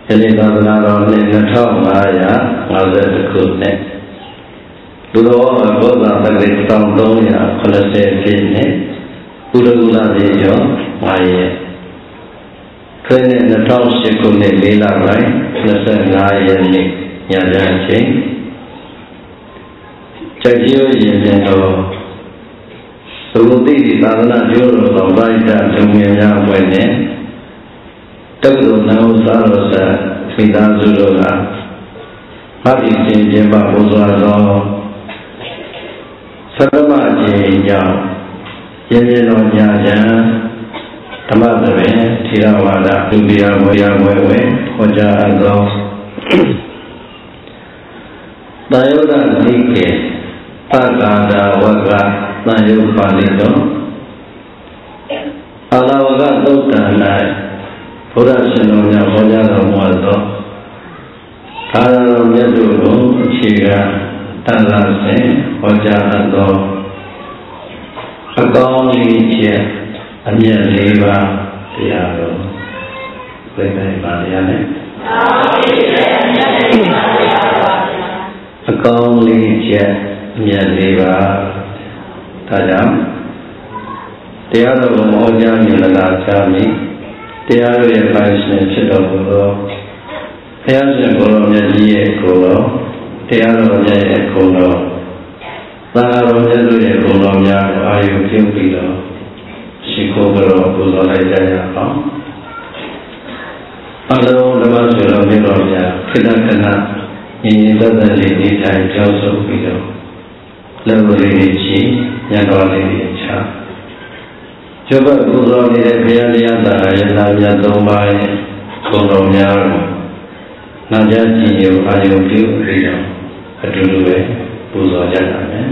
Jadi tadana ini netau maya ngajar dekutnya. Dulu bosan terkait tahun ya kalau sini, udah dia maya. Kene netau sekolah bela lain, nasi maya ni nyada cing. Jadi yang Seperti di tanah juru sampai dan semuanya punya terus nausarosa tidak jurula hari ini jemaah usaha selama jauh jenisnya teman-teman tidak ada dunia mulia wajah Allah dayudan dikit tak ada warga Nayu Palito Alawaga Tutanai Pura Sinunya Hoja Ramuato Kararumya Dulu Chiga Tanlase Hoja Ado Agong Lichia Anya Liva Tiago Pwede Mariane Agong Lichia Anya Liva Tajam, tiada orang yang lelaki, tiada yang lain sedang berdoa, tiada yang kolomnya dia kolom, tiada orangnya kolom, tak orangnya kolomnya ayu tiup siko kolom kolom aja apa? Ada orang sudah berorangnya, kita kena ini adalah ini saya jauh sebelum. Lalu ini yang orang ini cah. Coba kalau ni biaya dah yang namanya domai kolomnya, naja jiu ayu jiu dia, kedua pulau jalannya.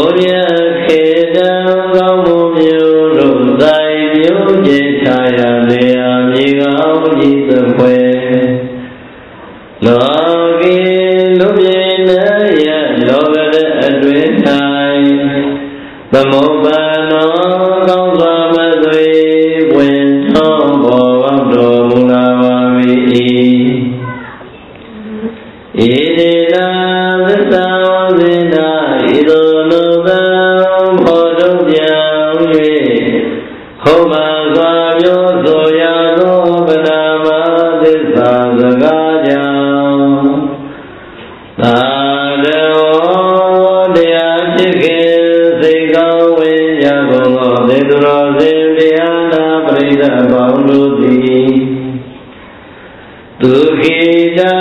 Moya Keda Gamumu Rosai Yujitaya Lea Miga Ujita Pue Logi Lubina Ya Logada Adwitai The Mobano Gazamadri Wintom Bovamdo Munavari Idina Vistawazina Idunubam Hodobyawi Homa Zavyo Zoyano Benama Disa Zagajam Nadeo Dea Chikil Sikam Vinyagungo Didro Zimbiana Prida Baundudi Tukita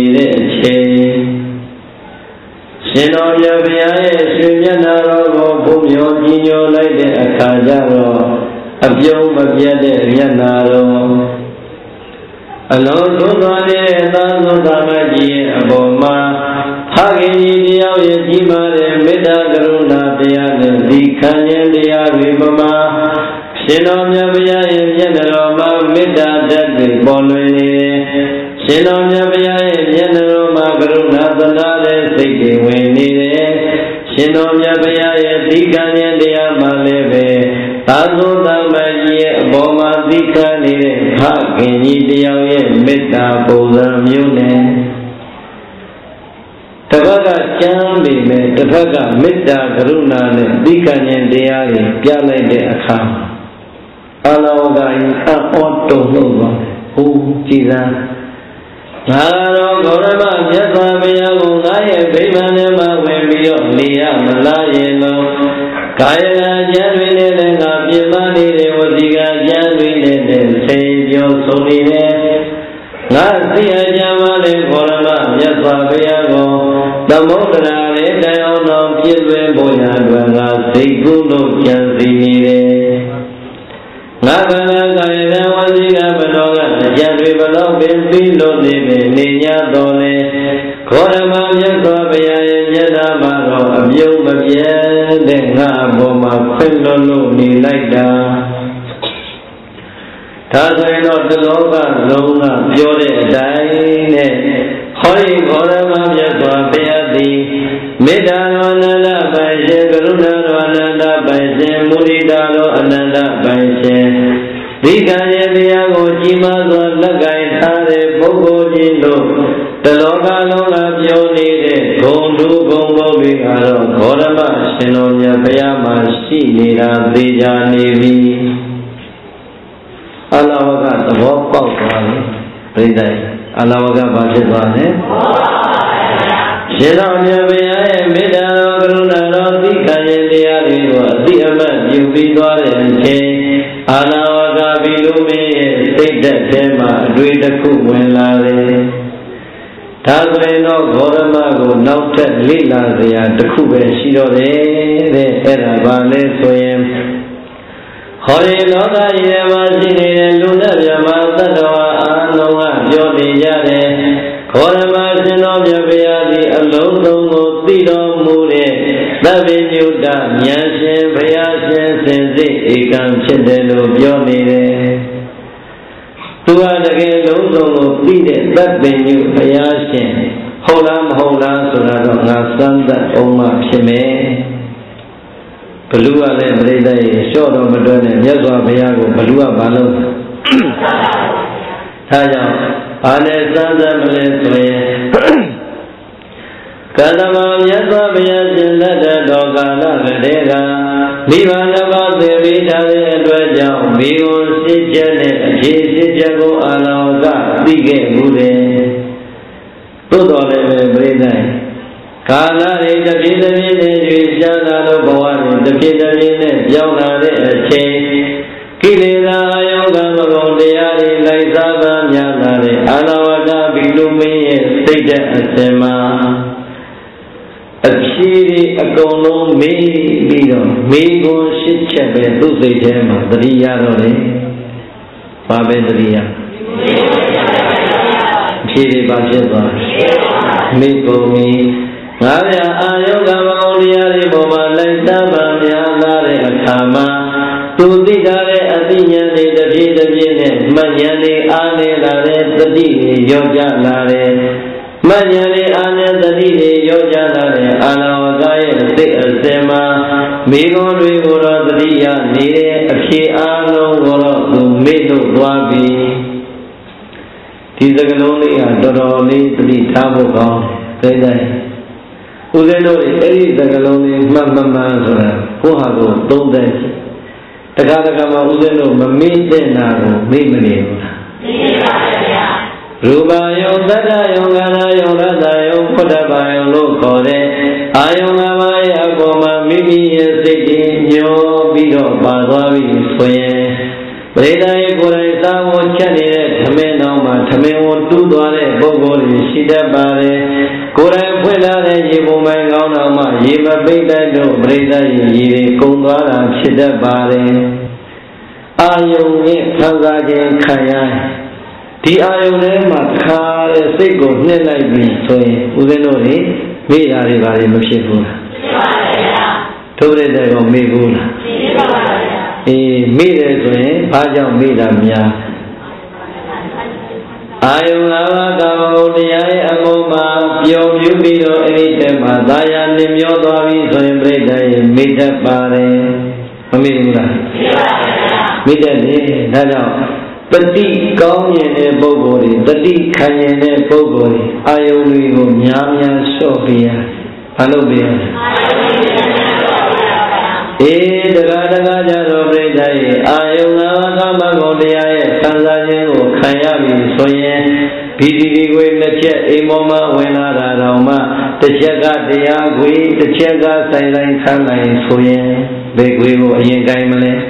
Sino ya မြောကြီးညိုလိုက်တဲ့အခါကျတော့အပြုံးမပြတ်တဲ့မျက်နာတော်အလုံးစုံသွားတဲ့သာသုသမကြီးရဲ့အပေါ်မှာဖခင်ကြီးတယောက်ရဲ့ကြီးမားတဲ့မေတ္တာကရုဏာတရားနဲ့ဒီခံခြင်းတရားတွေမှာရှင်တော်မြတ်ဘုရားရဲ့မျက်နှာတော်မှာမေတ္တာဓာတ်တွေပေါ်လွင်နေတယ်ရှင်တော်မြတ်ဘုရားရဲ့မျက်နှာတော်မှာကရုဏာသနာတဲ့စိတ်တွေဝင်နေတယ်ရှင်တော်မြတ်ဘုရားရဲ့ဒီခံခြင်းတရားမှာလည်းပဲသာသုသမကြီးရဲ့အပေါ်မှာဒီခံနေတဲ့ဖခင်ကြီးတယောက်ရဲ့မေတ္တာပုံစံမျိုးနဲ့တစ်ဖက်ကကျမ်းပေမဲ့တစ်ဖက်ကမေတ္တာကရုဏာနဲ့ဒီခံခြင်းတရားတွေပြလိုက်တဲ့အခါအလောကကြီးအောတုံလို့ပါဟိုကြည်စမ်းငါတော်ဂေါရမမြတ်စွာဘုရားကိုငါရဲ့ဗိမာန်ထဲမှာဝင်ပြီးတော့နေရမလားရဲ့လို့ကာယကကျမ်းတွေနဲ့လည်းငါပြင်ပနေတဲ့ဝစီကကျမ်းတွေနဲ့ဆေပြောဆုံးနေတယ်ငါသိအကြမ်းမှလည်းဂေါရမမြတ်စွာဘုရားကိုသမုဒ္ဒရာရဲ့တိုင်အောင်တော်ပြည့်စွဲဖို့ရအတွက်ငါစိတ်ကူးလို့ကြံစီနေတယ်ငါကလည်းကာယကဝစီကဘတော်ကအကြံတွေဘလို့ပင်ပြီးလို့နေညတော်လေခောရမမြတ်စွာဘုရားရဲ့မျက်နှာမှာတော့အမြုံမပြတ်တဲ့ငါအပေါ်မှာခွင့်လွတ်လို့နေလိုက်တာဒါဆိုရင်တော့ဒီလောကလုံးကပြောတဲ့အတိုင်းနဲ့ဟောဒီခောရမမြတ်စွာဘုရားသည်မေတ္တာတော်အနန္တပိုင်ရှင်ကရုဏာတော်အနန္တပိုင်ရှင်မုဒိတာတော်အနန္တပိုင်ရှင်ဒီကံရဲ့တရားကိုကြီးမားစွာလက်ကင်ထားတဲ့ပုဂ္ဂိုလ်ကြီးတို့တလောကလုံးကပြောနေတဲ့ဂုဏ်တူဂုဏ်ပေါ်တွေကတော့ဂေါရမရှင်တော်မြတ်ဘုရားမှာရှိနေတာသိကြနေပြီအလဝကသဘောပေါက်သွားတယ်ပြိဿအလဝကဘာဖြစ်သွားလဲရှင်တော်မြတ်ဘုရားရဲ့မေတ္တာတော်ကရုဏာတော်သိခံရင်တရားတွေကိုအသိအမှတ်ပြုပြီးသွားတဲ့အချိန်အာနာဝကဘီလူမင်းရဲ့စိတ်ဓာတ်ထဲမှာအတွေ့တစ်ခုဝင်လာတယ်။ဒါဆိုရင်တော့ဂေါရမကိုနောက်ထပ်လေ့လာစရာတစ်ခုပဲရှိတော့တယ်တဲ့။အဲ့ဒါဘာလဲဆိုရင်ဟောဒီလောကကြီးထဲမှာရှိနေတဲ့လူနဲ့မြတ်သတ္တဝါအားလုံးကပြောနေကြတယ်။ခောရမရှင်တော်မြတ်ဘုရားသည်အလုံးစုံကိုသိတော်မူတဲ့သဗ္ဗညုတဉာဏ်ရှင်ဘုရားရှင်စင်စစ်ဧကံဖြစ်တယ်လို့ပြောနေတယ်။သူဟာတကယ်လုံးစုံကိုသိတဲ့သဗ္ဗညုဘုရားရှင်ဟုတ်လားမဟုတ်လားဆိုတာတော့ငါစမ်းသပ်အောင်မှဖြစ်မယ်။ဘလူကလည်းပြိဿရဲ့လျှော့တော့မတွဲနဲ့မြတ်စွာဘုရားကိုဘလူကဘာလို့ဒါကြောင့်ဘာနဲ့စမ်းသပ်မလဲဆိုရင်ကတ္တမမြတ်စွာဘုရားရှင်လက်တော်ကာလကတည်းကမိဘနှစ်ပါးသင်ပေးထားတဲ့အတွက်ကြောင့်မိကိုစစ်ချက်နဲ့အခြေစစ်ချက်ကိုအာလောကသိခဲ့မှုတယ်။သို့တော်လည်းပဲပြိဿကာလတွေတပြေးတပြေးနဲ့ရွေးရှားလာလို့ဘဝတွေတပြေးတပြေးနဲ့ပြောင်းလာတဲ့အချိန်ကိလေသာအယောဂမဂုဏ်တရားတွေလိုက်စားပါများလာတဲ့အာနာဝကဘီလူမင်းရဲ့စိတ်ဓာတ်အစင်မှာအဖြေတွေအကုန်လုံးမေးပြီးတော့မေးခွန်းရှစ်ချက်ပဲသူ့စိတ်ထဲမှာသတိရတော့တယ်။ဘာပဲသတိရအဖြေတွေဘာဖြစ်သွားမေးကုန်ပြီငါးရာအာယောဂမဂုဏ်တရားတွေပေါ်မှာလိုက်စားပါများလာတဲ့အခါမှာသူသိတာတဲ့အသိဉာဏ်တွေတပြေးတပြေးနဲ့မှတ်ဉာဏ်တွေအားနေလာတဲ့သတိတွေရောကြလာတဲ့မှတ်ဉာဏ်တွေအားနဲ့သတိတွေရောကြလာတဲ့အာနာဝကရဲ့စိတ်အစဉ်မှာမိဂုံတွေကိုတော့သတိရနေတဲ့အဖြေအားလုံးကိုတော့သူမေ့လို့သွားပြီဒီစကလုံးလေးဟာတော်တော်လေးသတိထားဖို့ကောင်းတယ်တဲ့ဦးဇင်းတို့အဲ့ဒီစကလုံးလေးမှတ်မှန်ဆိုတာကိုဟာကိုသုံးတဲ့တခါတခါမှဦးဇင်းတို့မမေ့တဲ့နာကိုမေ့မနေဘူးလားမေ့ပါဗျာရူပယုံသတ္တယုံကာဏယုံရတ္တယုံဖုဒ္ဓဘာယုံလို့ခေါ်တဲ့အာယုံ၅ပါးရဲ့အပေါ်မှာမိမိရဲ့စိတ်ကြီးညှောပြီးတော့ပါသွားပြီဆိုရင်ပရိသတ်ရဲ့ကိုယ်တိုင်သာဝချက်နေတဲ့သမင်းတော်မှာသမင်းကိုတူးသွားတဲ့ပုဂ္ဂိုလ်တွေရှိတတ်ပါတယ်ကိုယ်တိုင်ဖွင့်လာတဲ့ရေပုံမိုင်ကောင်းတော်မှာရေမပိတ်တတ်တို့ပြိဿရေတွေကုန်သွားတာဖြစ်တတ်ပါတယ်အာယုံနဲ့ခံစားခြင်းခံရဒီအာယုံထဲမှာခါတဲ့စိတ်ကိုနှိမ့်လိုက်ပြီးဆိုရင်ဦးဇင်းတို့တွေမိတာတွေဘာတွေမဖြစ်ဘူးလားဖြစ်ပါရဲ့ဗျာတို့တဲ့ကောမေ့ဘူးလားဖြစ်ပါပါဗျာမိတယ်ဆိုရင်ဘာကြောင့်မိတာများအာယုံ၅ပါးကာမဂုဏ်တရားရဲ့အကုန်မှာပျော်မြူးပြီးတော့အဲ့ဒီတည်းမှာသာယာနှမျောသွားပြီဆိုရင်ပြိတ္တရဲ့မိတတ်ပါတယ်မမိဘူးလားမိပါပါဗျာမိတတ်တယ်ဒါကြောင့်တတိကောင်းမြင်တဲ့ပုဂ္ဂိုလ်တွေတတိခံရင်တဲ့ပုဂ္ဂိုလ်တွေအာယုံတွေကိုများများလျှော့ပေးရဘာလို့ပေးရလဲတရားကြတော့ပြိတ္တရဲ့အာယုံ၅ပါးကာမဂုဏ်တရားရဲ့ခံစားခြင်းကိုခံရပြီဆိုရင်ဘီဒီကိုနှစ်ချက်အိမ်ပေါ်မှာဝင်လာတာတော့မှတစ်ချက်ကတရားကိုတစ်ချက်ကဆိုင်ဆိုင်ခံနိုင်ဆိုရင်ဘယ်ကိုအရင်ကိုင်းမလဲ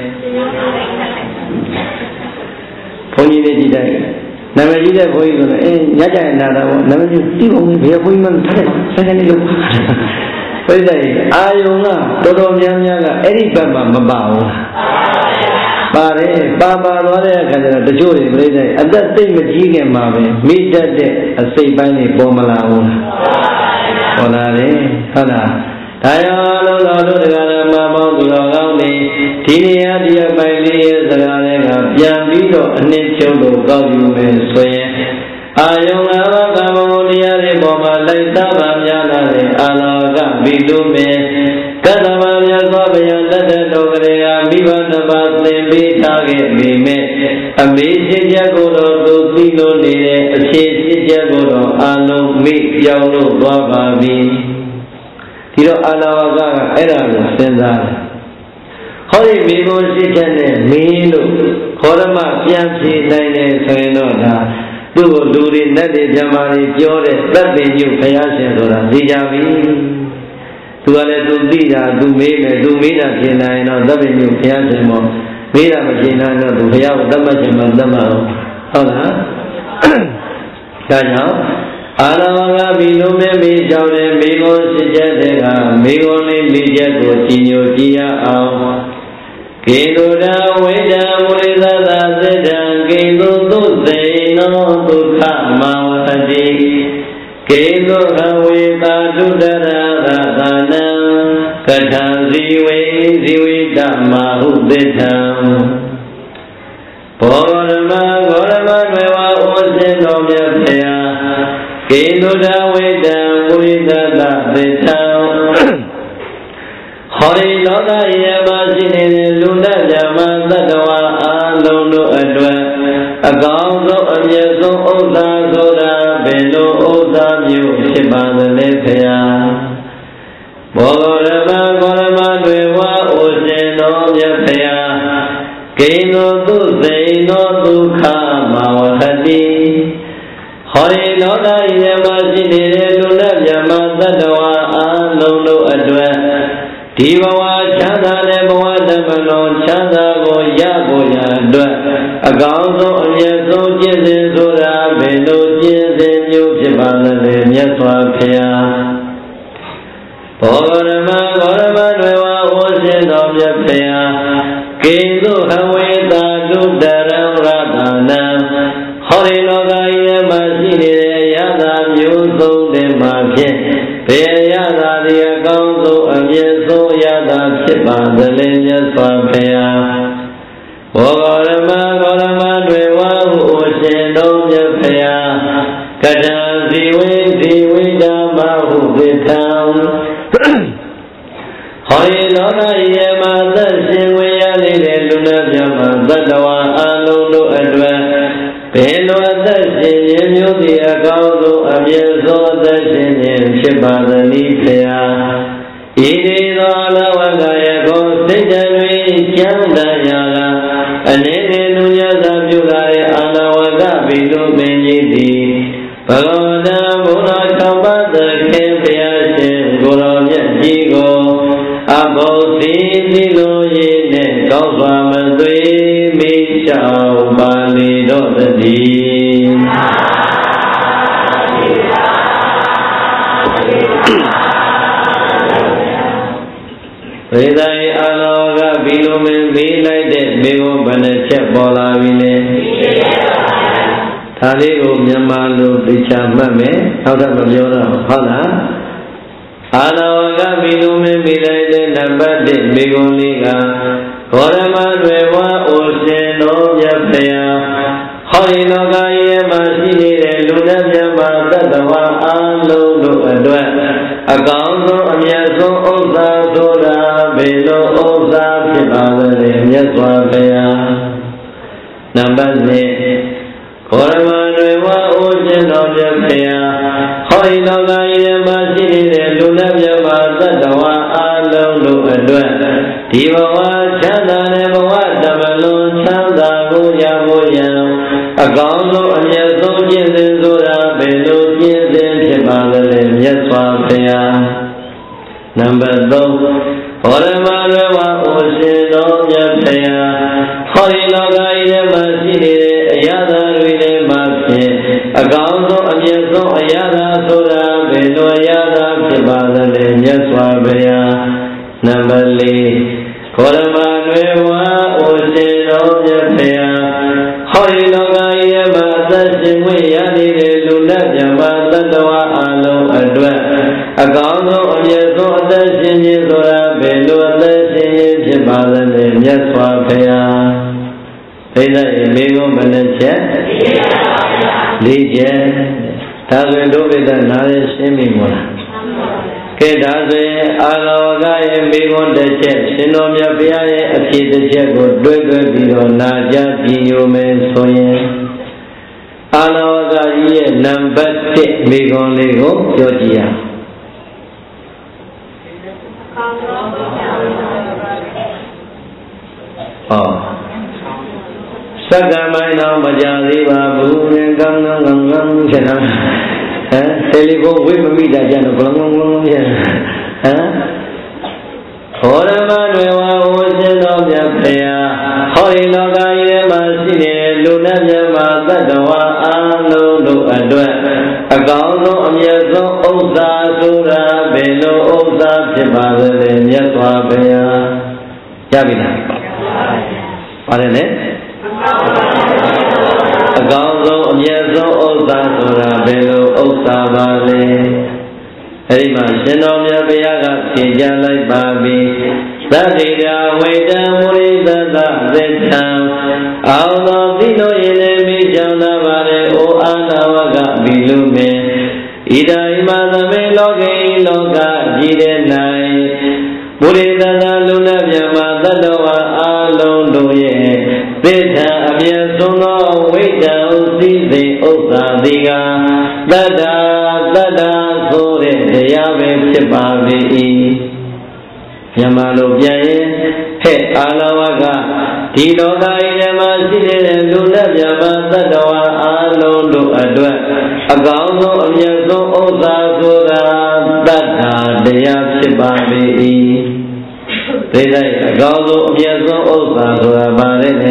ဘုန်းကြီးတွေကြည့်တယ်နာမည်ကြီးတဲ့ဘုန်းကြီးဆိုတော့ညကြရင်လာတာပေါ့နာမည်ကြီးဒီဘုန်းကြီးဘယ်ဘုန်းကြီးမှထားတယ်ဆိုင်ဆိုင်လေးလုပ်ပြိတ္တရဲ့အာယုံကတော်တော်များများကအဲ့ဒီဘက်မှာမပါဘူးပါတယ်ပါသွားတဲ့အခါကျတော့တချို့တွေပြိတ္တရဲ့အသက်သိမကြီးခင်မှာပဲမိတတ်တဲ့အစိတ်ပိုင်းတွေပေါ်မလာဘူးပေါ်လာတယ်ဟုတ်လားဒါရောလုံးတော်တို့တရားဓမ္မပေါင်းသူတော်ကောင်းတွေဒီနေရာဒီအပိုင်းလေးရဲ့စကားတွေကပြန်ပြီးတော့အနှစ်ချုပ်လို့ကောက်ယူမယ်ဆိုရင်အာယုံ၅ပါးကာမဂုဏ်တရားတွေပေါ်မှာလိုက်သားမှများလာတဲ့အာလောကဘိတုမေကတ္တမမြတ်စွာဘုရားလက်တဲ့တော်ကလေးဟာမိဘတစ်ပါးသင်ပေးထားခဲ့ပေမဲ့အမေရှိချက်ကိုတော့သူသိလို့နေတဲ့အဖြေရှိချက်ကိုတော့အာလုံးမိပြောင်းလို့သွားပါပြီဒီတော့အာလောကကအဲ့ဒါကိုစဉ်းစားတယ်ဟောဒီမိဘရှိချက်နဲ့မင်းလို့ခေါရမပြန်ဖြေနိုင်တယ်ဆိုရင်တော့ဒါသူ့ကိုလူတွေနဲ့တွေဇမားတွေပြောတဲ့သက်ပင်ညုဘုရားရှင်ဆိုတာသိကြပြီသူကလည်းသူသိတာသူမေးမယ်သူမေးတာဖြေနိုင်တော့သက်ပင်ညုဘုရားရှင်မောမေးတာမဖြေနိုင်တော့သူဘုရားကိုသတ်မှတ်ခြင်းမသတ်မှတ်အောင်ဟုတ်လားဒါကြောင့်အာရဝကဘီလုံးမဲမေးကြောင်းတဲ့မိဂုံးစစ်ချက်တွေကမိဂုံးလေး၄ချက်ကိုကြည်ညိုကြည်ရအောင်ကေတုဒဝိဒံမုရိသသာစိတံကေတုသုသေနောဒုက္ခမဝတတိကေတုဟဝေတာတုတရသသာနံကထံဇီဝေဇီဝိတမဟုသစ္ထံဘောရမဂေါရမတွေဝဩဇင်းတော်မြတ်ဖျားကေတုဒဝိဒံမုရိသသာသစ္ထံဟောဒီလောကရဲ့မှာရှိနေတဲ့လူနဲ့ဇမသတ္တဝါအားလုံးတို့အတွက်အကောင်းဆုံးအမြတ်ဆုံးဥစ္စာဆိုတာဘယ်လိုဥစ္စာမျိုးဖြစ်ပါသလဲဖျားဘောဂရမဂေါရမတွေဝါဩရှင်တော်မြတ်ဖျားကိန္နောသုသိနောဒုက္ခမဝဟတိဟောဒီလောကရဲ့မှာရှိနေတဲ့လူနဲ့ဇမသတ္တဝါအားလုံးတို့အတွက်ဒီဘဝချမ်းသာတဲ့ဘဝတမလုံးချမ်းသာကိုရဖို့ရအတွက်အကောင်းဆုံးအမြတ်ဆုံးကျင့်စဉ်ဆိုတာဘယ်လိုကျင့်စဉ်မျိုးဖြစ်ပါလဲမြတ်စွာဘုရားဘောရမဂေါရမတွေဝါဩဇင်းတော်မြတ်ဘုရားကေတုဟဝေတာတုတရံရတနာဟောဒီလောကရဲ့မှာရှိနေတဲ့ရတာမျိုးစုံတဲ့မှာဖြစ်ဘယ်ရတာဒီအကောင်းဆုံးအမြတ်ဆုံးရတာဖြစ်ပါသလဲမြတ်စွာဘုရားဘောဂရမဂေါရမတွေဝါဟုဩရှင်တော်မြတ်ဘုရားကတံဇီဝေဇီဝိဓမ္မဟုသစ္ထံဟောဒီလောကရဲ့မှာသက်ရှင်ဝင်ရနေတဲ့လူနဲ့မြတ်မှာသတ္တဝါအလုံးတို့အတွက်ဘယ်လိုအသက်ရှင်ခြင်းမျိုးဒီအကောင်းဆုံးအမြတ်ဆုံးအသက်ရှင်ခြင်းဖြစ်ပါသနည်းဖျားဣတိသောလဝကယေကိုစိတ်တွေကျမ်းသာရာအနေနဲ့လူရသာပြုလာတဲ့အာနာဝကဘိတုမင်းကြီးသည်ဘဂဝန္တဘုရား၆ပါးသခင်ဘုရားရှင်ကိုယ်တော်မြတ်ကြီးကိုအဘုသီသီလိုရည်နဲ့ကောင်းစွာမသွေးမိချောပါလေတော့ Vedai alaga bilume bilai de bego bane cek bola bile. Tadi Myanmaru dicamat me, ada berjora, hala. Alaga bilume bilai de nampak de bego liga. Korama dewa useno jaya. Hari naga ye masih de luna Myanmar tadawa alu do adwa. Agauno amyaso oza soda belo oza pibadale myaswa baya. Nampak Korama dewa useno jaya. Hari naga ye masih de luna Myanmar tadawa alu do adwa. Dibawa chanda ne bawa tamalon chanda goya goya. Agauno amyaso jinsen soda belo jinsen pibadale myaswa baya. Number 2 Korama dewa useno jaya. Hari naga ye masih de ayada ruile masih. Agauno amyaso ayada soda belo ayada pibadale myaswa baya. Number 3 Korama dewa useno jaya. Hari naga ye masih wiyadi de luna Myanmar tadawa alu adwa. Agauno amyaso adashinye soda belo adashinye pibadale myaswa baya. Vedai bego bane cek. Lije. Tasu do veda nare shimi mola. Ke tasu alaga ye bego de cek. Shino myapya ye api de cek ko doi biro naja binyo me soye. Alaga ye number 1 bego lego yojiya. Oh. Sagamai na majali babu ngam chana. Telephone we mami da jana blong chana. Korama dewa useno jaya. Hari naga ye masih de luna Myanmar tadawa alu do adwa. Agauno amyaso oza soda belo oza pibadale myaswa baya. Jabila. Pare ne? Agauno amyaso oza soda belo oza bale. Hari masino myapya ka pinja lai babi. Dadira weda murida da zetam. Auno dino yene mi jana bale o anawaga bilume. Ida imadame loge loga jire nai. Murida da luna Myanmar tadawa alu do ye. Zeta amyaso no weda usize oza diga. Dada sore daya be phit pa be. Myanmar lo pyan yin he alawaga di loka ye ma shi de luna Myanmar tadawa alu do adwa. Agauno amyaso oza soda dada daya phit pa be. Vedai agauno amyaso oza soda pare ne.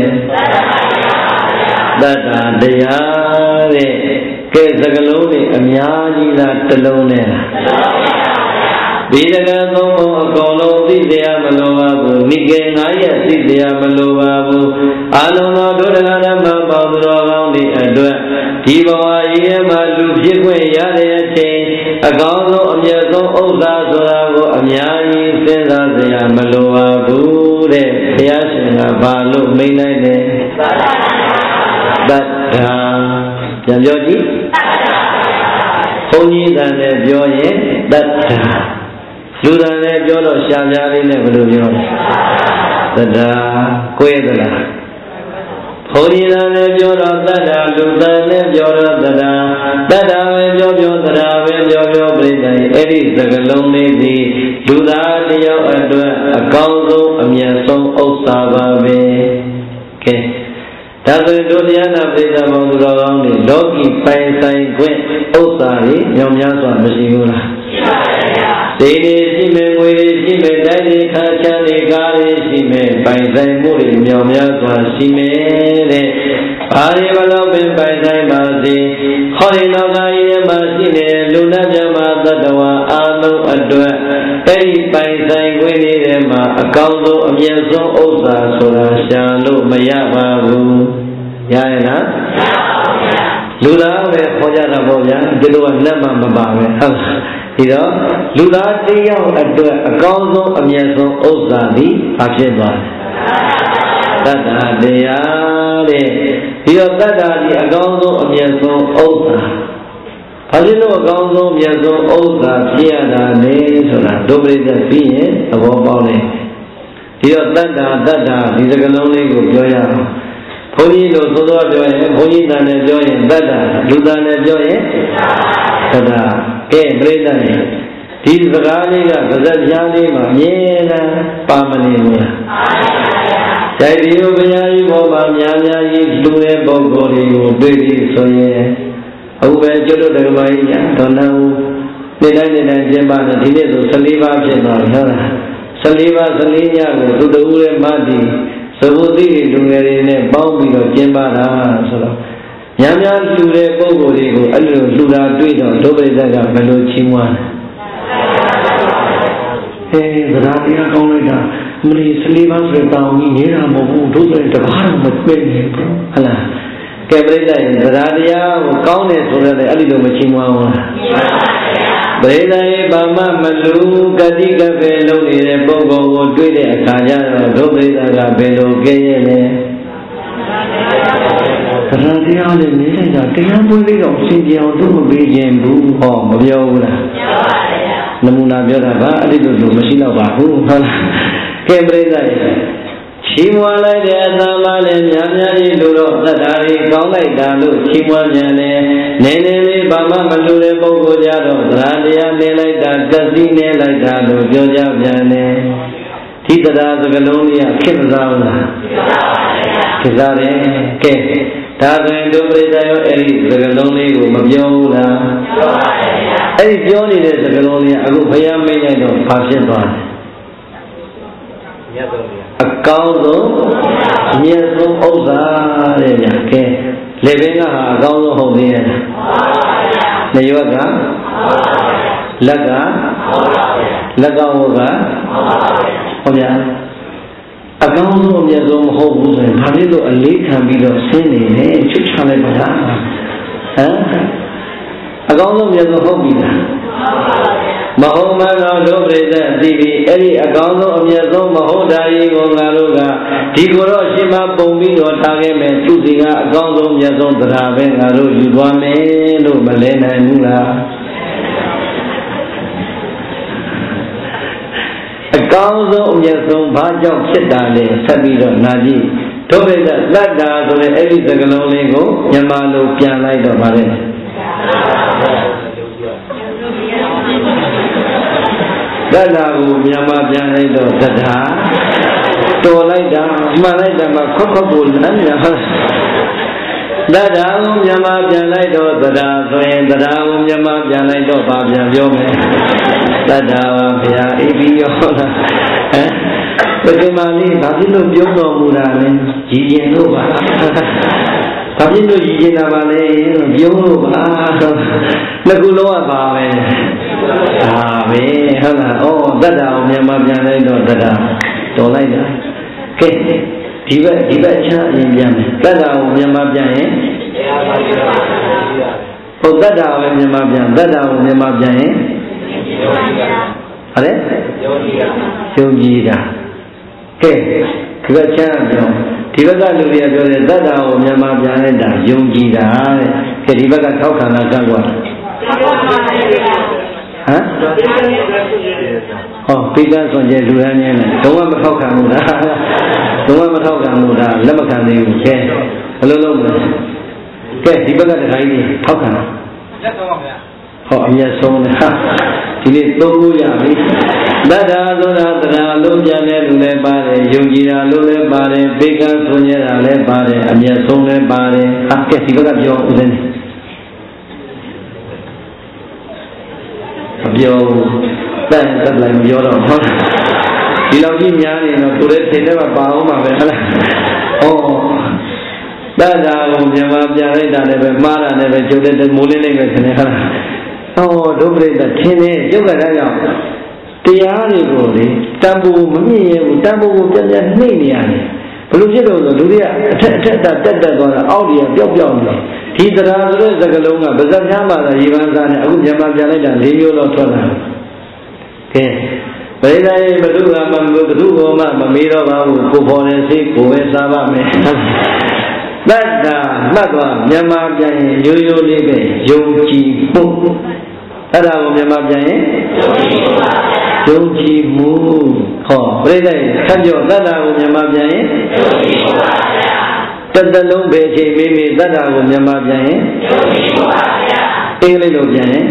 Dada daya de. Ke sagalon ni amyaji la talon ne la. Vedaga thomo akolon thi saya malo ba bu. Nike 9 ရက်thi saya malo ba bu. Alon thoa dodaka dhamma paung tuတော်ကောင်းတွေအတွက်ဒီဘဝကြီးထဲမှာလူဖြစ်ခွင့်ရတဲ့အချိန်အကောင်းဆုံးအမြတ်ဆုံးဥစ္စာဆိုတာကိုအများကြီးစဉ်းစားစရာမလိုပါဘူးတဲ့ဘုရားရှင်ကဘာလို့မိန့်လိုက်လဲတတ္ထာပြန်ပြောကြည့်ဘုန်းကြီးတန်နဲ့ပြောရင်တတ္ထာလူတန်နဲ့ပြောတော့ရှားပြားလေးနဲ့ဘယ်လိုပြောလဲတတ္ထာကိုယ်ရသလားဘုန်းကြီးတန်နဲ့ပြောတော့တတ္ထာလူတန်နဲ့ပြောတော့တတ္ထာတတ္ထာပဲပြောတတ္ထာပဲပြောပြိဋ္ဌာန်အဲ့ဒီစကားလုံးလေးဒီလူသားတယောက်အတွက်အကောင်းဆုံးအမြတ်ဆုံးဥစ္စာပါပဲကဲဒါဆိုတို့တရားနာပိဋကမောင်သူတော်ကောင်းတွေလောကီပိုင်ဆိုင်ခွင့်ဥစ္စာတွေညောင်များစွာမရှိဘူးလားရှိပါဗျာဒေတွေရှိမယ်ငွေတွေရှိမယ်တိုင်းတွေခါချမ်းတွေကားတွေရှိမယ်ပိုင်ဆိုင်မှုတွေညောင်များစွာရှိမယ်တဲ့ဘာတွေဘလို့ပင်ပိုင်ဆိုင်ပါစေဟောဒီလောကကြီးထဲမှာရှိတဲ့လူနာမြတ်မှာတတ္တဝါ Anu Adwa, Eri Paisai Winidema, Akaudo, Amyaso, Osa, Sura, Shalu, Mayababu, Yana Lula, Hojana Boya, Dilu, Nama Mabame, Lula, Tia, Akaudo, Amyaso, Osa, Akeba. Tata Deyare, Tata the Agondo of Yaso Osa. Palino Agondo of Yaso Osa, Piana, Nesona, Dobre the Pie, a Wobole. Tata, is a canonic of Joya. Pony no Soda Joy, Pony than a joy, Tata, Ludan a joy, Tata, Breda. This is the Raliga, the Janima, Yena, Pamani. Jaiyo Bayi Boba Yanya is doing Bogori, Brady, so yeah. Over Jodo the Maya, don't know. The 99 Jemba, the Tinato, Saliva Jemba, Saliva Salina, to the Ure Madi, Sabuti, Dungarine, Bombing of Jemba, so. Yanya Sure Bogori, a little Sura Twitter, Tobezaga, Melo Chimwan. Hey, the Radia Comida. Many Slavans were down in Yeramu, those are the bottom of Benny. Cabrera, the Radia, Countess, or the Alido Machima. Breda, Bama, Malu, Gadiga, Velo, Bogo, Dude, Kaya, Dobreda, Velo, Gayene. Radia, the Nisa, Tiamu, of Cynthia, do be Jambu, or Maviola. Namuna Biora, a little machine of Bahu. Cabrera, Chimwala, the Azamale, Yamyari, Luro, Nadari, Kaulai, Dalu, Chimwanyane, Nene, Bama, Malure, Bogojaro, Radia, Nela, Gazine, like Dalu, Georgia, Yane, Tita, the Galonia, Kizana, Kizare, K. Tazan, Dobreda, Eri, the Galoni, Maviola, Eri Johnny, the Galonia, Agupaya, Mayan, Passion. Acaudo, Yeso Osa, living a Gaudo Hovian. Neyoga, Laga, Lagaoga, Oya. A Gaudo of Yazom Hovu and Harido, a lake can be the same, Chuchalebada. A Gaudo of Yazom Hovina. Mahoma Dobreda, Divi, Eri, Agano of Yazo, Mahodai, Gongaruga, Tigoro, Shima, Bombi, or Tagame, Tuzinga, Agano, Yazon, Draven, Aru, Yuame, no Malena, Nula. Agano of Yazon, Bajam, Chitale, Sabido, Naji, Dobreda, Lada, so the Eri Zagalongo, Yamalo, Pianai, or Mare. Dada Yama Janido Dada Tolaida Malaida Kokobul Dada Yama Janido Dada Soyan Dada Yama Janido Babia Yome Dada Pia Ibiola Pekemali Babino Biono Murane Gienova Babino Gienavale Biono Naguloa Babe Amen. Oh, Dada, Yamabian, Dada, Tolaida. Diva in Yam. Dada, Yamabian. Oh, Dada, Yamabian, Dada, Yamabian. Are? Yogida. Kachan, Tivaga Luria, Dada, Yamabian, Yogida, Kedivaga Tokana Gagua. Oh, Peter on Jerusalem. Don't want to talk about that. Don't want to talk about that. Let me come in. Okay. Hello. Okay, people got the idea. Talk on. Oh, yes, so. Today, Toguya. Dada, Dada, Lumjane, Lebare, Yungina, Lulebare, Vegan, Sonia, Lebare, and yes, so Lebare. Okay, people got your then. That's like your own. You know, you know, to let it never bow my oh, that's how Yama Jari, never Mara, never Judith, the Mulling, 哦，都不得天天就个那样，这样的个的，但不没有，但不真正那样的，不如这种的，都是这个的，奥利标的，其实他说这个龙啊，不是他妈的一般上的，我们家来讲，没有老多了，对。为了不读啊，不读嘛，没到吧？不跑的谁不会啥吧？没。那个မြန်မာပြန်ရင်ရိုးရိုးလေးပဲယုံကြည်မှုအဲ့ဒါကိုမြန်မာပြန်ရင်ယုံကြည်မှုဟောပြိဿထပ်ပြောသတ္တာကိုမြန်မာပြန်ရင်ယုံကြည်မှုပါဗျာတစ်သလုံးပဲချိန်မိမိသတ္တာကိုမြန်မာပြန်ရင်ယုံကြည်မှုပါဗျာအင်္ဂလိပ်လိုပြန်ရင်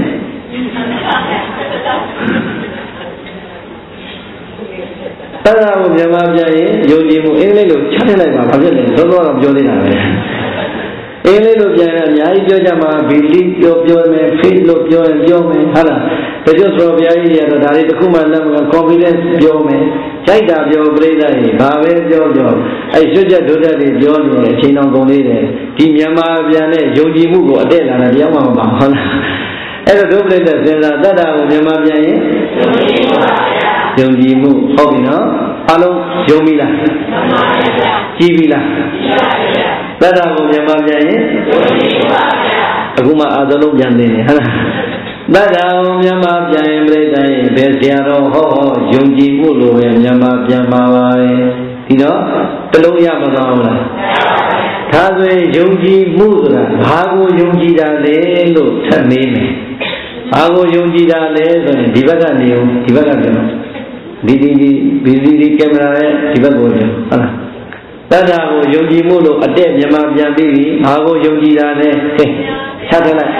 သတ္တာကိုမြန်မာပြန်ရင်ယုံကြည်မှုအင်္ဂလိပ်လိုချထည့်လိုက်ပါဘာဖြစ်လဲသောတော့ပြောနေတာပဲအင်္ဂလိပ်လိုပြန်ရင်အများကြီးပြောကြမှာဘီလီပြောမယ် faith လို့ပြောရင်ပြောမယ်ဟုတ်လားတချို့ဆိုဘုရားကြီးတွေကတော့ဒါတွေတစ်ခုမှလက်မက confidence ပြောမယ်ကြိုက်တာပြောပြိဿကြီးဘာပဲပြောအဲ့ရွှတ်ချက်ဒုတက်တွေပြောနေတယ်အချိန်တော်ကုန်လေးတယ်ဒီမြန်မာပြန်တဲ့ယုံကြည်မှုကိုအတက်လာတယ်တရားမှမပါဟုတ်လားအဲ့တော့ဒုပြိဿစဉ်းစားတတ်တာကိုမြန်မာပြန်ရင်ယုံကြည်မှုဟုတ်ပြီနော်အားလုံးယုံပြီလားကြည်ပြီလားတတ်တာကိုမြန်မာပြန်ရင်အခုမှအာသလုံးပြန်နေတယ်ဟုတ်လားတတ်တာကိုမြန်မာပြန်ရင်ပြိဿရင်ဘယ်ဆရာတော်ဟောယုံကြည်မှုလိုပဲမြန်မာပြန်ပါပါပဲဒီတော့တလုံးရမသွားဘူးလားဒါဆိုရင်ယုံကြည်မှုဆိုတာဘာကိုယုံကြည်တာလဲလို့ထပ်မေးမယ်ဘာကိုယုံကြည်တာလဲဆိုရင်ဒီဘက်ကနေဦးဒီဘက်ကပြောဒီကင်မရာနဲ့ဒီဘက်ကိုပြောဟုတ်လားတတ်တာကိုယုံကြည်မှုလို့အတက်မြန်မာပြန်ပြီးပြီဘာကိုယုံကြည်တာလဲဟဲ့ဆက်တယ်လိုက်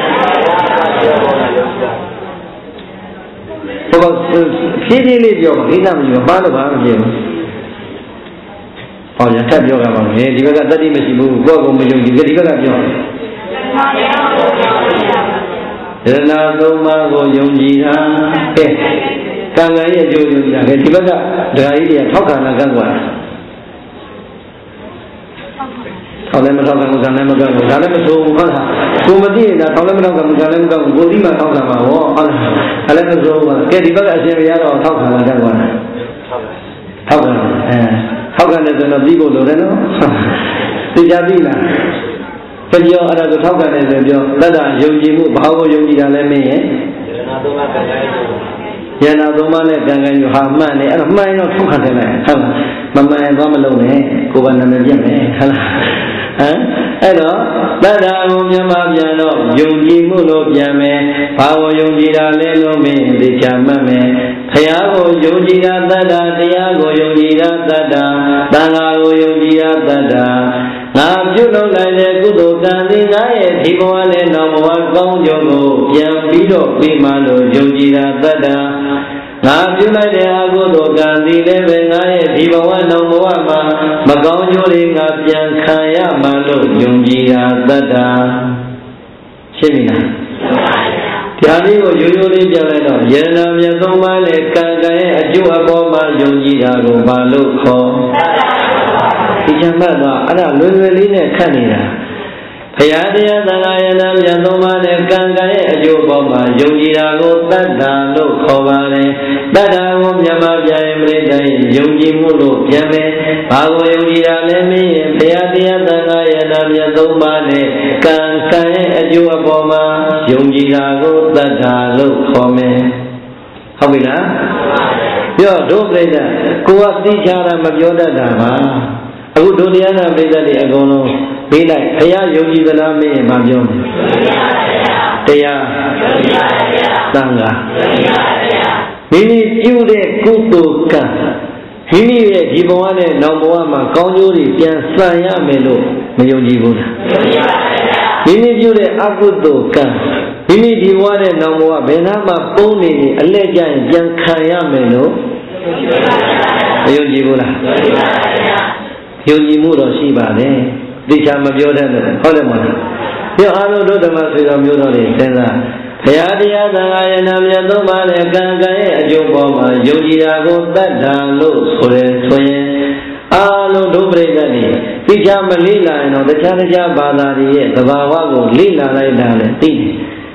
ဘောဖြည်းဖြည်းလေးပြောပါကိစ္စမရှိဘူးဘာလို့ဘာမပြောဘူးဟောရထပ်ပြောကြပါမယ်ဒီဘက်ကတတိမရှိဘူးကိုယ့်ကိုမယုံကြည်ဒီဘက်ကပြောရဏသုံးပါးကိုယုံကြည်တာဟဲ့ကံကံရဲ့အကျိုးယုံကြည်တာလေဒီဘက်ကဒကာကြီးတွေကထောက်ခံတာကံကွာထောက်လည်းမထောက်ခံဘူးကံလည်းမကောက်ဘူးဒါလည်းမဆိုးဘူးဟုတ်လားကိုမသိရင်ဒါထောက်လည်းမထောက်ခံဘူးကံလည်းမကောက်ဘူးကိုသိမှထောက်ခံမှာဟောဟုတ်လားဒါလည်းမဆိုးဘူးကဲဒီဘက်ကအရှင်ဘုရားတော့ထောက်ခံတာကံကွာထောက်ခံထောက်ခံတယ်ဆိုတော့ပြီးဖို့လိုတယ်နော်သိကြပြီလားပြောအဲ့ဒါဆိုထောက်ခံတယ်ဆိုပြောတတ်တာယုံကြည်မှုဘာကိုယုံကြည်တာလဲမင်းရဲ့ယန္နာသုံးပါးနဲ့ကံကံယူဟာမှန်တယ်အဲ့ဒါမှန်တော့ထောက်ခံတယ်လိုက်ဟုတ်လားမမှန်သွားမလုံးနဲ့ကိုယ်ကနာမည်ပြတ်မယ်ဟုတ်လားအဲ့တော့တတ်တာကိုမြန်မာပြန်တော့ယုံကြည်မှုလို့ပြန်မယ်ဘာကိုယုံကြည်တာလဲလို့မင်းသိချမှတ်မယ်ဘုရားကိုယုံကြည်တာတတ်တာတရားကိုယုံကြည်တာတတ်တာသံဃာကိုယုံကြည်တာတတ်တာငါပြုလုပ်လိုက်တဲ့ကုသိုလ်ကံသည်ငါရဲ့ဒီဘဝနဲ့နောက်ဘဝကောင်းကျိုးကိုပြန်ပြီးတော့ပြီးမှလို့ယုံကြည်တာတတ်တာငါပြုလိုက်တဲ့အကုသိုလ်ကံသည်လည်းပဲငါရဲ့ဒီဘဝနောက်ဘဝမှာမကောင်းကျိုးတွေငါပြန်ခံရမှလို့ယုံကြည်တာတတ်တာရှင်းပြီလားတရားလေးကိုရိုးရိုးလေးပြောလိုက်တော့ယန္နာမြတ်သုံးပါးနဲ့ကံကံရဲ့အကျိုးအပေါ်မှာယုံကြည်တာကိုဘာလို့ခေါ်ဒီချမ်းတ်တော့အဲ့ဒါလွယ်လွယ်လေးနဲ့ခတ်နေတာဘုရားတရားသံဃာယနာမြတ်သုံးပါးနဲ့ကံကံရဲ့အကျိုးပေါ်မှာယုံကြည်တာကိုတတ်တာလို့ခေါ်ပါတယ်တတ်တာကိုမြန်မာပြန်ရင်ပြိတ္တိယုံကြည်မှုလို့ပြန်မယ်ဘာကိုယုံကြည်တာလဲမင်းရင်ဘုရားတရားသံဃာယနာမြတ်သုံးပါးနဲ့ကံကံရဲ့အကျိုးအပေါ်မှာယုံကြည်တာကိုတတ်တာလို့ခေါ်မယ်ဟုတ်ပြီလားပြောတို့ပြိတ္တိကိုကသိချတာမပြောတတ်တာပါအခုဒုတိယနာပြိတ္တိအကုန်လုံးပေးလိုက်ဘုရားယုံကြည်သလားမင်းရင်မပြောဘူးတရားသံဃာမိမိပြုတဲ့ကုသိုလ်ကံမိမိရဲ့ဒီဘဝနဲ့နောက်ဘဝမှာကောင်းကျိုးတွေပြန်ဆံရမယ်လို့မယုံကြည်ဘူးလားမိမိပြုတဲ့အကုသိုလ်ကံမိမိဒီဘဝနဲ့နောက်ဘဝဘယ်နာမှပုံနေနေအလဲကျရင်ပြန်ခံရမယ်လို့မယုံကြည်ဘူးလားယုံကြည်မှုတော့ရှိပါတယ်သိချာမပြောတတ်တယ်ဟုတ်တယ်မလားပြောအားလုံးတို့ဓမ္မဆွေတော်မျိုးတော်တွေစဉ်းစားဘုရားတရားသံဃာယနာမြတ်သုံးပါးနဲ့ကံကံရဲ့အကျိုးပေါ်မှာယုံကြည်တာကိုတတ်တာလို့ဆိုရင်အားလုံးတို့ပြိတ္တတွေသိချာမလေ့လာရင်တော့တခြားဘာသာတွေရဲ့သဘာဝကိုလေ့လာလိုက်တာလည်းသိတယ်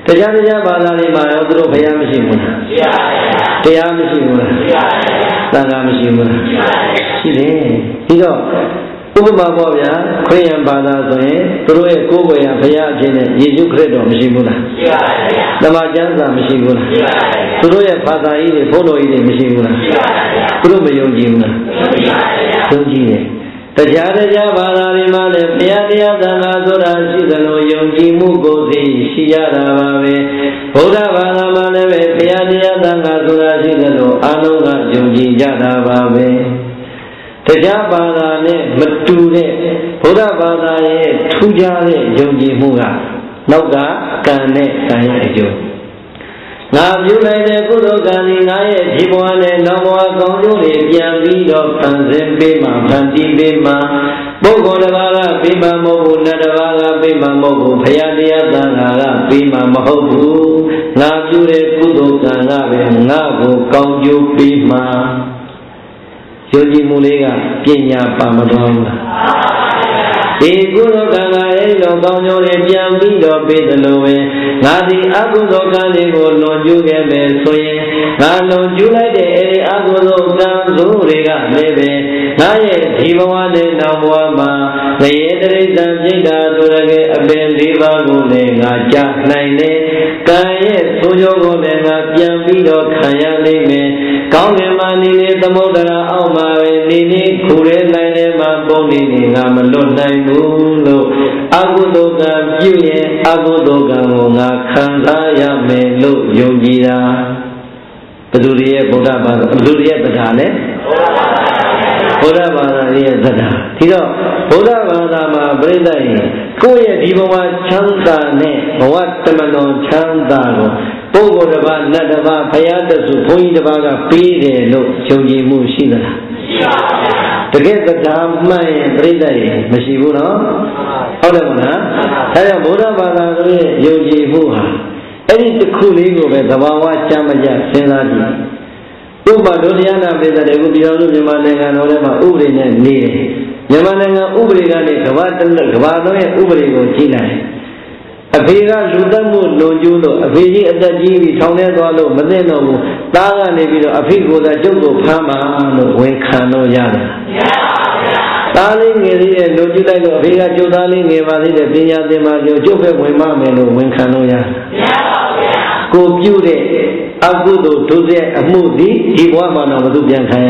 တရားတရားဘာသာတွေမှာရောသူတို့ဘုရားမရှိဘူးလားတရားမရှိဘူးလားသံဃာမရှိဘူးလားရှိတယ်ပြီးတော့ဥပမာပေါ့ဗျာခရစ်ယာန်ဘာသာဆိုရင်သူတို့ရဲ့ကိုယ်ကိုယ်ရဘုရားအဖြစ်နဲ့ယေရှုခရစ်တော်မရှိဘူးလားရှိပါတယ်ဓမ္မကျမ်းစာမရှိဘူးလားရှိပါတယ်သူတို့ရဲ့ဘာသာကြီးတွေဘုန်းတော်ကြီးတွေမရှိဘူးလားရှိပါတယ်သူတို့မယုံကြည်ဘူးလားယုံကြည်တယ်တရားဘာသာတွေမှာလည်းဘုရားတရားသံဃာဆိုတာရှိသလိုယုံကြည်မှုကိုယ်စီရှိကြတာပါပဲဗုဒ္ဓဘာသာမှာလည်းပဲဘုရားတရားသံဃာဆိုတာရှိသလိုအလုံးကယုံကြည်ကြတာပါပဲတရားဘာသာနဲ့မတူတဲ့ဗုဒ္ဓဘာသာရဲ့ထူးခြားတဲ့ယုံကြည်မှုကနောက်ကကံနဲ့ကံရဲ့အကျိုးငါပြုလိုက်တဲ့ကုသိုလ်ကံဒီငါရဲ့ဒီဘဝနဲ့နောက်ဘဝကောင်းကျိုးတွေပြန်ပြီးတော့ဖန်ဆင်းပေးမှဖန်တီးပေးမှပုဂ္ဂိုလ်တစ်ပါးကပေးမှမဟုတ်ဘူးနတ်တစ်ပါးကပေးမှမဟုတ်ဘူးဘုရားတရားသံဃာကပေးမှမဟုတ်ဘူးငါပြုတဲ့ကုသိုလ်ကံကပဲငါ့ကိုကောင်းကျိုးပေးမှယုံကြည်မှုလေးကပညာပါမတော်ဘူးလားဒီကုသိုလ်ကံကအဲဒီလိုကောင်းကျိုးတွေပြန်ပြီးတော့ပေးတယ်လို့ပဲငါဒီအကုသိုလ်ကံတွေကိုလွန်ကျူးခဲ့မယ်ဆိုရင်ငါလွန်ကျူးလိုက်တဲ့အဲဒီအကုသိုလ်ကံစုတွေကလည်းပဲငါရဲ့ဒီဘဝနဲ့နောက်ဘဝမှာငရေတရိစ္ဆာန်ပြိတ္တာဆိုရတဲ့အပင်၄ပါးကိုလည်းငါကြားနိုင်တယ်ကံရဲ့ဆိုးကျိုးကိုလည်းငါပြန်ပြီးတော့ခံရလိမ့်မယ်ကောင်းကင်မှာနေနေသမုဒ္ဒရာအောက်မှာပဲနေနေခူရဲနိုင်နေမှာပုံနေနေငါမလွတ်နိုင်ဘူးလို့အကုသိုလ်ကံပြုရင်အကုသိုလ်ကံကိုငါခံစားရမယ်လို့ယုံကြည်တာဘယ်သူရဲ့ဗုဒ္ဓဘာသာဘယ်သူရဲ့တရားလဲဗုဒ္ဓဘာသာရဲ့သဒ္ဒါဒီတော့ဗုဒ္ဓဘာသာမှာပြိဿရင်ကိုယ့်ရဲ့ဒီဘဝချမ်းသာနဲ့ဘဝတမလွန်ချမ်းသာကိုပုဂ္ဂိုလ်တစ်ပါးနတ်တစ်ပါးဘုရားတဆူဘုန်းကြီးတစ်ပါးကပေးတယ်လို့ယုံကြည်မှုရှိသလားရှိပါဘူးတကယ်တရားမှန်ရင်ပြိဿရင်မရှိဘူးနော်ဟုတ်တယ်မလားအဲဒါဗုဒ္ဓဘာသာရဲ့ယုံကြည်မှုဟာအဲ့ဒီတစ်ခုလေးကိုပဲသဘာဝချမ်းမကြစဉ်းစားကြည့်ဥပဒုတရားနာပိဿတွေကိုပြောင်းလို့မြန်မာနိုင်ငံတော်ထဲမှာဥပဒေနဲ့နေတယ်မြန်မာနိုင်ငံဥပဒေကနေကမ္ဘာလုံးရဲ့ဥပဒေကိုကြည့်လိုက်အဖေကလူသက်မှုလွန်ကျူးလို့အဖေကြီးအသက်ကြီးပြီးထောင်ထဲသွားလို့မသိတော့ဘူးသားကနေပြီးတော့အဖေကိုယ်သာကျုပ်ကိုဖမ်းပါလို့ဝန်ခံတော့ရတယ်သားလေးငယ်လေးရဲ့လွန်ကျူးလိုက်တော့အဖေကကျုပ်သားလေးငယ်ပါသေးတယ်ပညာသင်ပါကျုပ်ပဲဝင်မမယ်လို့ဝန်ခံတော့ရတယ်ကိုပြုတဲ့အကုသိုလ်ဒုစရိုက်အမှုဒီဘဝမှာတော့ဘယ်သူပြန်ခံရ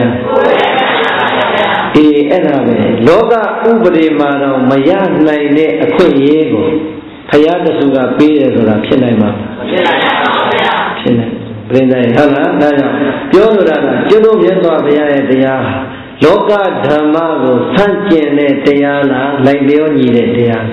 အဲ့ဒါပဲလောကဥပဒေမှာတော့မရနိုင်တဲ့အခွင့်အရေးကိုဘုရားတဆူကပေးတယ်ဆိုတာဖြစ်နိုင်မှာဖြစ်နိုင်ပါဘူးဗျာဖြစ်နိုင်ပြင်းတယ်ဟုတ်လားဒါကြောင့်ပြောလိုတာကကျွတ်တို့မြတ်စွာဘုရားရဲ့တရားလောကဓမ္မကိုဆန့်ကျင်တဲ့တရားလားလိုက်လျောညီတဲ့တရား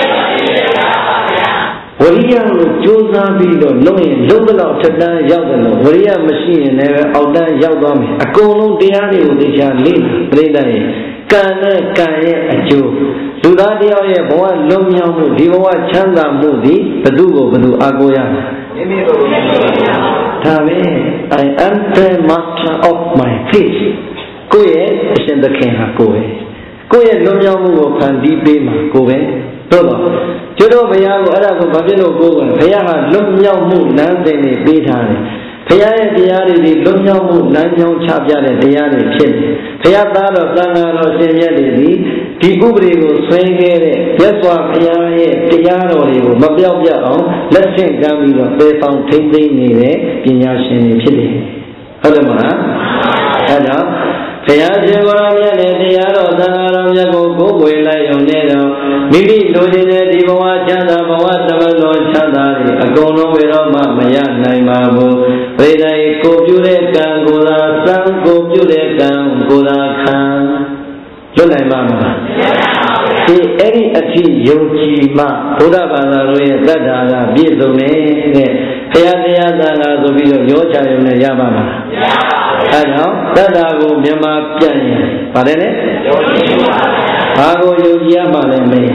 ဝရိယကိုကြိုးစားပြီးတော့လုပ်ရင်လုပ်တော့ထက်တန်းရောက်တယ်လို့ဝရိယမရှိရင်လည်းအောက်တန်းရောက်သွားမယ်အကုန်လုံးတရားတွေကိုသိချာလေ့ပြိတ္တရဲ့ကံနဲ့ကံရဲ့အကျိုးလူသားတယောက်ရဲ့ဘဝလုံးမြောက်မှုဒီဘဝချမ်းသာမှုသည်ဘယ်သူကိုဘယ်သူအားကိုးရမလဲမိမိကိုဒါပဲ I am the master of my faith ကိုယ့်ရဲ့အရှင်သခင်ဟာကိုယ်ပဲကိုယ့်ရဲ့လွန်မြောက်မှုကိုဖန်တီးပေးမှာကိုယ်ပဲတို့တော့ကျွတ်တော်ဘုရားကိုအဲ့ဒါကိုဘာဖြစ်လို့ကိုယ်ကဘုရားကလွတ်မြောက်မှုလမ်းစဉ်တွေပေးထားတယ်ဘုရားရဲ့တရားတွေဒီလွတ်မြောက်မှုလမ်းကြောင်းချပြတဲ့တရားတွေဖြစ်တယ်ဘုရားသားတော်သံဃာတော်ရှင်မြတ်တွေဒီဥပဒေကိုဆွဲခဲ့တဲ့မြတ်စွာဘုရားရဲ့တရားတော်တွေကိုမပြောက်ပြအောင်လက်ဆင့်ကမ်းပြီးတော့ပေဆောင်ထိမ့်သိမ့်နေတဲ့ပညာရှင်တွေဖြစ်တယ်ဟုတ်တယ်မလားအဲ့တော့ဘုရားရှင်ကိုယ်တော်မြတ်နဲ့တရားတော်သံဃာတော်မြတ်ကိုကိုးကွယ်လိုက်ရုံနဲ့တော့မိမိလိုချင်တဲ့ဒီဘဝချမ်းသာဘဝတမန်တော်ချမ်းသာတွေအကုန်လုံးဘယ်တော့မှမရနိုင်ပါဘူးဘယ်တိုင်ကိုပြုတဲ့ကံကိုသာစံကိုပြုတဲ့ကံကိုသာခံလွတ်နိုင်ပါမလားဒီအဲ့ဒီအဖြစ်ယုံကြည်မှဘုရားဘာသာတော်ရဲ့တတ်တာကပြည့်စုံနေတဲ့ဘုရားတရားသံဃာဆိုပြီးတော့ရောချရုံနဲ့ရပါမလားမရပါဘူးအဲကြောင့်တတ်တာကိုမြန်မာပြန်ရင်ပါတယ်လေယုံကြည်ပါဘာကိုယုံကြည်ရမှာလဲမင်း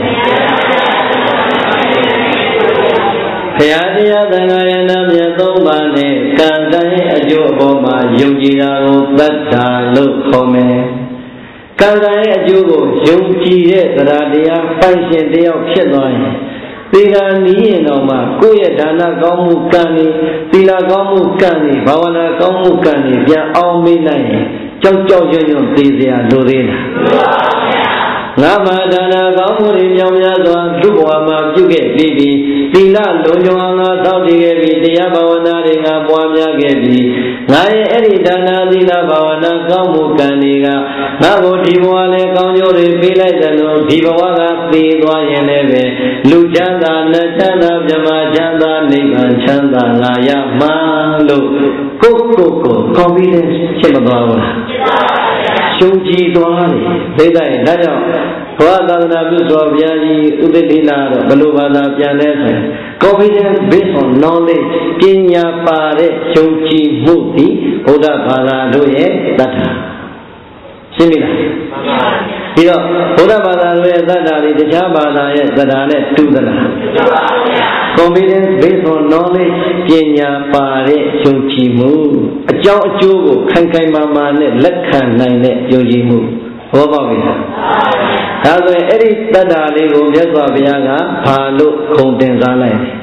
ဘုရားတရားသံဃာရဲ့နာမည်သုံးပါးနဲ့ကံတိုင်းအကျိုးအပေါ်မှာယုံကြည်တာကိုတတ်တာလို့ခေါ်မယ်ကံတိုင်းအကျိုးကိုယုံကြည်တဲ့သရတရားပိုင်ရှင်တယောက်ဖြစ်သွားရင် Tiga ni nama kuya dana kamu kani, tila kamu kani, bawana kamu kani, yang awam nai, jauh jauh tiada lorena. Nama dana kamu ni yang nyata dua macam kebi, tila lojong anga tahu kebi, dia bawana dengan buamnya kebi. Ngai eri dana tila bawana kamu kaniga, nago dibuale kamu jori pilai jano, dibawa tiada yang lebe, lujanda najanda jama janda niban janda ngaya malu, koko confidence siapa tahu lah. Suci doa ni, bedai, naya. Kalau tak nabi suabiaji udetila, belum ada pianes. Confidence based on knowledge, kinya pare suci mukti, udah pada doye data. Similah. Tidak, udah pada doye data ni, siapa pada data ni tu data. Confidence based on knowledge, kinya pare suci mu. Jauh jauh kan mama ni lekhan nai ni suci mu. Apa benda? Kalau eri data ni gum biasa biasa, palu konten salai.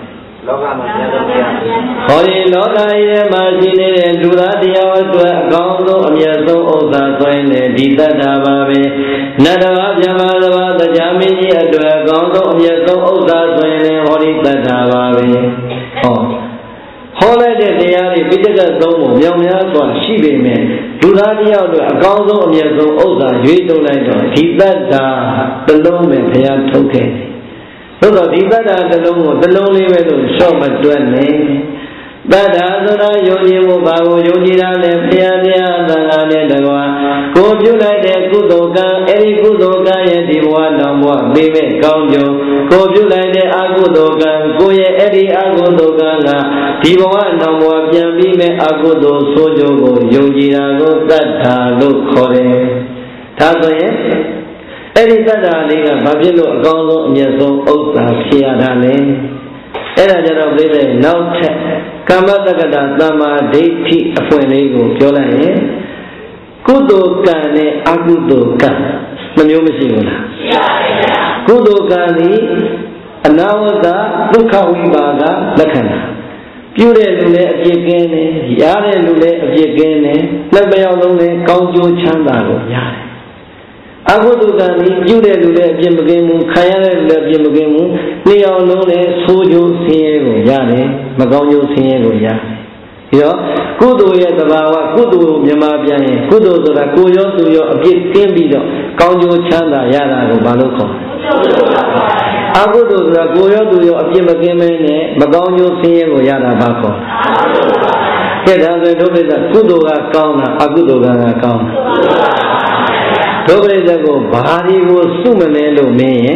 Hari loka ini masih ni dua dia dua kaum biasa osa soalnya di data babe. Nada jama jama terjadi dua kaum biasa osa soalnya hari data babe. Oh. Holai dia ni bicara semua, yang tuan siapa ni? Dua dia tu, kau tu dia tu, osa, jual lain tu. Kita dah telung mepaya token. Tu kita dah telung ni tu, semua tuan ni. Pada tu dah joji mu baru joji dah lepaya dia tangan dia dagwa. Kau jual dia kudokan, kudokan yang dibuat nama bebe kau jo. Kau jual dia aku dokan, kau ye aku dokan lah. Dibuat nama bebe aku do sojo go joji aku tak tahu kore. Tahu ye? Tak ni kan, bagi lo kau lo nyeso otak siapa ni? Era jara bebe naut. Kama takada sama deiti apa ni go jualan ye? Kudokan ni aku dokan, namanya mesti guna. Kudokan ni anawada dukawibaga lakana. Pure lule abjeken ni, yare lule abjeken ni, lebih awal ni kau jo chanda go yare. Aku dokan ni pure lule abjekemu, kaya lule abjekemu, ni awal ni sojo siye go yare, makau jo siye go yare. Yo, kudo ya terbawa, kudo nyama biaya, kudo tu lah, kuyo tu yo abjek bido, kau jo chanda yara go baloko. Aku tu lah, kuyo tu yo abjekemu ni, makau jo siye go yara bako. Kita tu beda, kudo ka kau na, aku tu ka kau na. Tu beda go, bahari go sumene lo me.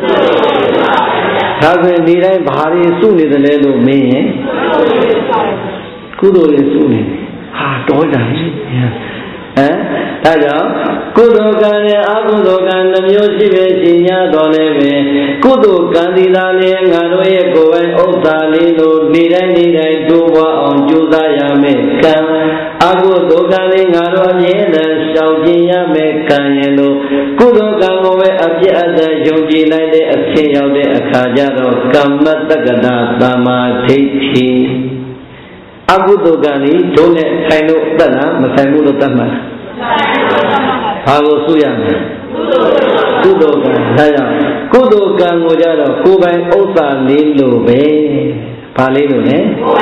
Tapi nirai bahari sumene lo me. Kudo itu ni, doa ni, Tahu, kudokan aku dokan namyosi besinya doleme, kudokan di dalam ngaruh kowe otali lo nirai dua on juta ya mekan, aku dokan ngaruh ni saujinya mekan lo, kudokan kowe abdi ada joji lain de akhir jauh de akhajar kamat tagada tamatiti. Aku tu kali jone kainu tanah, masai muda tanah. Aku suyang. Kudokan, saya kudokan mujara, kubai osa lilu be, palilu ne.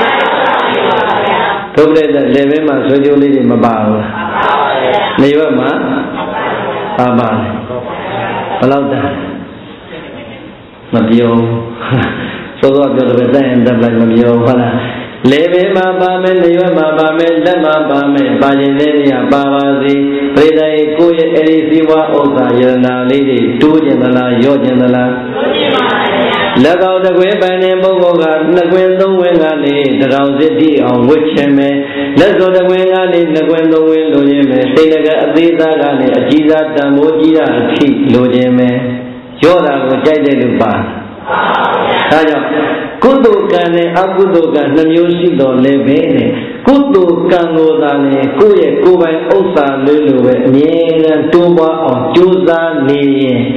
Tu boleh lewe mas sejuli di mabau. Lewe mas, apa? Kalau dah, mabiyo. Soalnya kalau betul yang dah belajar mabiyo, mana? Leve mama me, leve mama me, le mama me, bajineria bawazi, predai koi erisiwa osa yerna lidi, tu jendala, yo jendala. Lagau da kue bane boga, na kue dongwe ngani, darau zeti ang wiche me, lazo da kue ngani, na kue dongwe loje me, tinaga adita ngani, ajiza tamojira ati loje me, yoda ko jai lupa. Saja, kudokan ni, aku dokan, namyosi dole bene. Kudokan godane, kuye kubai osa lulu be, nyeran tuba on juza ni.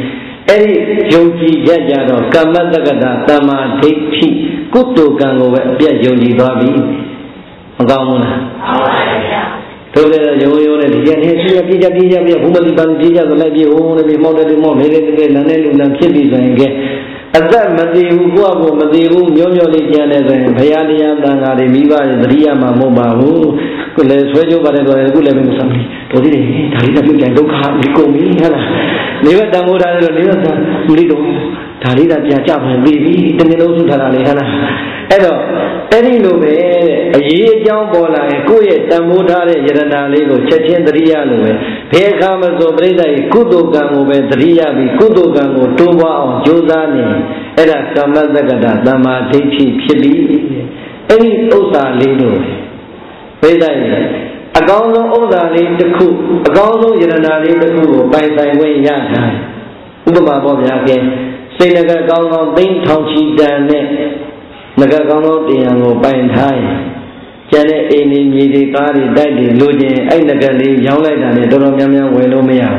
Eri Yogi Yajado, Kamatagada, Tama, Dikti, Kutu Kango, Yogi Babi, Gamuna. Told the Yoyo, the Pija, Woman, Pija, the Lady, who be more than more, and cities and get. At that, Madiu, Madiu, Yoyo, and Payania, and Viva, the Riama Moba, could let us wait over the good living something. To the Tarita, you can look hard, you go me, Never done what I don't little Tarita Jab and baby, then they also Taralihana. Any no way, a year young boy, Kuya, Tamudare, Yaranaligo, Chechen, the Rialu, Pay Kamas of Breda, Kudogan over the Riabi, Kudogan, Tuba, Josani, Eda Kamazagada, Dama, Techi, Pibi, any Osa Lido. Breda. A gauzo of the name the coup, a gauzo Yanali the coup, by thy way Yana. Ubama Bobiake, say Naga Gauzo, Bing Tauchi Dan, Naga Gauzo, the Yango, by Thai. Janet in the Kari, Daddy, Lujin, Ainagali, Yawla, and Doromia, Welomia.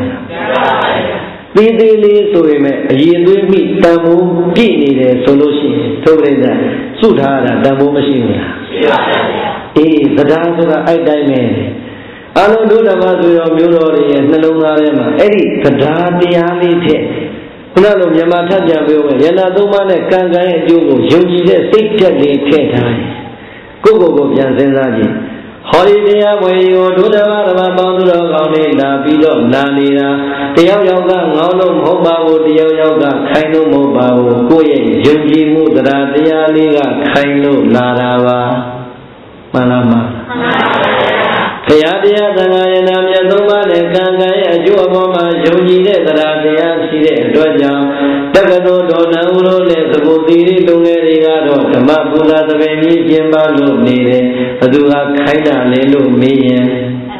Bidili, so we met a year with me, Tamu, Gini, solution, Tobreda, Sudhara, Tamu machine. The dance of the Idame. I don't do the Mazu of Murori and Nalunarema. Eddie, the Dadiality. Unalo Yamata Jabu, Yanadumane, Kanga, Yugo, Yuji, Sikati, Ketai. Gogo Janzenzaji. Holiday, where you do the Varabandu, La Bido, Nanina, the Yoga, Nolo, Hoba, the Yoga, Kaino Moba, Goye, Yuji Mudra, the Aliga, Kaino, Larava. Malama. Kayadia, the Nayana, Yadoma, and Kanga, Juama, Joji, the Radia, Side, Doja, Tagado, Dona, the Budi, Lungerigado, the Mabula, the Veni, Jimbalu, Nide, Adula, Kaina, Lelu, Mian,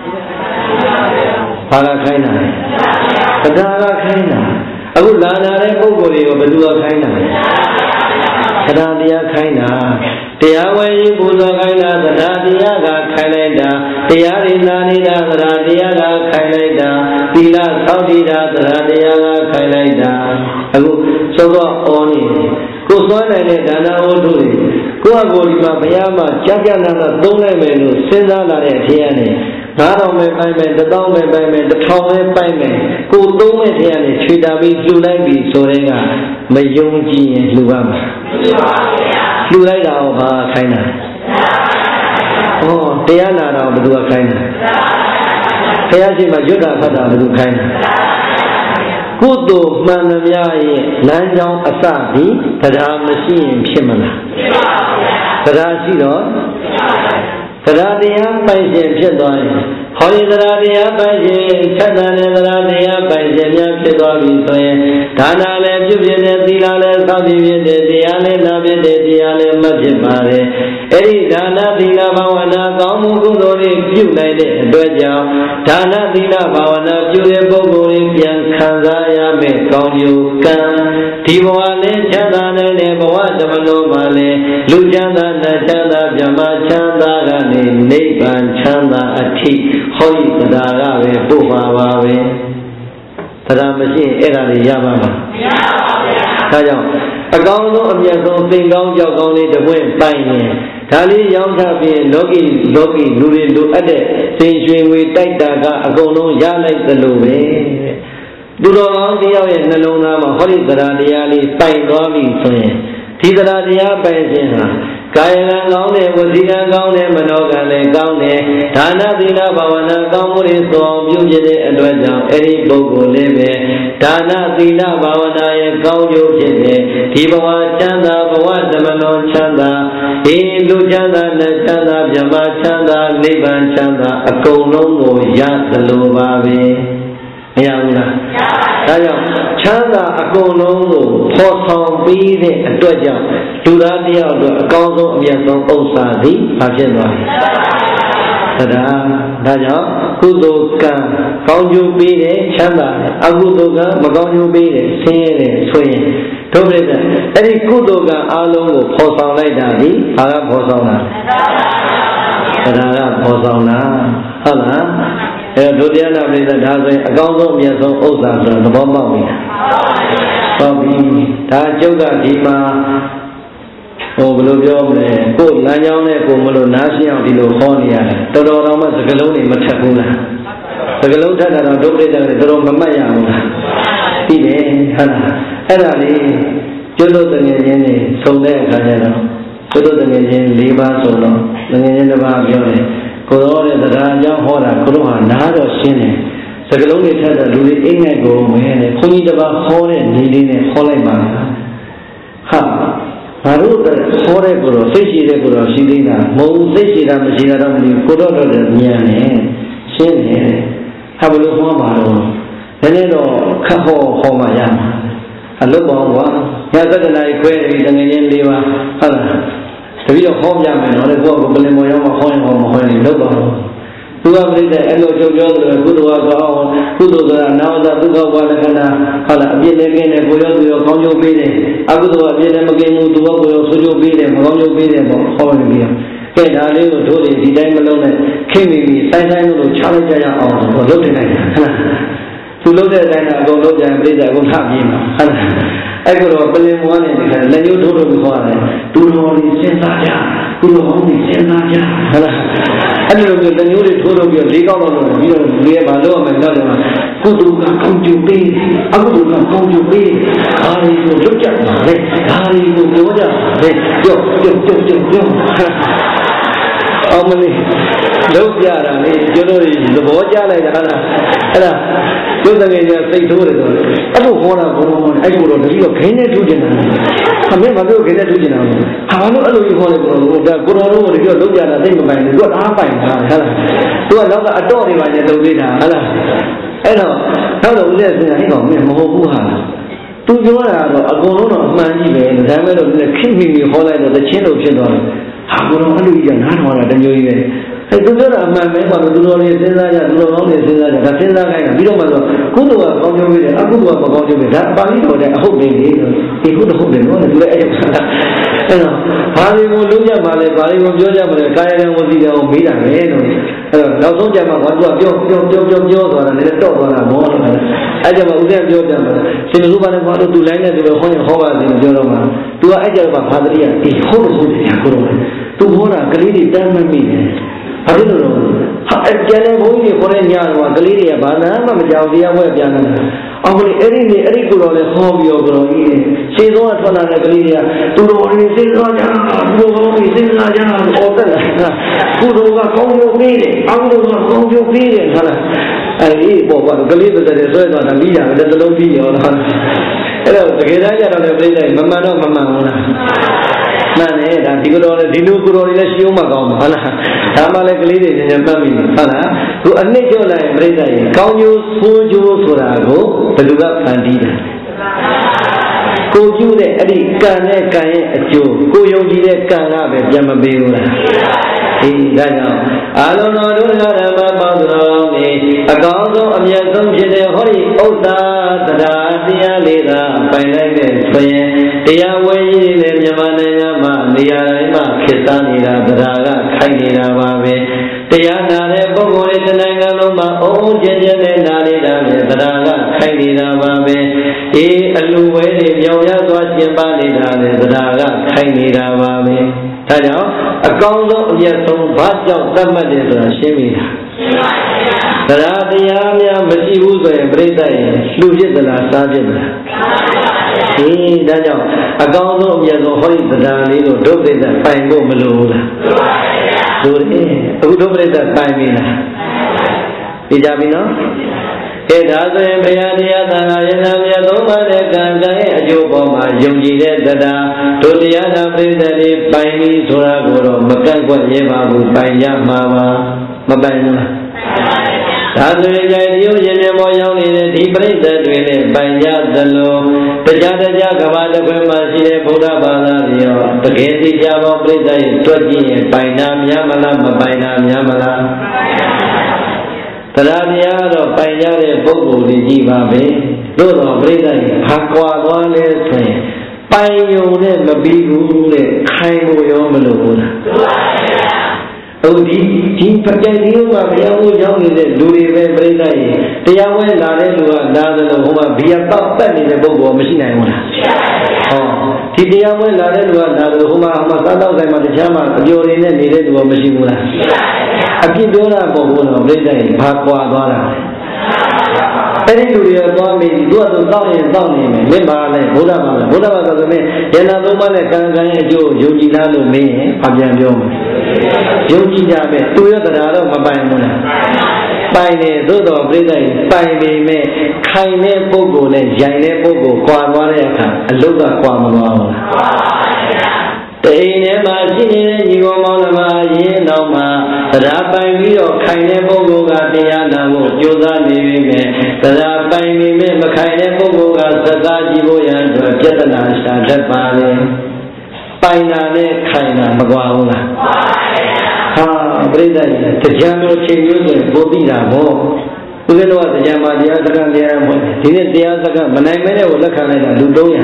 Parakaina, Kadara Kaina, Abulana, Ogori, or Badua Kaina, Kadadia Kaina. The away Buddha Kaila, the Radia Kailada, the Arinanida, the Radia Kailada, Tila Saudida, the Radia Kailada. So go on it. Go so and Dana Oduri. Go Agolima, Bayama, Chakana, Dole Menu, Senda Tiani. Naro me payment, the down me payment, the town me payment. Go do me Tiani, Chidabi, Lulabi, Sorega, Mayungi, and Luama. Do like our China. Oh, they are not out of the China. They are in my Yoga Pada of China. Kudo Manamia, Lanjong Asadi, Tada machine Pimana. Tada Zero, Tadadia by Jim Chedon. Holy Tadadia by Jim Chedanadia by Jim Chedon. Tana left you in the Dilale, Saudi, the Ale Nabi, the Ale Majimare. Eri Dana Dina Bawana, Gamu, United, Doja, Tana Dina Bawana, Julia Bogori, Kanzaya, Mekau, Kan, Tiwale, Chadana, Nebawa, Male, Lujana, Chanda, Jama, Chanda, Neban, Chanda, Ati, Holy Tadara, Buba, Tadamashi, Era, Yamama. A gown of Yazon, thing down your only the wind fine. Tali Yonka be Logi, Luri, do Ade, saying we take Daga, a gono, ya like the Lume. Do not the Yaw Nalona, Holy Tadadiali, fine Robbie, Soye. Tidaradia by Kaila Gaune, Wazina Gaune, Manogale Gaune, Tana Dina Bavana Gamuri, so Yujide and Raja, Eri Bogo Leve, Tana Dina Bavana, Gaujo Jede, Tibawa Chanda, Bawa Damano Chanda, Hindu Chanda, Chanda, Jama Chanda, Liban Chanda, Akono, Yat the Lobabe. Chanda Akono, Tosom, be the Doja, Turadia, a council of Yason Osadi, Ajena. Tada, Daja, Kudoka, Kauju be the Chanda, Agudoga, Magonu be the Sane, Sway. Tobreda, Eddie Kudoga, Alongo, Posam like Daddy, Ara Posona. Tada Posona, Hala. Dodiana, a council of Yason Osa, the Bomba. Bobby, that yoga dima. Oh, below me, go Lanyan, go Molo Nasia, the Lohonia, Todorama, the Galoni, Matapuna. The Galota, and Dobri, the Romamaya. Ide, Hana, Erali, Jodo the Nene, so there, Kajano, Jodo the Nene, Liba, Solo, the Nene of Avione, Corona, the Raja Hora, Kuruha, Nado Sine. The Galoni said that Luli Ingo, and Kunidaba Hore, Nidine, Holema. Ha. Haruda, Horeguro, Seshiguro, Shidina, Mo Seshida, Machina, Kuroda, Niane, Shin, Habalu, Venedo, Kaho, Homayama. I look on one, Yazaka, query, and then Liva, Hala. The real home yaman, or the work of Belimoyama, Home, look on. Tu amri the elo jojo the good work on, good now that you go one and a bit again and go to your conjo beating. I would have been again to work with your social beating, conjo beating, or home beer. Then I live to the time alone, came with me, I know challenge or looking at to look at and go look and breathe, I won't have him. I could have believed one and let you do it before. Do only Sensaja, do only Sensaja. I don't know the new tour of your legal, you know, we have a low and another. Good to come to be, I would come to be. Are you look at me? Are you go down? How many? Look at you know, the Boja like Anna. Good again, say to it. I don't want to I go to the Kenya to dinner. I mean, I don't get to dinner. How do you want to go? Go on, if you look at a thing of mine, what are fine. To another adore you, I don't read. I know. How do you listen? I know, Mohuha. To your Agono, Mani, the Hammer of the King, the chin of children. How do you get on than you? I do not have my member to do only Senza, do only Senza, the Senza, we don't know. Good work on your way, I could work about you with that, but you know that I hope they could hope they want to do it. How do you do your money, Bali of Georgia, but the Kayan will be your meter. Now, don't jam on what you are, and let talk on a morning. I have a Georgia, Sinuba and wanted to land to the Hova in Joroma. To I have a Padria, the whole to Hora, Galili, Diamond. I don't know. I can't only for any other Galeria, but I'm a Javia Webiana. Only any good on a hobby of growing. She's not for another Galeria. To only say, only say, good over Congo meeting. I would have Congo meeting. I eat what Galeria that is on a media, that's a low video. Hello, the Gaya on the place, Mamma. Man, that you could only do good on the Shumagam. Tamala Galeria in your family. To a nature like Breda, count you, food you, Surago, the Luga Pandida. Go you the Eddie Kane Kane, go you the Kana, Yama Beula. I don't know, a gozo of Yazum Jede Hori, Oda, Tadia Leda, Pinay, the Yahweh, the Yamana, the Yarima, Kisanida, Daga, Kainida, Babe, the Yana, Bogo, the Nangaloma, O Jenny, Nalida, Daga, Kainida, Babe, E. Aluwe, the Yoya, Yabanida, the Daga, Kainida, Babe. A gozo of Yasom, Bajo, Tamadi, Shimmy. Radia, Masiuzo, and Breda, Lucia de la Sajina. Daniel, a gozo of Yazo, the Dalino, Dobe, the fine woman, Dobe, the fine mina. Ijabino? It doesn't be any other Yadoma, Joboma, Yungi, Dada, Toliana, Breda, Paini, Suragoro, Macangua, Yeva, Paya, Mama, Mabana. That's the idea of Yemoyang, the Breda, Paya, the Low, the Jada Gavada, Buddha Bala, the Gezi Java, Breda, 20, Painam Yamala, Painam Yamala. Radia of Payare Bogu, the Jivabe, Dodo, Breda, Hakwa, Wale, Payo, the Bigu, the Kaimo Yomalo. ဒီပကြိုက်လေးမှာဘုရားဟောကြောင်းနေတဲ့လူတွေပဲပြိဿကြီးတရားဝဲလာတဲ့လူကလာတယ်လို့ဟိုမှာဘီယာပေါက်ပတ်နေတဲ့ပုဂ္ဂိုလ်မရှိနိုင်ဘူးလားဟောဒီတရားဝဲလာတဲ့လူကလာတယ်ဟိုမှာစားတော့ဆိုင်မှာတရားမှာအပြိုတွေနဲ့နေတဲ့လူကမရှိဘူးလားအပြစ်ပြောတာပုံပေါ်တော့ပြိဿကြီးဘာကွာသွားတာအဲ့ဒီလူတွေသွားမိသူကတော့တောင်းရင်တောင်းနေမယ်မင်းပါလဲဘုရားပါလဲဘုရားပါဆိုတော့မင်းဉာဏ်သုံးပါးနဲ့ကံကံရဲ့အကျိုးယုံကြည်လားလို့မင်းဘာပြန်ပြောမလဲယုံကြည်ကြပဲသူရတရားတော့မပိုင်ဘူးလားပိုင်တယ်သို့တော်ပြိဿကြီးပိုင်ပေမဲ့ခိုင်တဲ့ပုဂ္ဂိုလ်နဲ့ရိုင်တဲ့ပုဂ္ဂိုလ်ကွာသွားတဲ့အခါအလုတ်ကကွာမသွားဘူးလားတိန်ထဲမှာရှိနေတဲ့ညီကောင်မောင်နှမရင်းနောက်မှာတရားပိုင်ပြီးတော့ခိုင်တဲ့ပုဂ္ဂိုလ်ကတရားနာဖို့ကြိုးစားနေပြီမဲ့တရားပိုင်ပြီးမဲ့မခိုင်တဲ့ပုဂ္ဂိုလ်ကသက္ကာကြည့်ဖို့ရန်အတွက်ပြဿနာရှာတတ်ပါလေပိုင်တာနဲ့ခိုင်တာမကွာဘူးလားဟာပြိဿကြီးတရားတော်ချိန်မျိုးဆိုပို့ပြီးတာပေါ့ဦးဇင်းတို့ကတရားမှာတရားစကားတရားမှာဒီနေ့တရားစကားမနိုင်မဲတဲ့ကိုလက်ခံလိုက်တာလူ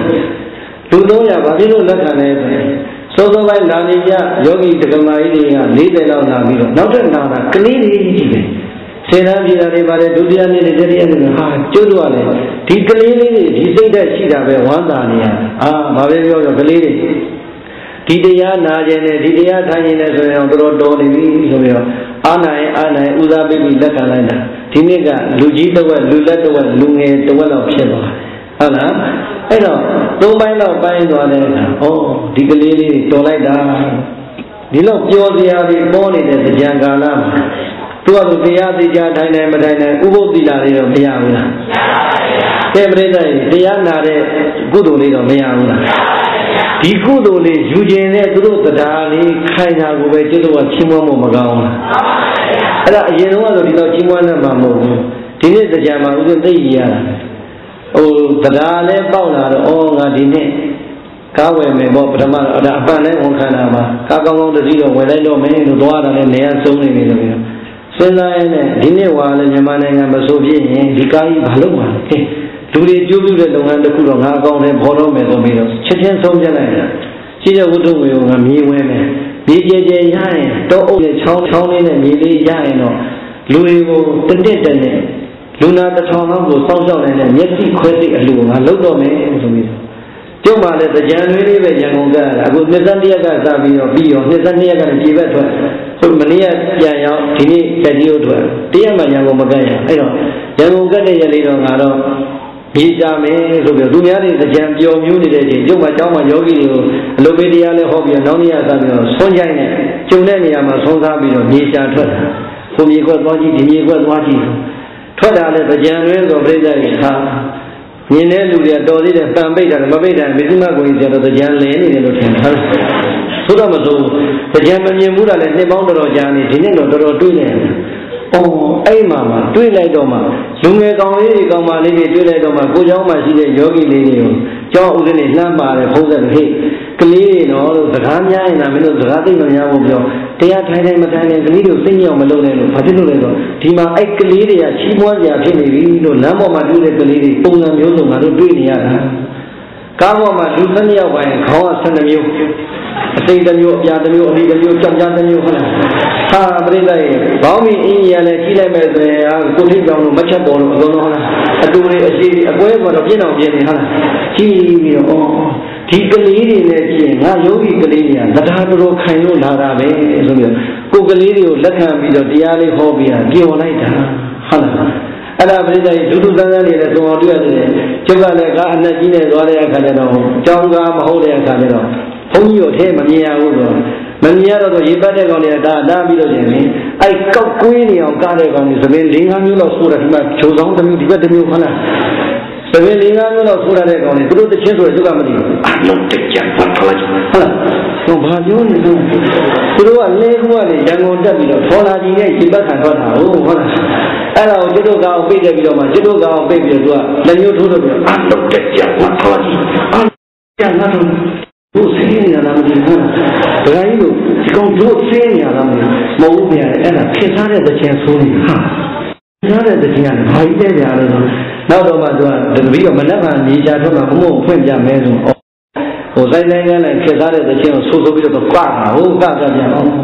300ဘာဖြစ်လို့လက်ခံလဲဆိုရင်စောစောပိုင်းလာနေကြယောဂီတက္ကမကြီးတွေက40လောက်လာပြီးတော့နောက်ထပ်လာတာကလေးတွေကြီးပဲစေတန်းပြည်တာတွေပါတယ်ဒုတိယနေ့နဲ့တတိယနေ့ဟာကျွတ်တော့လေဒီကလေးလေးတွေဒီစိတ်သက်ရှိတာပဲဝမ်းသာနေရဘာပဲပြောတော့ကလေးတွေဒီတရားနာခြင်းနဲ့ဒီတရားထိုင်ခြင်းနဲ့ဆိုရင်တော့တော်နေပြီဆိုပြီးတော့အာနိုင်ဦးစားပေးပြီးလက်ခံလိုက်တာဒီနေ့ကလူကြီးတစ်ဝက်လူလက်တစ်ဝက်လူငယ်တစ်ဝက်လောက်ဖြစ်သွားဟုတ်လားအဲ့တော့3ပိုင်းလောက်ပိုင်းသွားတဲ့အခါဒီကလေးလေးတော်လိုက်တာဒီလောက်ပျော်စရာတွေပေါ်နေတဲ့ကြံကာလမှာသူကတရားသိကြထိုင်နိုင်မထိုင်နိုင်ဥပုသ်သီလတွေတော့မရဘူးလားမရပါဘူးဗျာတဲ့ပြိဿတရားနာတဲ့ကုသိုလ်လေးတော့မရဘူးလားဒီကုသိုလ်လေးယူခြင်းနဲ့သူတို့တရားလေးခိုင်တာကိုပဲကျွတ်တော့ချီးမွမ်းဖို့မကောင်းဘူးလားအဲ့ဒါအရင်တော့ဆိုဒီတော့ချီးမွမ်းနေမှာမဟုတ်ဘူးဒီနေ့တရားမှာဥစဉ်သိရတာတရားလည်းပေါက်လာတော့ငါဒီနေ့ကားဝယ်မယ်ပေါ့ပထမအပန်နဲ့ဝန်ခံတာပါကားကောင်းကောင်းတစည်းတော့ဝယ်လိုက်တော့မယ်လို့သွားတာလည်းနေရာဆုံးနေပြီလို့ပြောစဉ်းစားရင်းနဲ့ဒီနေ့ဝါလည်းမြန်မာနိုင်ငံမဆိုဖြစ်ရင်ဒီကားကြီးဘာလုပ်မှာလဲလူတွေကျိုးပြုတဲ့လုပ်ငန်းတစ်ခုတော့ငါအကောင်းနဲ့ဖော်တော့မယ်ဆိုပြီးတော့ချက်ချင်းဆုံးပြလိုက်တာရှိတဲ့ဝတ္ထုငွေကိုငါမြေဝဲမယ်မြေကျကျရရင်တောအုပ်ရဲ့ချောင်းလေးနဲ့မြေလေးရရင်တော့လူတွေကိုတက်နဲ့လူနာတစ်ထောင်လောက်ကိုစောင့်ရှောက်နေတဲ့မျက်စိခွဲစိတ်အလူငါလုပ်တော့မယ်ဆိုပြီးကျုံမှလည်းကြံတွင်းလေးပဲရန်ကုန်ကအခု22ရက်ကစပြီးတော့ပြီးရော22ရက်ကနေပြေဘက်ထွက်မနေ့ကပြန်ရောက်ဒီနေ့ကြက်ကြီးတို့ထွက်တရက်မှရန်ကုန်မကတ်ရအဲ့တော့ရန်ကုန်ကတ်တဲ့ရက်လေးတော့ငါတော့ပြေးကြမယ်ဆိုပြီးသူများတွေကြံပျော်မျိုးနေတဲ့အချိန်ကျုံမှကျောင်းမှာယောဂီတွေကိုအလုပ်ပေးတရားလေးဟောပြီးတော့နောက်နေ့ကစပြီးတော့ဆွန်းကြိုင်းနဲ့ကျုံတဲ့နေရာမှာဆုံးစားပြီးတော့မြေချထွက်တာဟိုမြေကွက်သွားကြည့်ဒီမြေကွက်သွားကြည့်ထွက်တာလည်းကြံတွင်းဆိုပြိဿကြီးဟာမြင်တဲ့လူတွေကတော်သေးတယ်ပံပိတ်တာမပိတ်တာမစ္စည်းမကိုကြီးကျတော့ကြံလဲနေတယ်လို့ထင်တာဆိုတော့မစိုးကြံမမြင်ဘူးတာလည်းနှစ်ပေါင်းတော်ကြာနေဒီနေ့တော့တော်တော်တွေးနေတယ်အဲ့မှာတွေးလိုက်တော့မှလူငယ်ကောင်လေးတွေကောင်မလေးတွေတွေးလိုက်တော့မှကိုเจ้าမှာရှိတဲ့ယောဂီလေးတွေကိုကျောင်းဥစဉ်နဲ့လှမ်းပါတယ်ဖုံးဆက်ဟေ့ကလေးတွေတော့စကားများရင်မင်းတို့စကားသိမများဘူးပြောတရားထိုင်တိုင်းမထိုင်တိုင်းကလေးတို့သိညောင်မလုပ်နဲ့လို့ဘာဖြစ်လို့လဲဆိုဒီမှာအဲ့ကလေးတွေကချီးမွမ်းစရာဖြစ်နေပြီလို့လမ်းပေါ်မှာတွေ့တဲ့ကလေးတွေပုံစံမျိုးစုံငါတို့တွေ့နေရတာကားပေါ်မှာလူ12ယောက်ပိုင်းခေါင်းက12မျိုးအစိမ့်တစ်မျိုးအပြာတစ်မျိုးအလီတစ်မျိုးကြောင်ကြားတစ်မျိုးဟုတ်လားဟာပြိဿရဲ့ဘောင်းမီအင်းကြီးလည်းကြီးလိုက်မဲ့ဆိုရင်ကိုထိပ်ကြောင်လို့မချက်ပေါ်လို့အကုန်လုံးဟုတ်လားအတူတွေအရှိအကွဲပေါ်တော့ပြင်းအောင်ပြင်းနေဟုတ်လားကြီးပြီးတော့ဒီကလေးတွေနဲ့ကြည့်ရင်ငါယောဂီကလေးတွေကတရားတော်ခိုင်လို့လာတာပဲဆိုပြီးကိုကလေးတွေကိုလက်ခံပြီးတော့တရားလေးဟောပြီးပြောလိုက်တာဟုတ်လားအဲ့ဒါပြိဿရဲ့ဒုဒုသန်းသန်းလေးနဲ့သုံးအောင်တွေ့ရတယ်ကျုပ်ကလည်းကားအနှက်ကြီးနဲ့သွားတဲ့အခါကျတော့ကြောင်းကားမဟုတ်တဲ့အခါကျတော့ဘုန်းကြီးတို့ထဲမမြင်ရဘူးဆိုမမြင်ရတော့ရေပတ်တဲ့ကောင်တွေကဒါပြီးတော့ရှင်အဲ့ကောက်ကွေးနေအောင်ကားတဲ့ကောင်တွေသမင်း၄-၅မျိုးလောက်ဆိုတော့ဒီမှာခြုံဆောင်တစ်မျိုးဒီဘက်တစ်မျိုးဟုတ်လားသမင်း၄-၅မျိုးလောက်ဆိုရတဲ့ကောင်တွေသူတို့တစ်ချင်းဆိုရင်သူကမသိဘူးအလုံးတက်ကြပါခလိုက်ဟုတ်လားတော့ဘာပြောနေလဲသူတို့ကလဲခုကနေရန်ကုန်တက်ပြီးတော့ဖော်လာကြီးနဲ့ရေပတ်ခံတော့တာဟုတ်လားအဲ့ဒါကိုကျွတ်တို့ကောင်ပိတ်တယ်ပြီးတော့မှကျွတ်တို့ကောင်ပိတ်ပြီးတော့သူကလက်မျိုးထိုးတော့ပြီးတော့အလုံးတက်ကြပါခလိုက်ကျန်တော့တို့စင်းနေရလားမသိဘူး။ဒါကြီးလို့ဒီကောင်တို့စင်းနေရလားမဟုတ်ဘူးဗျာ။အဲ့ဒါဖြစ်သားတဲ့တစ်ချိန်ဆိုးနေဟာ။ဖြစ်သားတဲ့တစ်ချိန်ကဘာကြီးတဲ့ကြလဲဆိုနောက်တော့မှသူကတပည့်ကမနက်ဖြန်ညီချထွက်မှာဘုံဘုံဖွင့်ပြမယ်ဆိုဟိုဆိုင်ဆိုင်ကလည်းဖြစ်သားတဲ့တစ်ချိန်ကိုဆိုးဆိုးပြီးတော့ကွာတာဟုတ်ကပြန်အောင်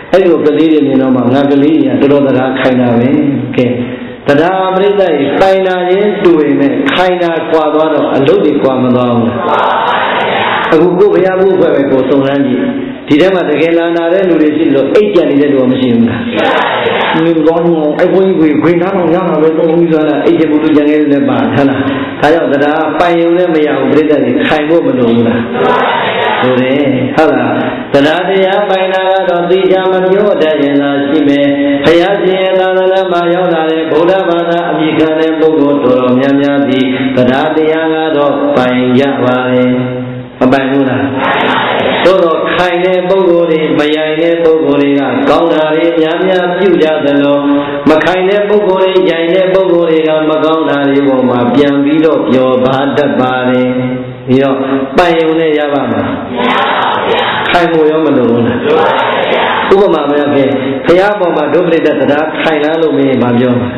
အဲ့လိုကလေးတွေမြင်တော့မှငါကလေးရတော်တော်တရားခိုင်တာပဲကဲတရားပရိသတ်ပိုင်နာရင်တူရင်နဲ့ခိုင်တာကွာသွားတော့အလုပ်တွေကွာမသွားဘူးလားအခုကိုဘုရားဘုရားပဲကိုစုံစမ်းကြည့်ဒီထဲမှာတကယ်လာနာတဲ့လူတွေရှိလို့အိတ်ကြံနေတဲ့လူကမရှိဘူးလားရှိပါဘူး။အဲ့ဘုန်းကြီးခွေထားတော့ရမှာပဲတော့ဘုန်းကြီးဆိုတာအိတ်ကျပုထုကြံခဲ့တဲ့ပါဟုတ်လားဒါကြောင့်တရားပိုင်ရုံနဲ့မရဘူးပြိတ္တတွေခိုင်ဖို့မလိုဘူးလားဆိုတယ်ဟုတ်လားတရားတရားပိုင်နာကတော့သိချာမပြောတတ်ရင်သာရှိမယ်ဘုရားရှင်ရဲ့သာသနာမှာရောက်လာတဲ့ဗုဒ္ဓဘာသာအမိခံတဲ့ပုဂ္ဂိုလ်တော်များများသည်တရားတရားကတော့ပိုင်ရပါလေမပိုင်ဘူးလားသို့တော့ခိုင်တဲ့ပုဂ္ဂိုလ်တွေမယိုင်တဲ့ပုဂ္ဂိုလ်တွေကကောင်းတာတွေများများပြုကြသလိုမခိုင်တဲ့ပုဂ္ဂိုလ်တွေယိုင်တဲ့ပုဂ္ဂိုလ်တွေကမကောင်းတာတွေပေါ်မှာပြန်ပြီးတော့ပျော်ပါတတ်ပါတယ်ပြီးတော့ပိုင်ရုံနဲ့ရပါမှာမရပါဘူးဗျာခိုင်ဖို့ရောမလိုဘူးလားလိုပါဗျာဥပမာများဖြင့်ဘုရားပေါ်မှာဒုပရိသတ်တရားခိုင်လားလို့မင်းမပြောဘူး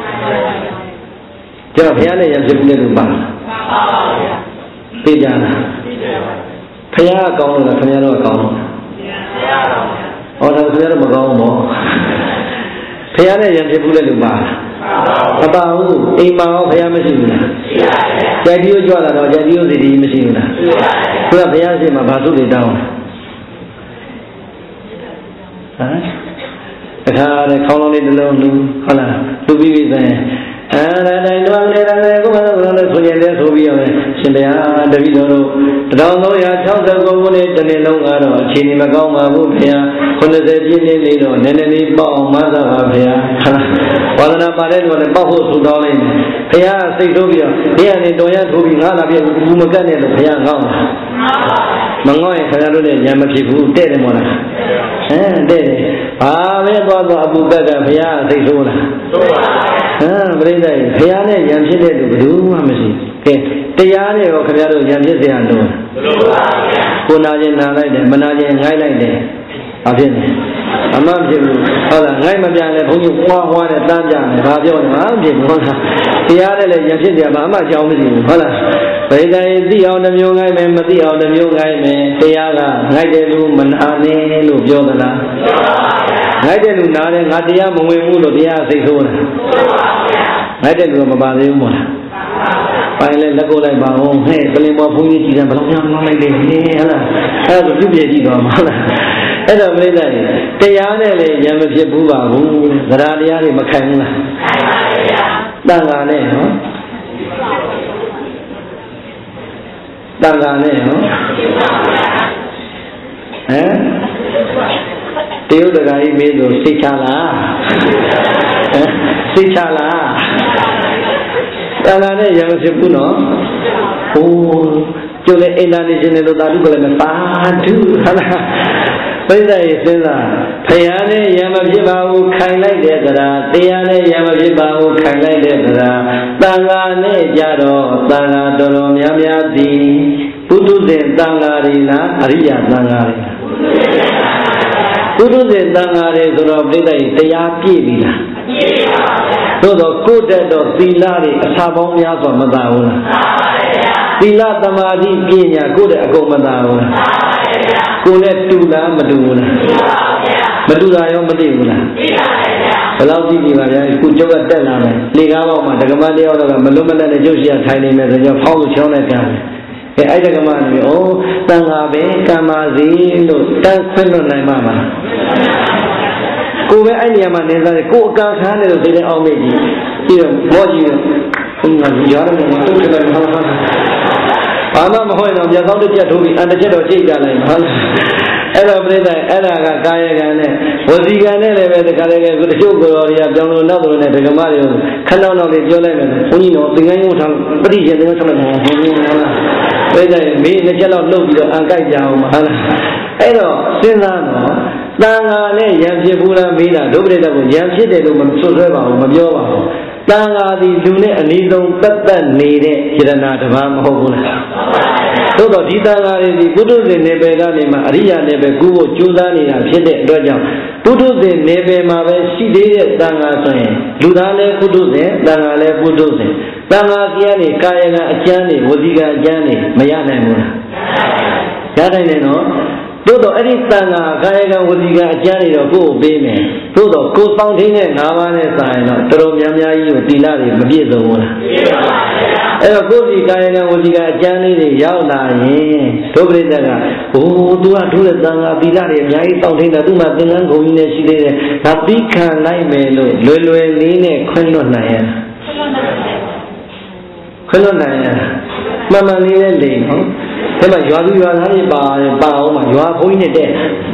ကျတော့ဘုရားနဲ့ရံဖြစ်နေလို့ပါပါဗျာသိကြလားဘုရားကောင်းလို့လားခင်ဗျားတို့ကောင်းလို့ဘုရားကောင်းဟောတော့ခင်ဗျားတို့မကောင်းဘူးပေါ့ဘုရားနဲ့ရံဖြစ်ဘူးလေလို့ပါမပါဘူးအိမ်မှာရောဘုရားမရှိဘူးလားရှိပါရဲ့ကြည်တိကြွလာတော့ကြည်တိစီတီမရှိဘူးလားရှိပါရဲ့ဘုရားရှင်မှာဘာသုတွေတောင်းဟမ်တခါလေခေါင်းလုံးလေးတစ်လုံးလူဟုတ်လားလူပြီးပြီဆိုရင်တိုင်းတော့လေလည်းကိုယ်ကတော့ဆိုရင်လည်းဆိုပြီးအောင်ရှင်ဘုရားတပည့်တော်တို့1369ခုနှစ်တနေ့လုံးကတော့အခြေအနေမကောင်းပါဘူးဘုရား90ပြည့်နေ့လေးတော့နည်းနည်းလေးပေါ့အောင်မဆာပါဘုရားဝါဒနာပါတဲ့လူကလည်းပေါ့ဖို့ဆူတောင်းလိုက်တယ်ဘုရားစိတ်ဆိုးပြီးတော့ဒီကနေတော်ရထိုးပြီးငါလာပြဘူးမကတ်နဲ့လို့ဘုရားငေါ့မငေါ့ရင်ခင်ဗျားတို့လည်းရံမဖြစ်ဘူးတဲ့တယ်မို့လားတဲ့တယ်ဘာပဲသွားတော့အပူကတ်ကဘုရားစိတ်ဆိုးလားဆိုးပါပြိဿရဲ့ဘုရားနဲ့ယံဖြစ်တဲ့လူဘယ်သူမှမရှိကဲတရားနဲ့ရောခင်ဗျားတို့ယံဖြစ်เสียရလို့မလိုပါဘူးကိုနာခြင်းနာလိုက်တယ်မနာခြင်းငိုက်လိုက်တယ်ဘာဖြစ်လဲအမှန်ဖြစ်ဘူးဟုတ်လားငိုက်မပြန်လဲဘုန်းကြီးဝါနဲ့တန်းကြတယ်ဘာပြောလဲဟာဖြစ်ဘူးဟုတ်လားတရားနဲ့လည်းယံဖြစ်เสียဘာမှကြောင်းမရှိဘူးဟုတ်လားပြိဿရဲ့သိအောင်တစ်မျိုးငိုက်မယ်မသိအောင်တစ်မျိုးငိုက်မယ်တရားကငိုက်တယ်လို့မနာနဲ့လို့ပြောသလားပြောပါဘူးငိုက်တယ်လို့နားတယ်ငါတရားမဝင်ဘူးလို့တရားစိတ်ဆိုးလားငိုက်တယ်လို့မပါသေးဘူးမို့လားပိုင်လဲလက်ကိုလိုက်ပါဦးဟဲ့ကလင်ပေါ်ဘုန်းကြီးကြည်တယ်ဘယ်လောက်များမလိုက်လေဟဲ့လားအဲ့ဒါပြုပြည့်ကြည့်တော့မဟုတ်လားအဲ့တော့ပြိဿရဲ့တရားနဲ့လည်းရံမဖြစ်ဘူးပါဘူးသရတရားတွေမခံဘူးလားခံပါဗျာတန်ခါနဲ့နော်တန်ခါနဲ့နော်ဟမ်တရုတ်တကာကြီးမေးလို့စိတ်ချလားစိတ်ချလားတန်ခါနဲ့ရံမဖြစ်ဘူးနော်ဟိုကျုပ်လည်းအင်တာနေရှင်နယ်လို့သာဓုကလည်းမပါဓုဟုတ်လားပြိဿရဲ့စဉ်းစားဖယားနဲ့ရံမဖြစ်ပါဘူးခိုင်လိုက်တဲ့တရားတရားနဲ့ရံမဖြစ်ပါဘူးခိုင်လိုက်တဲ့တရားတန်ခါနဲ့ကြတော့တန်ခါတော်တော်များများသည်ပုထုဇဉ်တန်ခါတွေလားအရိယတန်ခါတွေလားပုထုဇဉ်တန်ခါတွေဆိုတော့ပြိဿရဲ့တရားပြည့်ပြီလားပြည့်ပါဘူးသို့တော့ကိုယ်တတ်တော့သီလတွေအစာပေါင်းများစွာမသာဘူးလားသာပါဗျာသီလသမာဓိပညာကိုယ်တဲ့အကုန်မသာဘူးလားသာပါဗျာကိုယ်နဲ့တူလားမတူဘူးလားတူပါဗျာမတူတာရောမသိဘူးလားသိပါဗျာဘယ်လောက်ကြည့်နေပါဗျာခုကျုပ်ကတက်လာမယ်လေကားပေါက်မှာဒကမတယောက်တော့မလွတ်မလပ်နဲ့ကျုပ်ရှိရထိုင်နေမယ်ဆိုတော့ဖောက်လို့ချောင်းလိုက်ကြတယ်အဲ့ဒကမနေဩတန်ခါပဲကံပါစေလို့တန်းခွင့်လွတ်နိုင်မှာမလားကိုယ်ပဲအဲ့နေရာမှာနေစားတယ်ကိုယ်အကန့်ခန်းနေလို့သိတဲ့အောင်မေ့ကြီးပြီးတော့မောကြီးတော့ငါကြားရတယ်မှာတုတ်တယ်မှာဘာမှမဟုတ်တော့ပြသောတစ်ချက်ထိုးပြီးအန်တစ်ချက်တော့ချိန်ကြလိုက်မှာအဲ့တော့ပြိဿအဲ့ဒါကကာယကံနဲ့ဝစီကံနဲ့လည်းပဲတခါတည်းကတချို့ကိုယ်တော်တွေကပြောင်းလို့နောက်တော့နဲ့ဒကမတွေခဏနောက်လေးပြောလိုက်မယ်ဘုန်းကြီးတော်သင်္ကန်းရုံးထားပဋိရှင်သင်္ကန်းဆက်လိုက်မှာဘုန်းကြီးဟုတ်လားပြိဿမေးနှစ်ချက်လောက်လှုပ်ပြီးတော့အန်ကိုက်ကြအောင်ဟုတ်လားအဲ့တော့စဉ်းစားတော့တန်ခါနဲ့ရံဖြစ်ဘူးလားမေးတာဒုပရိသတ်ကိုရံဖြစ်တယ်လို့မဆွဆွဲပါဘူးမပြောပါဘူးတန်ခါသည်လူနဲ့အနည်းဆုံးသက်နေတဲ့ယရနာတစ်ပါးမဟုတ်ဘူးလားသို့တော့ဒီတန်ခါတွေဒီပုထုဇဉ်နယ်ပယ်ကနေမှအရိယာနယ်ပယ်ကူဖို့ကြိုးစားနေတာဖြစ်တဲ့အတွက်ကြောင့်ပုထုဇဉ်နယ်ပယ်မှာပဲရှိသေးတဲ့တန်ခါဆိုရင်လူသားလည်းပုထုဇဉ်တန်ခါလည်းပုထုဇဉ်တန်ခါကျမ်းနေကာယကံအကျမ်းနေဝစီကံအကျမ်းနေမရနိုင်ဘူးလားရနိုင်တယ်နော်တို့တော့အဲ့ဒီတန်ခါကာယကံဝစီကံအကျမ်းတွေတော့ကိုယ်ကိုပေးမယ်တို့တော့ကိုယ်ပေါင်းထင်းတဲ့၅ပါးနဲ့စာရင်တော့တော်တော်များများကြီးကိုသီလတွေမပြည့်စုံဘူးလားပြည့်ပါပါဗျာအဲ့တော့ကိုယ်ဒီကာယကံဝစီကံအကျမ်းလေးတွေရောက်လာရင်တို့ပြိတ္တကဟိုသူကထိုးတဲ့တန်ခါသီလတွေအများကြီးပေါင်းထင်းတာသူ့မှာသင်္ကန်းကုန်ကြီးနဲ့ရှိသေးတယ်ဒါပြီးခံလိုက်မယ်လို့လွယ်လွယ်လေးနဲ့ခွင့်လွတ်နိုင်ရခွင့်လွတ်နိုင်ရမှန်မှန်လေးနဲ့လေနော်ဒါမှရွာသူရွာသားတွေပါအောင်မှာရွာဘုန်းကြီးနဲ့တဲ့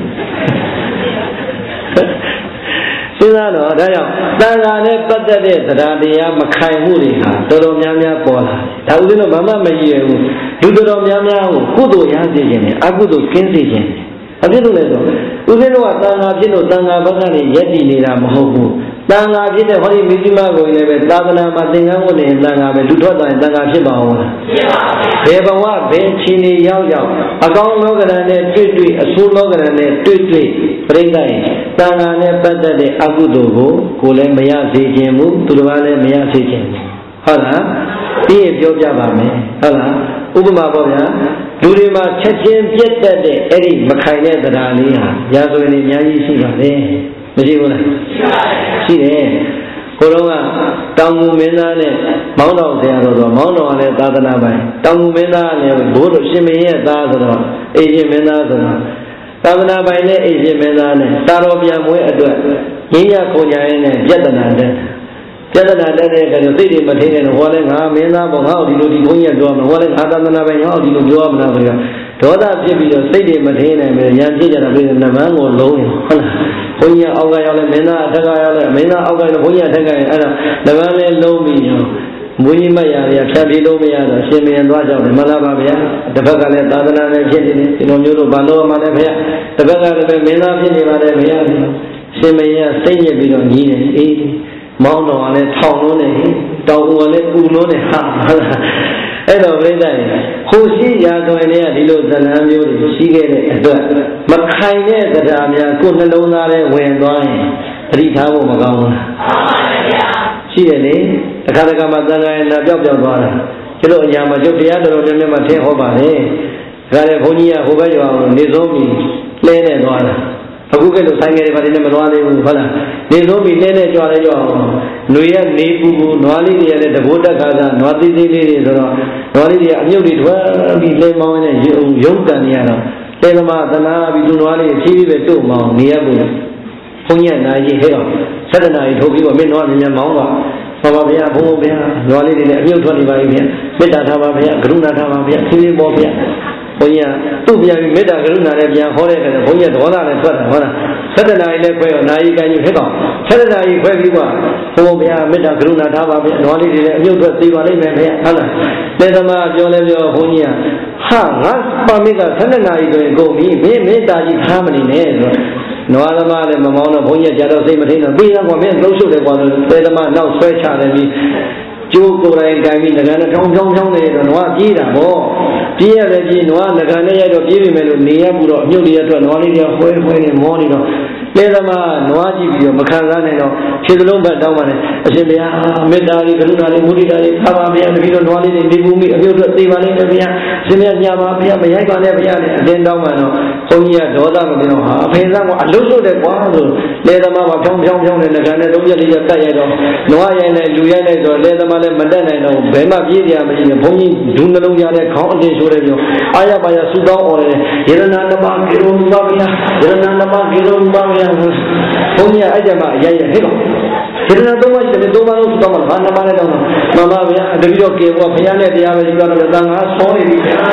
စဉ်းစားတော့ဒါကြောင့်တန်ခါနဲ့ပတ်သက်တဲ့တရားတရားမခိုင်မှုတွေဟာတော်တော်များများပေါ်လာတယ်ဒါဥစဉ်တော့မမရည်ရဘူးလူတော်တော်များများကိုကုသိုလ်ရစေခြင်းနဲ့အကုသိုလ်ကင်းစေခြင်းအဖြစ်လို့လဲဆိုဥစဉ်တော့တန်ခါဖြစ်လို့တန်ခါဘက်ကနေရက်တည်နေတာမဟုတ်ဘူးတန်ခါဖြစ်တဲ့ဟောဒီမိသီမကိုလည်းပဲသာသနာမှာသင်္ကန်းဝတ်နေတန်ခါပဲလူထွက်တိုင်းတန်ခါဖြစ်ပါအောင်လားဖြစ်ပါဘူးဘယ်ဘဝဘယ်ခြေနေရောက်အကောင်းလောကရန်နဲ့တွေ့အဆိုးလောကရန်နဲ့တွေ့ပြိဋ္ဌာန်တန်ခါနဲ့ပတ်သက်တဲ့အကုသိုလ်ကိုလည်းမရစေခြင်းဘူးသူတစ်ပါးလည်းမရစေခြင်းဘူးဟုတ်လားဒီပြောပြပါမယ်ဟုတ်လားဥပမာပေါ့ဗျာလူတွေမှာချက်ချင်းပြတ်တတ်တဲ့အဲ့ဒီမခိုင်တဲ့တရားလေးဟာရာဇဝင်တွေအများကြီးရှိပါတယ်မရှိဘူးလားရှိတယ်ကိုတော့ကတောင်ငူမင်းသားနဲ့မောင်းတော်ဆရာတော်ဆိုမောင်းတော်ကလည်းသာသနာပိုင်တောင်ငူမင်းသားကလည်းဘိုးတို့ရှင်မင်းရဲ့သားဆိုတော့အေရှင်မင်းသားဆိုတော့သာသနာပိုင်နဲ့အေရှင်မင်းသားနဲ့တာတော်ပြန်မွေးအတွက်ရင်းရခုန်ကြရင်နဲ့ပြဿနာတဲ့ပြဿနာတဲ့အခါကျစိတ်တွေမထင်းနဲ့ဟောလဲငါမင်းသားပေါ့ငါ့ကိုဒီလိုဒီဘုန်းကြီးပြောမှာဟောလဲငါသာသနာပိုင်ငါ့ကိုဒီလိုပြောမှာဆိုတော့ဒေါသဖြစ်ပြီးတော့စိတ်တွေမထင်းနိုင်ပဲရံဖြစ်ကြတာပြီးနမန်းကိုလုံးရင်ဟုတ်လားဘုန်းကြီးအောက်ကရောက်လဲမင်းသားအထက်ကရောက်လဲမင်းသားအောက်ကရောက်ဘုန်းကြီးအထက်ကရောက်အဲ့ဒါနမန်းလေးလုံးပြီးရောမွေးကြီးမရရဖြတ်ပြီးလို့မရတော့ရှင်မင်းသွားကြောက်တယ်မလားပါဗျာတစ်ဖက်ကလည်းသာသနာနဲ့ဖြစ်နေတယ်ဒီလိုမျိုးတို့ဘာလို့မှလည်းဖေတစ်ဖက်ကလည်းမင်းသားဖြစ်နေပါတယ်ဗျာရှင်မင်းကစိတ်ညစ်ပြီးတော့ညီးတယ်အေးမောင်းတော်ကလည်းထောင်လုံးနဲ့တောင်ဦးကလည်းပူလုံးနဲ့ဟာအဲ့တော့ပြိဿရဲ့ဟိုရှိရာသွင်တွေကဒီလိုဇလံမျိုးတွေရှိခဲ့တဲ့အတွက်မခိုင်တဲ့တရားများကိုယ်နှလုံးသားထဲဝင်သွားရင်သတိထားဖို့မကောင်းဘူးလားမှန်ပါဗျာရှိတယ်လေတစ်ခါတစ်ခါမှသံဃာရဲ့နာပြောက်သွားတာကျတော့အညာမှာကျုပ်တရားတော်များများမှထင်ဟောပါလေဒါလည်းဘုန်းကြီးကဟိုဘက်ရွာကိုနေဆုံးပြီးလဲနေသွားတာအခုကလည်းဆိုင်ငယ်တွေဘာတွေနဲ့မသွားသေးဘူးဟုတ်လားနေဆုံးပြီးလဲနေကြွားလဲကြွားအောင်ຫນွေရနေပူပူနွားလေးတွေကလည်းတဘိုးတက်ခါသာနွားသေးသေးလေးတွေဆိုတော့နွားလေးတွေကအမြုပ်တွေထွန်းပြီးလဲမောင်းနေရုပ်တန်နေရတော့တေသမာသနာပြီးသူနွားလေးဖြည်းဖြည်းပဲတို့မောင်းနေရဘူးဘုန်းကြီးကနာကြီးဟဲ့တော့7 နာရီထိုးပြီးတော့မင်းနွားမြန်မောင်းပါဘာဗျာဘုန်းဘုရားနွားလေးတွေလည်းအမြုပ်ထွက်နေပါပြီဗျာမေတ္တာထားပါဗျာကရုဏာထားပါဗျာဖြည်းဖြည်းပေါ်ဗျာဘုန်းကြီးကသူ့ပြန်ပြီးမေတ္တာကရုဏာနဲ့ပြန်ဟောတဲ့အခါကျဘုန်းကြီးကဒေါသနဲ့ထွက်တာဟုတ်လား7 နာရီလည်းခွဲရောနာရီကန်ကြီးဟဲ့ကောင်7 နာရီခွဲပြီးတော့ဘုန်းဘုရားမေတ္တာကရုဏာထားပါဗျာနွားလေးတွေလည်းအမြုပ်ထွက်သေးပါလိမ့်မယ်ဗျာဟုတ်လားသေသမားပြောလဲပြောဘုန်းကြီးကဟာငါပါမိက7 နာရီဆိုရင်ကုန်ပြီမင်းမေတ္တာကြီးထားမနေနဲ့ဆိုတော့နွားသမားလည်းမမောင်းတော့ဘုန်းကြီးကြတော့စိတ်မထိန်တော့ပြီးတော့မင်းလှုပ်ရှုပ်တယ်ကွာဆိုသေသမားနောက်ဆွဲချတယ်ပြီးကျိုးကိုယ်တိုင်တိုင်ပြီးငကနဲ့ဖြောင်းနေတော့နွားပြေးတာပေါ့ပြေးရတယ်ပြေးနွားငကနဲ့ရိုက်တော့ပြေးပြီမဲ့လို့နေရဘူးတော့အမြုပ်တွေအတွက်နွားလေးတွေဖွဲနေမောနေတော့သေသမားနွားကြည့်ပြီးတော့မခံစားနိုင်တော့ခြေစလုံးဘက်တောင်းပါတယ်အရှင်ဘုရားမေတ္တာလေးကရုဏာလေးမုဒိတာလေးထားပါဗျာတပည့်တော်နွားလေးတွေနေဘူးမိအမြုပ်တွေသိပါလိမ့်မယ်ဗျာရှင်ဘုရားညာပါဗျာမရိုက်ပါနဲ့ဗျာနဲ့အတင်းတောင်းမှတော့ဘုန်းကြီးကဒေါသမပြောဟာအဖေသားကအလုံးစုတယ်ကွာဆိုသေသမားကဖြောင်းနေငကနဲ့လုံးပြလေးကတက်ရိုက်တော့နွားရိုက်လိုက်လူရိုက်လိုက်တော့သေသမားလည်းမတက်နိုင်တော့ဘယ်မှပြေးကြမရှိဘူးဘုန်းကြီးဒုနှလုံးကြားနဲ့ခေါင်းအတင်းရှိုးတယ်ပြောအာရပါရဆူတောင်းអော်တယ်ယေရဏဓမ္မကေရုံပါဗျာယေရဏဓမ္မကေရုံပါဗျာဘုန်းကြီးအဲ့ကြမှာအရိုက်ဟဲ့ကောင်ယေရဏသုံးပါးရှိတယ်သုံးပါးလုံးဆူတောင်းမှာဘာနှမနဲ့တောင်းမှာမမဗျာတပည့်တော်ကေဘောဘုရားနဲ့တရားပဲရှိတော့တန်ခါဆောနေပြီဗျာ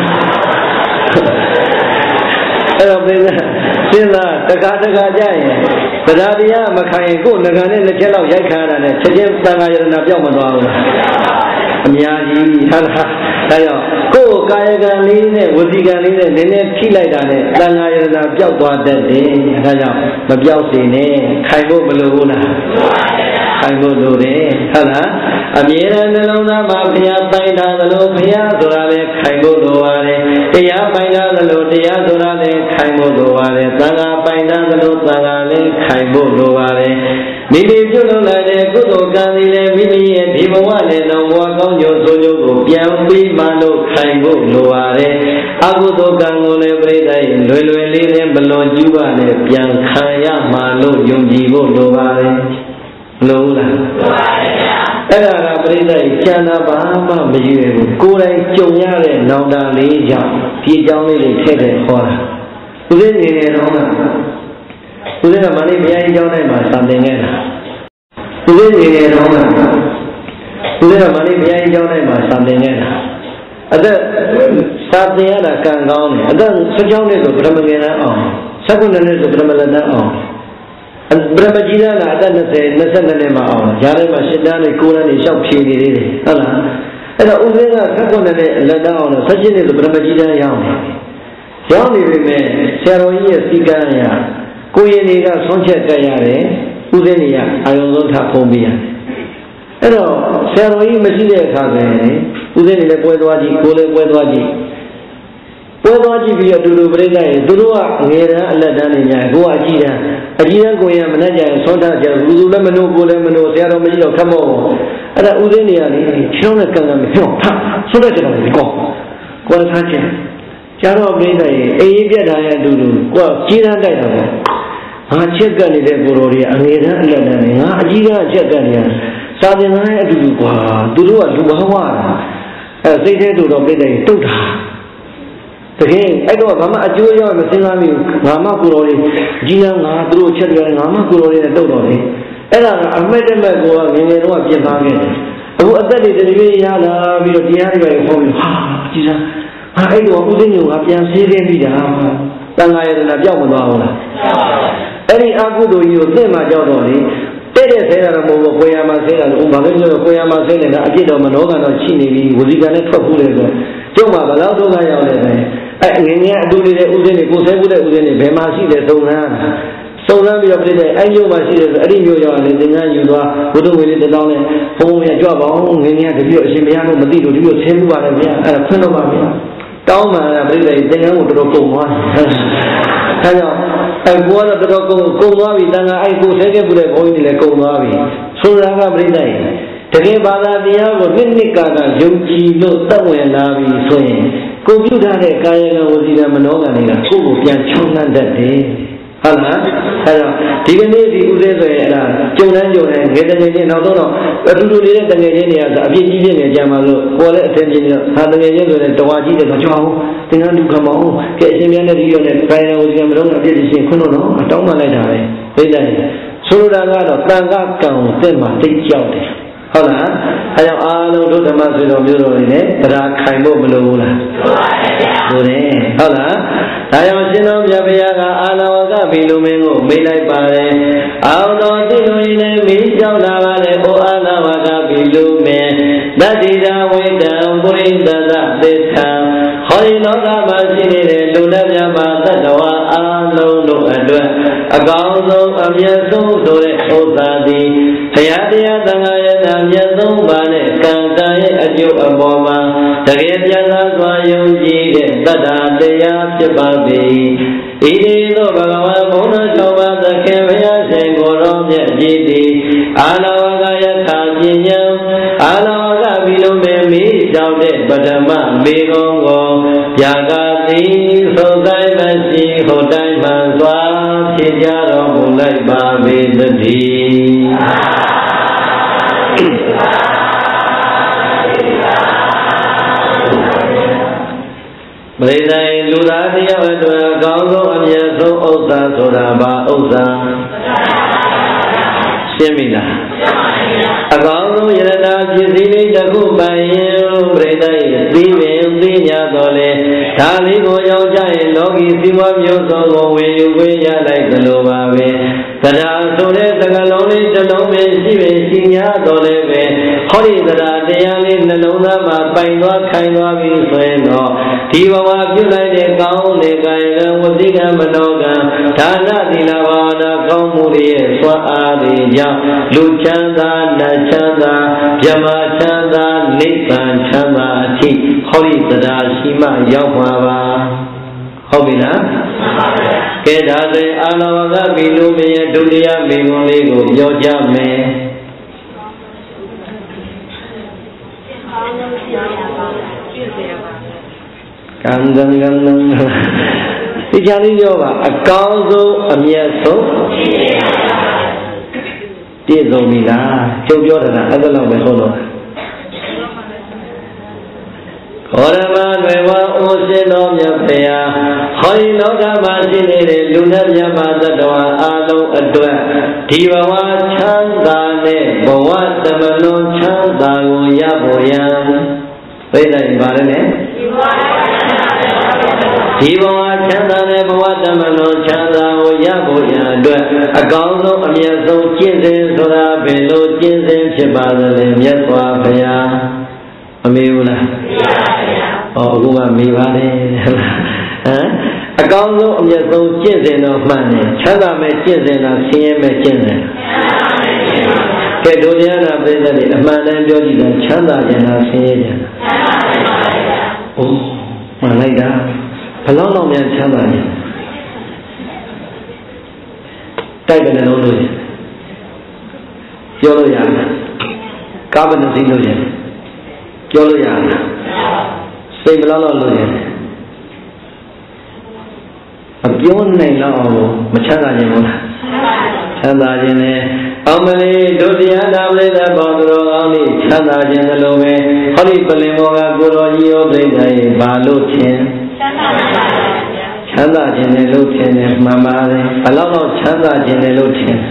အဲ့တော့ပြင်းစားတခါကြရင်တရားတရားမခံရင်ကိုယ်ငကနဲ့လက်ချက်လောက်ရိုက်ခါရတာနဲ့ချက်ချင်းတန်ခါယရဏပြောက်မသွားဘူးအများကြီးဟုတ်လားဒါကြောင့်ကိုယ်ကာယကံလေးနဲ့ဝစီကံလေးနဲ့နည်းနည်းထိလိုက်တာနဲ့တန်ခါယရဏပြောက်သွားတတ်တယ်ဒါကြောင့်မပြောက်စေနဲ့ခိုင်ဖို့မလိုဘူးလားခိုင်ဖို့လိုတယ်ဟုတ်လားအမြဲတမ်းနှလုံးသားမှာဘုရားပိုင်ထားသလိုဘုရားဆိုတာလည်းခိုင်ဖို့လိုပါတယ်တရားပိုင်ထားသလိုတရားဆိုတာလည်းခိုင်ဖို့လိုပါတယ်သံဃာပိုင်ထားသလိုသံဃာလည်းခိုင်ဖို့လိုပါတယ်မိမိပြုလုပ်လာတဲ့ကုသိုလ်ကံတွေလည်းမိမိရဲ့ဒီဘဝနဲ့နောက်ဘဝကောင်းကျိုးဆိုးကျိုးကိုပြန်ပြီးမှလို့ခိုင်ဖို့လိုပါတယ်အကုသိုလ်ကံကိုလည်းပြိတ္တိုင်လွယ်လွယ်လေးနဲ့မလွန်ကျူးပါနဲ့ပြန်ခံရမှလို့ယုံကြည်ဖို့လိုပါတယ်လို့လားလိုပါတယ်ဗျာအဲ့ဒါကပြိတ္တိုင်ကျန်တာဘာမှမရွေဘူးကိုယ်တိုင်ကြုံရတဲ့နောင်တလေးကြောင့်ဒီအကြောင်းလေးတွေထည့်တဲ့ခေါ်တာဦးဇင်းနေနေတော့ဦးဇင်းကမလေးဘုရားကြီးကျောင်းတိုင်းမှာစာသင်ခဲ့တာဦးဇင်းနေနေတော့ဦးဇင်းကမလေးဘုရားကြီးကျောင်းတိုင်းမှာစာသင်ခဲ့တာအသက်စာသင်ရတာကံကောင်းတယ်အသက်16နှစ်ဆိုပထမငယ်တန်းအောင်19နှစ်ဆိုပထမလက်တန်းအောင်ပထမကြီးတန်းကအသက်20 22နှစ်မှာအောင်ဈာထဲမှာ7တန်းနဲ့9တန်းနဲ့ရှောက်ဖြေနေသေးတယ်ဟုတ်လားအဲ့တော့ဦးဇင်းက19နှစ်လက်တန်းအောင်တော့17နှစ်ဆိုပထမကြီးတန်းရောက်နေပြီမဲ့ဆရာတော်ကြီးရဲ့စီကံအရာကိုရင်တွေကဆုံးချက်တက်ရတယ်ဦးဇင်းတွေကအာယုံဆုံးထဖုံးပေးရတယ်အဲ့တော့ဆရာတော်ကြီးမရှိတဲ့အခါပဲဦးဇင်းတွေလည်းပွဲသွားကြည့်ကိုယ်လည်းပွဲသွားကြည့်ပြီးတော့အတူတူပြိတ္တာရင်သူတို့ကငယ်တန်းအလက်တန်းနေကြကိုကအကြီးတန်းကိုရင်မနဲ့ကြရင်ဆုံးထကြလူစုလည်းမနိုးကိုလည်းမနိုးဆရာတော်မရှိတော့ခတ်မော့အဲ့ဒါဦးဇင်းတွေကလေချောင်းနဲ့ကံကံမဖြောင်းဆုံးတဲ့ကျွန်တော်ဒီကောကိုယ်ထားချင်းကျတော့ပြိတ္တာရင်အေးပြတ်တာရဲ့အတူတူကိုကကြီးတန်းတိုက်တာပေါ့ငါချက်ကနေတဲ့ကိုတော်တွေအငယ်တန်းအလက်တန်းနေငါအကြီးတန်းချက်ကနေရစာသင်တိုင်းအတူတူကွာသူတို့ကလူဘဝတာစိတ်ထဲတူတော့ပြိတ္တာရင်တုတ်တာတကယ်အဲ့တော့ဘာမှအကျိုးရောက်မစင်စားမိဘူးငါမကိုတော်တွေကြီးတန်းငါသူတို့ချက်တယ်ငါမကိုတော်တွေနဲ့တုတ်တော့တယ်အဲ့ဒါကအမဲ့တမဲ့ကိုကငယ်ငယ်တော့ပြင်ပါခဲ့တယ်အခုအသက်တွေတရွေ့ရလာပြီးတော့တရားတွေပဲဟောပြီးဟာကြီးတန်းဟာအဲ့တော့ဦးသိညုံကပြန်ဆေးခဲ့ပြီးတာတန်ခါရတနာပြောက်မသွားဘူးလားအဲ့ဒီအကုသိုလ်ကြီးကိုသိမှကြောက်တော့လေတဲ့ဆဲတာတော့မဟုတ်ဘူးကိုရမှာဆဲတာလို့ဘာပဲပြောလို့ကိုရမှာဆဲနေတာအပြစ်တော်မနောကံတော့ရှိနေပြီဝစီကံနဲ့ထွက်ဖို့လေဆိုကျုံမှာဘယ်လောက်ဒုက္ခရောက်လဲပဲအဲ့ငငယ်အတူနေတဲ့ဥစဉ်တွေကိုဆဲဖို့တဲ့ဥစဉ်တွေဘယ်မှာရှိလဲစုံစမ်းပြီးတော့ပြတဲ့အဲ့မျိုးမှာရှိတယ်ဆိုအဲ့ဒီမျိုးရောက်ရင်သင်္ကန်းယူသွားဘုဒ္ဓဝေလေးတစ်တောင်းနဲ့ဘုံဘုံရကြွပါအောင်ငငယ်ကတပြည့်အရှင်ဘုရားတို့မသိလို့ဒီလိုဆဲမှုပါလေဗျာအဲ့ဒါခွင့်တော့ပါဗျာတောင်းမှပြတဲ့သင်္ကန်းကိုတော်တော်ကုန်သွားတယ်အဲကြောင့်အဲ့ဘောတော့တော်တော်ကုန်သွားပြီတန်ခါအဲ့ကိုဆဲခဲ့မှုတဲ့ဘုန်းကြီးတွေလည်းကုန်သွားပြီဆိုတာကပြိတ္တိုင်တကယ်ဘာသာတရားကိုနှစ်ကာယုံကြည်လို့သက်ဝင်လာပြီဆိုရင်ကိုပြုထားတဲ့ကာယကံဝစီကံမနောကံတွေကကိုယ့်ကိုပြန်ချုံနှံ့တတ်တယ်ဟုတ်လားအဲ့တော့ဒီကနေ့ဒီဥစ္စာဆိုရင်အဲ့ဒါကြုံတန်းငယ်တငယ်ချင်းနောက်တော့အတူတူနေတဲ့တငယ်ချင်းတွေကဆိုအပြည့်ကြီးဖြစ်နေကြမှာလို့ကိုယ်လည်းအထင်ကြီးနေတော့ဟာတငယ်ချင်းဆိုတဲ့တဝါကြီးတဲ့တော့ကြောက်အောင်သင်္ကန်းဒုက္ခမအောင်ကဲအရှင်မြတ်နဲ့ဒီရောနဲ့ကာယကံဝစီကံမနောကံအပြည့်ရှင်ခွန်းတော့အတောင်းမှလိုက်တာပဲသိတယ်ဆိုလိုတာကတော့တန်ခါကံကိုသိမှသိကြောက်တယ်ဟုတ်လားအဲကြောင့်အားလုံးတို့ဓမ္မဆွေတော်မျိုးတော်တွေနဲ့တရားခိုင်ဖို့မလိုဘူးလားလိုတယ်ဟုတ်လားဒါကြောင့်ရှင်တော်မြတ်ဘုရားကအာနာဝကဘီလူမင်းကိုမေးလိုက်ပါတယ်အောင်တော်တိလူရင်လည်းမေးကြောက်လာပါလေဩအာနာဝကဘီလူမင်းတတိတာဝိတံပုရိသသသစ္ဆံဟောဒီလောကမှာရှိနေတဲ့လူလက်မြတ်မှာသတ္တဝါအားလုံးတို့အတွက်အကောင်းဆုံးအမြတ်ဆုံးဆိုတဲ့ဥစ္စာသည်ဘုရားတရားသံဃာရဲ့အမြတ်ဆုံးပါနဲ့ကံကံရဲ့အကျိုးအပေါ်မှာတကယ်ပြန်သာစွာယုံကြည်တဲ့တတ္တာတရားဖြစ်ပါသည်ဣတိသောဘဂဝါဘုန်းတော်၆ပါးသခင်ဘုရားရှင်ကိုယ်တော်မြတ်ကြီးသည်အာနာဝကယထာပညာအာနာဝကဘီလုံးပဲမိကြောင့်တဲ့ပထမမေကုံကိုပြာကတိသုံးတိုင်းမရှိဟိုတိုင်းမှစွာဖြစ်ကြတော်မူလိုက်ပါပေသတည်းပရိသတ်လူသားတရားအတွက်အကောင်းဆုံးအမြတ်ဆုံးဥစ္စာဆိုတာဘာဥစ္စာရှင်းပြီလားအကောင်းဆုံးယရနာပစ္စည်းလေးတစ်ခုပိုင်ရင်ပရိသတ်သိပင်သိညာတော်လေဒါလေးကိုရောက်ကြရင်လောကီစီးပွားမျိုးစုံကိုဝေယူခွင့်ရလိုက်သလိုပါပဲတရားဆိုတဲ့သကလုံးလေးတစ်လုံးပဲရှိပဲရှိညာတော်လည်းပဲဟောဒီတရားတရားလေးနှလုံးသားမှာပိုင်သွားခိုင်သွားပြီဆိုရင်တော့ဒီဘဝပြုလိုက်တဲ့ကောင်းတဲ့ကာယကံဝစီကံမနောကံဒါနသီလဘာဝနာကောင်းမှုတွေရဲ့စွမ်းအားတွေကြောင့်လူချမ်းသာနတ်ချမ်းသာဗြဟ္မာချမ်းသာနိဗ္ဗာန်ချမ်းသာအထိဟောဒီတရားရှိမှရောက်မှာပါဟုတ်ပြီလားကဲဒါဆိုရင်အာနာဝကဘီလူမရဲ့ဒုတိယမိဂုံးလေးကိုပြောကြမယ်ကံဇံကံဇံဒီချာလေးပြောပါအကောင်းဆုံးအမြတ်ဆုံးပြည့်စုံပြီလားကျုပ်ပြောတာအဲ့ဒါလောက်ပဲဟုတ်တော့ဟောရမတွေဝအိုရှင်တော်မြတ်ဖရာဟောဒီလောကမှာရှိနေတဲ့လူနဲ့မြတ်မာသတ္တဝါအားလုံးအတွက်ဒီဘဝချမ်းသာနဲ့ဘဝသမလွန်ချမ်းသာကိုရဖို့ရန်ပြိဿရင်ပါလဲဒီဘဝချမ်းသာနဲ့ဘဝသမလွန်ချမ်းသာကိုရဖို့ရန်အတွက်အကောင်းဆုံးအမြတ်ဆုံးကျင့်စဉ်ဆိုတာဘယ်လိုကျင့်စဉ်ဖြစ်ပါသလဲမြတ်စွာဘုရားမမေးဘူးလားအခုမှမေးပါလေဟမ်အကောင်းဆုံးအမြတ်ဆုံးကျင့်စဉ်တော့မှန်တယ်ချမ်းသာမဲ့ကျင့်စဉ်တော့ဆင်းရဲမဲ့ကျင့်စဉ်ကဲတို့တရားနာပြည့်တဲ့ဒီအမှန်တမ်းပြောကြည့်တော့ချမ်းသာခြင်းလားဆင်းရဲခြင်းလားအိုးမှန်လိုက်တာဘယ်လောက်များချမ်းသာခြင်းတိုက်တယ်လို့လို့ပြောလို့ရတယ်ကာဗနသိလို့ရတယ်ပြောလို့ရတယ်စိတ်ဘယ်လောက်လို့ရတယ်အပြောနိုင်တော့မချမ်းသာခြင်းဘူးလားချမ်းသာခြင်းနဲ့အောင်မလေးဒုတိယနာပရိသတ်ပေါင်းတော်ကောင်းလေးချမ်းသာခြင်းလိုပဲဟောဒီပလင်ဘောကကိုတော်ကြီးရောပြိဿရေဘာလို့ခြင်းချမ်းသာခြင်းနဲ့လို့ခြင်းနဲ့မှန်ပါတယ်ဘယ်လောက်ချမ်းသာခြင်းနဲ့လို့ခြင်း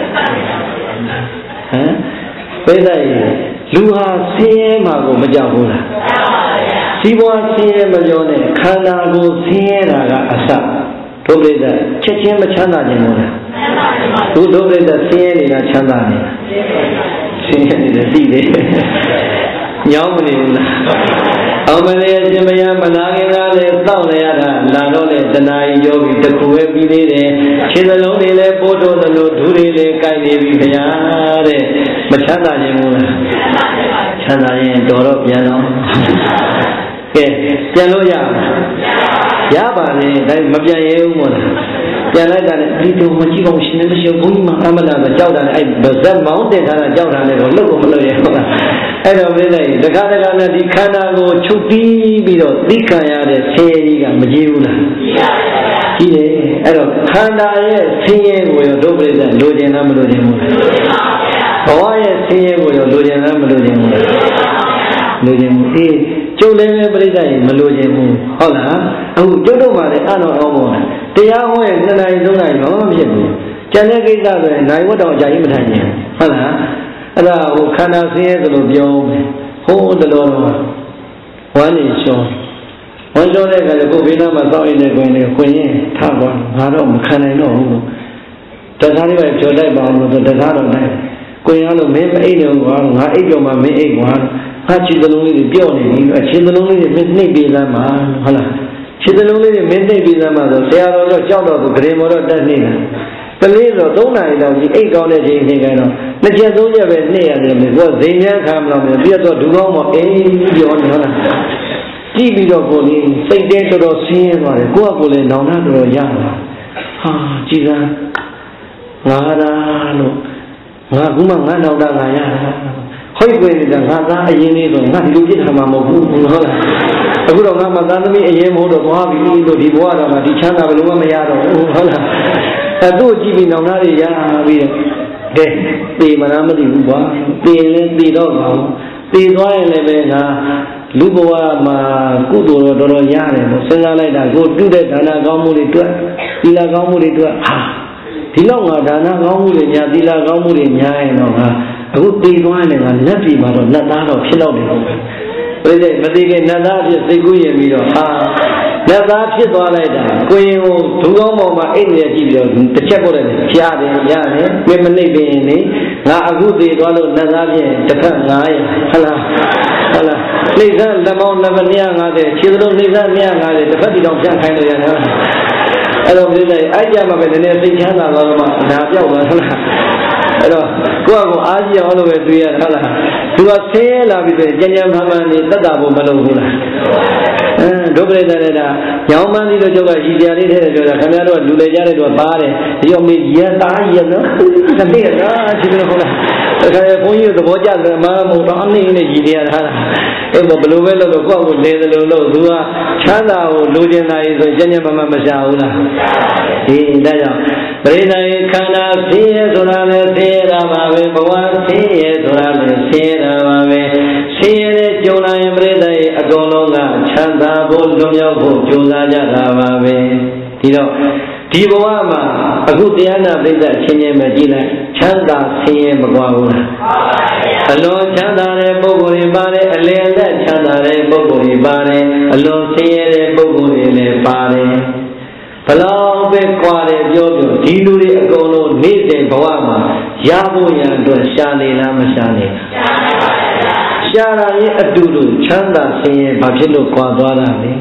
ဟမ်ပြိဿရေလူဟာဆင်းရဲမှာကိုမကြောက်ဘူးလားစီးပွားဆင်းရဲမပြောနဲ့ခန္ဓာကိုယ်ဆင်းရဲတာကအစဒုပရိသတ်ချက်ချင်းမချမ်းသာခြင်းဘူးလားဒုပရိသတ်ဆင်းရဲနေတာချမ်းသာနေတာဆင်းရဲနေတယ်သိတယ်ညောင်းမနေဘူးလားအောင်မလေးအရှင်မယမနာခင်ကလည်းတောက်နေရတာလာတော့လေတဏှာကြီးယောဂီတခုပဲပြီးသေးတယ်ခြေစလုံးတွေလည်းပို့တော့သလိုဒူးတွေလည်းကိုက်နေပြီခင်ဗျာတဲ့မချမ်းသာခြင်းဘူးလားချမ်းသာရင်တော်တော့ပြန်တော့ကဲပြန်လို့ရပါလေဒါမပြန်ရဘူးမို့လားပြန်လိုက်တာနဲ့ဒီတော့မကြည့်အောင်ရှင်နေမရှိဘူးဘုန်းကြီးမအမနာဆိုကြောက်တာနဲ့အဲ့ဗဇက်မောင်းတင်ထားတာကြောက်တာနဲ့တော့လှုပ်ကိုမလှုပ်ရဘူးလားအဲ့တော့ပြိဿကြီးတခါနဲ့ဒီခန္ဓာကိုချုပ်တီးပြီးတော့သိခံရတဲ့ဆင်းရဲကြီးကမကြည့်ဘူးလားကြည့်တယ်အဲ့တော့ခန္ဓာရဲ့ဆင်းရဲကိုရောဒုပရိသတ်လိုချင်လားမလိုချင်ဘူးလားဘဝရဲ့ဆင်းရဲကိုရောလိုချင်လားမလိုချင်ဘူးလားလိုချင်ဘူးအေးကျုပ်လည်းပဲပြိဿကြီးမလိုချင်ဘူးဟုတ်လားအခုကျုပ်တို့မှလည်းအတော်အောင်ပါတရားဟောရဲ့2 နာရီ 3 နာရီတော့မဖြစ်ဘူးကျန်တဲ့ကိစ္စဆိုရင်နိုင်ဝတ်တော်ကြာကြီးမထိုင်ရင်ဟုတ်လားအဲ့ဒါဟိုခန္ဓာဆင်းရဲသလိုပြောမယ်ဟိုးတလို့တော့ဝမ်းနေရှောဝမ်းရှောတဲ့အခါကျကိုယ်ဘေးနားမှာစောင့်နေတဲ့ကိုယ်နဲ့ခွင်ရင်ထသွားငါတော့မခံနိုင်တော့ဘူးတခါလေးပဲကြော်တိုက်ပါအောင်လို့တခါတော့နိုင်ကိုယ်ရလို့မင်းမအိပ်နေဘူးကွာငါအိပ်ကြော်မှမင်းအိပ်ကွာငါခြေသလုံးလေးတွေပြော့နေပြီခြေသလုံးလေးတွေနှိပ်ပေးသမ်းပါဟုတ်လားခြေသလုံးလေးတွေမင်းနှိပ်ပေးသမ်းပါဆိုဆရာတော်တော့ကြောက်တော့ဂရင်မော်တော့တက်နေတာကလေးဆို3 နာရီလောက်ကြီးအိတ်ကောင်းတဲ့ချိန်နေကြတော့2 ချက် 3 ချက်ပဲနှိပ်ရတယ်မြေကိုဇိမ်မြန်းခံမလို့မြေပြတ်တော့ဒူကောင်းမအေးပြောနေဟုတ်လားကြည့်ပြီးတော့ကိုလေးစိတ်တဲတော်တော်ဆင်းရဲသွားတယ်ကိုလည်းနောင်တတော်တော်ရလာဟာကြည်စမ်းငါသာလို့ငါကူမှငါနောင်တငါရတာဟိုက်ွယ်နေတာငါသားအရင်လေးဆိုငါဒီလိုပြစ်ထားမှာမဟုတ်ဘူးဟုတ်လားအခုတော့ငါမသားသမီးအရင်မဟုတ်တော့သွားပြီလို့ဒီဘဝတော့ငါဒီချမ်းသာဘယ်လိုမှမရတော့ဘူးဟုတ်လားအဲ့တို့ကြည့်ပြီးနောင်တတွေရပြီးတော့ကဲသေမလားမသိဘူးကွာသေရင်သေတော့ပါဘူးသေသွားရင်လည်းပဲငါလူဘဝမှာကုသိုလ်တော်တော်ရတယ်ပေါ့စဉ်းစားလိုက်တာကိုပြုတဲ့ဒါနကောင်းမှုတွေတွေ့သီလကောင်းမှုတွေတွေ့ဟာဒီလောက်ငါဒါနကောင်းမှုတွေညာသီလကောင်းမှုတွေညာရင်တော့ငါအခုသေသွားရင်ငါလက်ပြီမှာတော့လက်သားတော့ဖြစ်တော့တယ်ဟုတ်ကဲ့ပြည့်မသိခင်လက်သားဖြစ်စိတ်ကူးရင်ပြီးတော့ဟာလက်သားဖြစ်သွားလိုက်တာကိုရင်ကိုဒူကောင်းပေါ်မှာအိတ်နေကြည့်ပြီးတော့တစ်ချက်ပို့တယ်ကြားတယ်ရတယ်မင်းမနှိပ်ပင်နေငါအခုသေသွားလို့လက်သားဖြစ်တစ်ခါ900ဟုတ်လားဟုတ်လားနှိပ်စားလက်မောင်း250ခြေသလုံးနှိပ်စား250တစ်ဖက်တီတောင်ဖြန့်ခိုင်းလို့ရတယ်အဲ့တော့ပြည့်တယ်အဲ့ကြမှာပဲနည်းနည်းသိချမ်းသာတော့မှအနာပြောက်သွားဟုတ်လားအဲ့တော့ကိုယ့်အကိုအားကြီးအောင်လို့ပဲတွေးရဟုတ်လားသူကဆင်းရဲလာပြီဆိုရင်ကြံ့ကြံ့မှန်မှန်နေတတ်တာဖို့မလုပ်ဘူးလားဒုပရိသတ်နဲ့ဒါရောင်းမှန်းပြီးတော့ကျောက်ကရည်ကြလေးတဲ့ပြောတာခင်ဗျားတို့လူလေကြတဲ့တော့ပါတယ်ဒီတော့မေးရသားရနော်တနေ့လားဒီလိုဟုတ်လားဒါကြဘုန်းကြီးတို့သဘောကျတယ်မဟုတ်တော့အနေနဲ့ရည်နေရတာအဲ့ဘယ်လိုပဲလို့ကိုယ့်ကိုနေတယ်လို့သူကချမ်းသာကိုလိုချင်တာကြီးဆိုကျဉ်းကျဉ်းမမရှာဘူးလားဒီဒါကြောင့်ပရိသတ်ရဲ့ခန္ဓာဆင်းရဲဆိုတာလည်းဆင်းရဲတာပါပဲဘဝဆင်းရဲဆိုတာလည်းဆင်းရဲတာပါပဲဆင်းရဲတဲ့ကြုံလာရင်ပရိသတ်ရဲ့အကုန်လုံးကချမ်းသာဖို့လွန်မြောက်ဖို့ကြိုးစားကြတာပါပဲဒီတော့ဒီဘဝမှာအခုတရားနာပရိသတ်ချင်းချင်းပဲကြည့်လိုက်ချမ်းသာဆင်းရဲမကွာဘူးလားအလွန်ချမ်းသာတဲ့ပုဂ္ဂိုလ်တွေပါတယ်အလယ်လက်ချမ်းသာတဲ့ပုဂ္ဂိုလ်တွေပါတယ်အလွန်ဆင်းရဲတဲ့ပုဂ္ဂိုလ်တွေလည်းပါတယ်ဘလောက်ပဲကွာတယ်ပြောဒီလူတွေအကုန်လုံးနေတဲ့ဘဝမှာရဖို့ရန်အတွက်ရှာနေလားမရှာနေလားရှာတာရဲ့အတူတူချမ်းသာဆင်းရဲဘာဖြစ်လို့ကွာသွားတာလဲ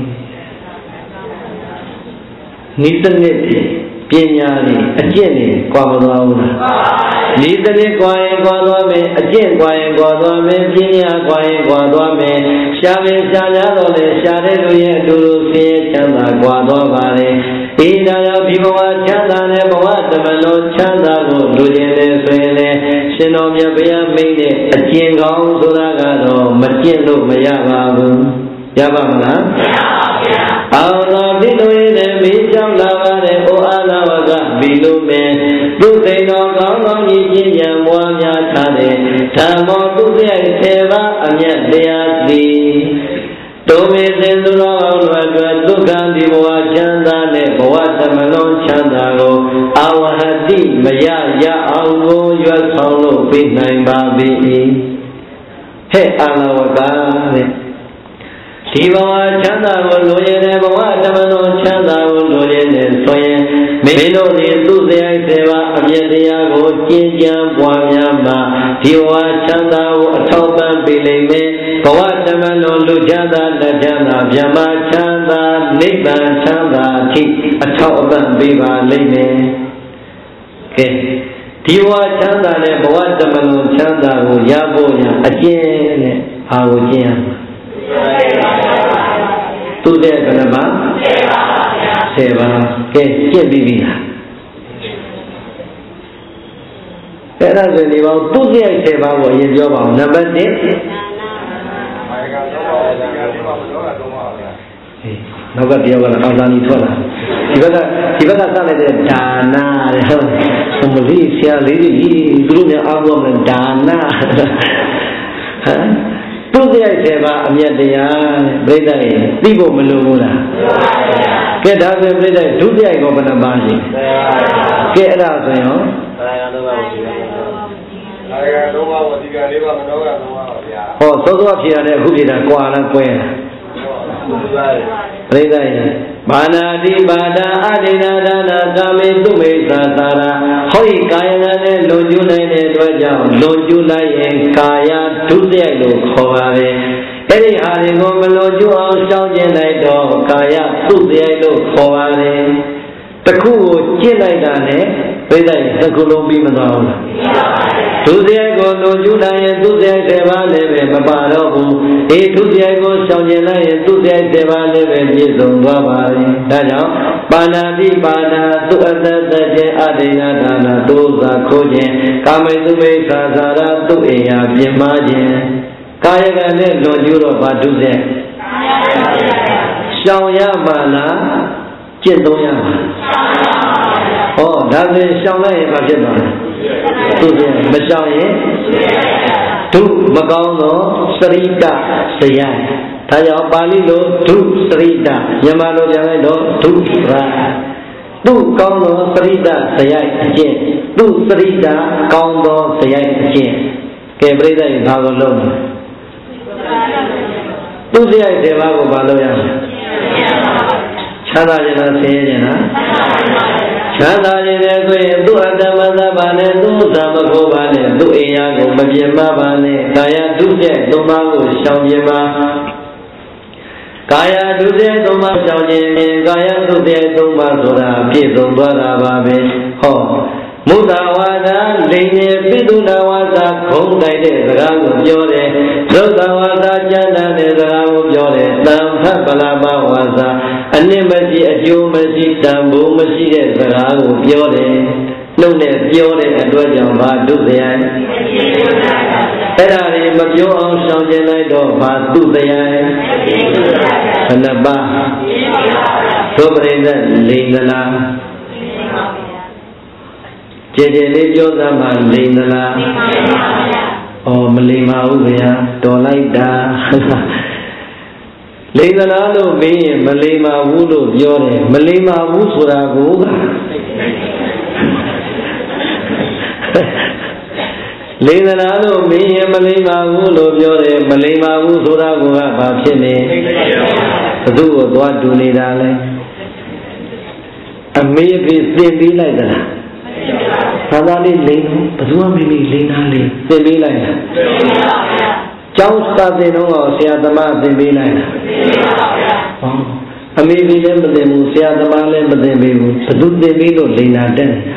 နိတနစ်ပညာတွေအကျင့်တွေကွာမသွားဘူးလားနိတနစ်ကွာရင်ကွာသွားမယ်အကျင့်ကွာရင်ကွာသွားမယ်ပညာကွာရင်ကွာသွားမယ်ရှားမယ်ရှားရတော့လေရှားတဲ့လူရဲ့အတူတူဆင်းရဲချမ်းသာကွာသွားပါလေဒီဒါကြောင့်ဒီဘဝချမ်းသာတဲ့ဘဝတမန်တော်ချမ်းသာကိုလူကျင်တယ်ဆိုရင်လေရှင်တော်မြတ်ဘုရားမိန့်တဲ့အကျင့်ကောင်းဆိုတာကတော့မကျင့်လို့မရပါဘူးရပါမလားမရပါဘူးအောင်တော်ဒီလိုရဲ့မိကြောင့်လာပါတယ်အိုအာလဝကဘီလိုမင်းသူသိတော်ကောင်းကောင်းကြီးကျင့်ကြံပွားများထားတဲ့ဓမ္မောသူရဲ့ဆေပါအမြတ်တရားစီတို့မေသင်သူတော်ကောင်းတို့အတွက်ဒုက္ခဒီဘဝချမ်းသာတဲ့ဘဝသမလုံးချမ်းသာကိုအာဝဟတိမရရအောင်ကိုရွတ်ဆောင်လို့ပြနိုင်ပါ၏ဟဲ့အာလဝကတဲ့ဒီဘဝချမ်းသာကိုလိုရတဲ့ဘဝသမလုံးချမ်းသာကိုလိုရတဲ့ဆိုရင်မင်းတို့ဒီသူစရိုက်စေပါအမြတ်တရားကိုကျင့်ကြံပွားများမှာဒီဘဝချမ်းသာကိုအထောက်ပံ့ပေးလိမ့်မယ်ဘဝသမလုံးလူချမ်းသာလက်ချမ်းသာဗျမချမ်းသာနိဗ္ဗာန်ချမ်းသာအထိအထောက်အပံ့ပေးပါလိမ့်မယ်ကဲဒီဘဝချမ်းသာတဲ့ဘဝသမလုံးချမ်းသာကိုရဖို့ရအကျင့်နဲ့အာကိုကျင့်ရမှာသူတဲ့ကလမ10ပါးကဲကျင့်ပြီးပြီလားအဲ့ဒါဆိုဒီဘောသူတဲ့10ပါးကိုအရင်ပြောပါအောင်နံပါတ်1နောက်ကပြောကတော့အောက်လာနေထွက်လာဒီဘက်ကစလိုက်တဲ့ဒါနာတဲ့ဟုတ်မလေးဆရာလေးတွေသူတို့များအားကိုမယ်ဒါနာဟမ်သူ့ရဲ့10ပါးအမြတ်တရားပြိဿရဲ့သိဖို့မလိုဘူးလားကဲဒါဆိုပြိဿဒုတိယကောဘယ်နှပါးရှိကဲအဲ့ဒါဆိုရင်ဟောစောစောဖြေရတယ်အခုဖြေတာကွာလားကွဲလားပြိဿရဲ့ဘာနာတိဘာဒာအဒိနာဒါနာကာမေတုမေသာသာရာဟောဒီကာယနာနဲ့လွန်ကျူးနိုင်တဲ့အတွက်ကြောင့်လွန်ကျူးလိုက်ရင်ကာယဒုစရိုက်လို့ခေါ်ပါတယ်အဲ့ဒီဟာတွေကိုမလွန်ကျူးအောင်ရှောင်ကျဉ်လိုက်တော့ကာယဒုစရိုက်လို့ခေါ်ပါတယ်တခုကိုကျင့်လိုက်တာနဲ့ပြိဿရဲ့တစ်ခုလုံးပြီးမသွားဘူးလားဒုစရိုက်ကိုလွန်ကျူးလိုက်ရင်ဒုစရိုက်10ပါးလည်းပဲမပါတော့ဘူးအေးဒုစရိုက်ကိုရှောင်ကျဉ်လိုက်ရင်ဒုစရိုက်10ပါးလည်းပဲပြည့်စုံသွားပါပြီဒါကြောင့်ပါဏာတိပါဏာသူအတ္တတခြင်းအဒိနာဒါနာဒုသာခိုးခြင်းကာမေတုမိစ္ဆာသာရသူအိယာပြင်းမာခြင်းကာယကံနဲ့လွန်ကျူးတော့ဘာဒုစရိုက်ရှောင်ရမှာလားကျင့်သုံးရမှာဟောဒါဆိုရင်ရှောင်လိုက်ရင်ဘာဖြစ်သွားလဲသူမရှောင်ရင်ဒုမကောင်းသောစရိတစရိုက်ဒါကြောင့်ပါဠိလိုဒုစရိတမြန်မာလိုပြန်လိုက်တော့ဒုရာသူကောင်းသောစရိတစရိုက်အကျင့်သူစရိတကောင်းသောစရိုက်အကျင့်ကဲပြိဿရေဘာကိုလုပ်လဲသူစရိုက်10ပါးကိုဘာလုပ်ရမလဲချမ်းသာခြင်းလားဆင်းရဲခြင်းလားချမ်းသာခြင်းနဲ့ဆိုရင်သူ့အတ္တမသဘာနဲ့သူ့သာမခိုးပါနဲ့သူ့အိယာကိုမပြင်းမပါနဲ့ကာယဒုစရိုက်သုံးပါးကိုရှောင်ခြင်းပါကာယဒုစရိုက်သုံးပါးရှောင်ခြင်းကာယဒုစရိုက်သုံးပါးဆိုတာပြည့်စုံသွားတာပါပဲဟောမုဒ္ဒဝါဒလိန်နေပိတုနာဝါဒခုံးတိုက်တဲ့စကားကိုပြောတယ်ဒုက္ခဝါဒကျမ်းတဲ့စကားကိုပြောတယ်တန်ဖတ်ပလာပဝါစာအနစ်မရှိအကျိုးမရှိတန်ဖိုးမရှိတဲ့စကားကိုပြောတယ်နှုတ်နဲ့ပြောတဲ့အတွက်ကြောင့်ဘာဒုစရိုက်အဲ့ဒါတွေမပြောအောင်ရှောင်ကျဉ်လိုက်တော့ဘာသူစရိုက်ဘယ်နှပါဒုပရိသတ်လိန်သလားကျေကျေလေးပြောသမှာလိန်သလားမလိမ္မာဘူးဗျာတော်လိုက်တာလိမ္မာလားလို့မေးရင်မလိမ္မာဘူးလို့ပြောတယ်မလိမ္မာဘူးဆိုတာကိုလိမ္မာလားလို့မေးရင်မလိမ္မာဘူးလို့ပြောတယ်မလိမ္မာဘူးဆိုတာကဘာဖြစ်နေဘသူ့ကိုသွားတူနေတာလဲအမေအဖေသင်ပေးလိုက်သလားဘာသာလေးလိမ့်ဘသူကမိမိလိမ့်သားလေးသင်ပေးလိုက်တာကျောင်းစာသင်တော့ဆရာသမားသင်ပေးလိုက်တာအမေကြီးလည်းမသင်ဘူးဆရာသမားလည်းမသင်ပေးဘူးဘသူသင်ပေးလို့လိမ့်တာတက်နေတာ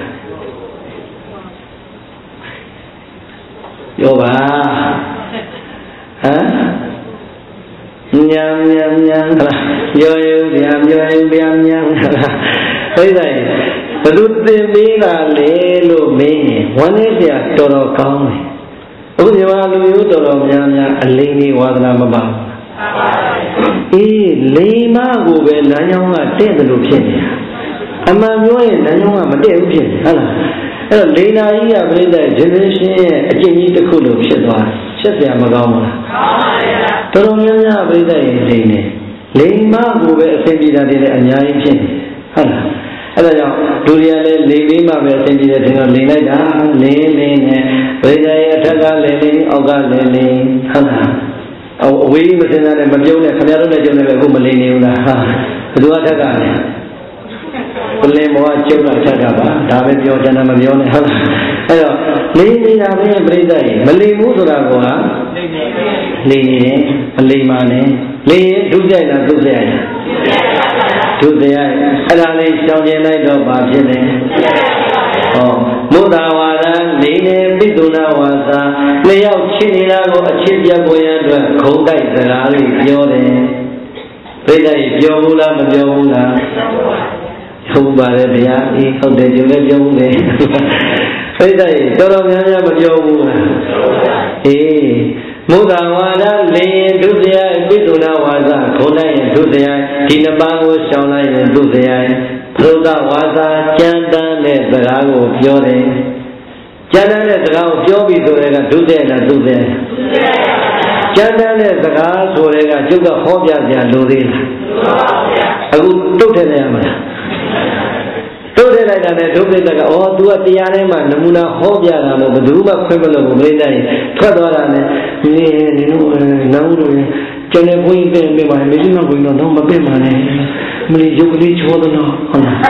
ပြောပါဟမ်ညံဟလားပြောရင်ပြန်ပြောရင်ပြန်ညံဟလားသိတယ်ဘသူသင်ပေးတာလေလို့မင်းဝမ်းနေစရာတော်တော်ကောင်းတယ်အခုမြန်မာလူမျိုးတော်တော်များများအလိမ့်လေးဝါသနာမပါအေးလိမ္မာကိုပဲလမ်းကြောင်းကတဲ့တယ်လို့ဖြစ်နေတာအမှန်ပြောရင်လမ်းကြောင်းကမတဲ့ဘူးဖြစ်ဟုတ်လားအဲ့တော့လိမ္မာကြီးကပြိဿ generation ရဲ့အကျင့်ကြီးတစ်ခုလို့ဖြစ်သွားတယ်ချက်စရာမကောင်းဘူးလားကောင်းပါရဲ့တော်တော်များများပြိဿရဲ့လိမ့်နေလိမ္မာကိုပဲအစဉ်ပြေတာတွေလည်းအများကြီးဖြစ်နေဟုတ်လားအဲ့ဒါကြောင့်ဒုတိယလည်းလိမ့်ပြီးမှပဲအစဉ်ပြေတဲ့တင်တော့လိမ့်လိုက်တာလင်းနဲ့ပြိဿရဲ့အထက်ကလည်းအောက်ကလည်းဟုတ်လားအဝေးမစင်စားနဲ့မပြုံးနဲ့ခင်ဗျားတို့နဲ့ကျုံနေပဲအခုမလိမ့်နေဘူးလားဟာဘယ်သူအထက်ကလဲပလင်ဘောကကျုံတာထက်ကပါဒါပဲပြောတယ်မပြောနဲ့ဟုတ်လားအဲ့တော့လိမ့်နေတာပဲပြိဿရဲ့မလိမ့်ဘူးဆိုတာကလိမ့်ရင်မလိမ့်ပါနဲ့လိမ့်ရင်ဒုစရိုက်လားဒုစရိုက်လားဒုစရိုက်အဲ့ဒါလေးရှောင်ကျင်လိုက်တော့ဘာဖြစ်လဲမုဒ္ဒဝါဒလိမ့်နေပိသုနာဝါစာနှစ်ယောက်ချင်းနေတာကိုအချစ်ပြတ်ကိုရအတွက်ခုံတိုက်စကားလေးပြောတယ်ပြိဿရဲ့ပြောဘူးလားမပြောဘူးလားဟုတ်ပါတယ်ဗျာအေးဟုတ်တယ်ကျုံလည်းပြောဘူးလေပြိဿရဲ့တော်တော်များများမပြောဘူးလားအေးမုဒ္ဒဝါဒလိမ့်ရင်ဒုစရိုက်ပိသုနာဝါစာခုံတိုက်ရင်ဒုစရိုက်ဒီနှစ်ပါးကိုရှောင်လိုက်ရင်ဒုစရိုက်သုဒ္ဓဝါစာကြမ်းတမ်းတဲ့စကားကိုပြောတယ်ကြမ်းတမ်းတဲ့စကားကိုပြောပြီးဆိုတဲ့ကဒုစရိုက်လားဒုစရိုက်ကြမ်းတမ်းတဲ့စကားဆိုတဲ့ကကျုပ်ကဟောပြစရာလိုသေးလားအခုတုတ်ထည့်ရမှာလားတုတ်ထည့်လိုက်တာနဲ့ဒုပိတကသူကတရားထဲမှာနမူနာဟောပြတာလို့ဘယ်သူမှခွင့်မလို့ဘူးပြိတ္တရင်ထွက်သွားတာနဲ့ဒီလိုနောင်လို့ကျန်တဲ့ဘုန်းကြီးပြင်ပါမေကြီးမဘုန်းကြီးတော့မပြတ်ပါနဲ့မလီရုပ်ကလေးချောတော့ဟုတ်လား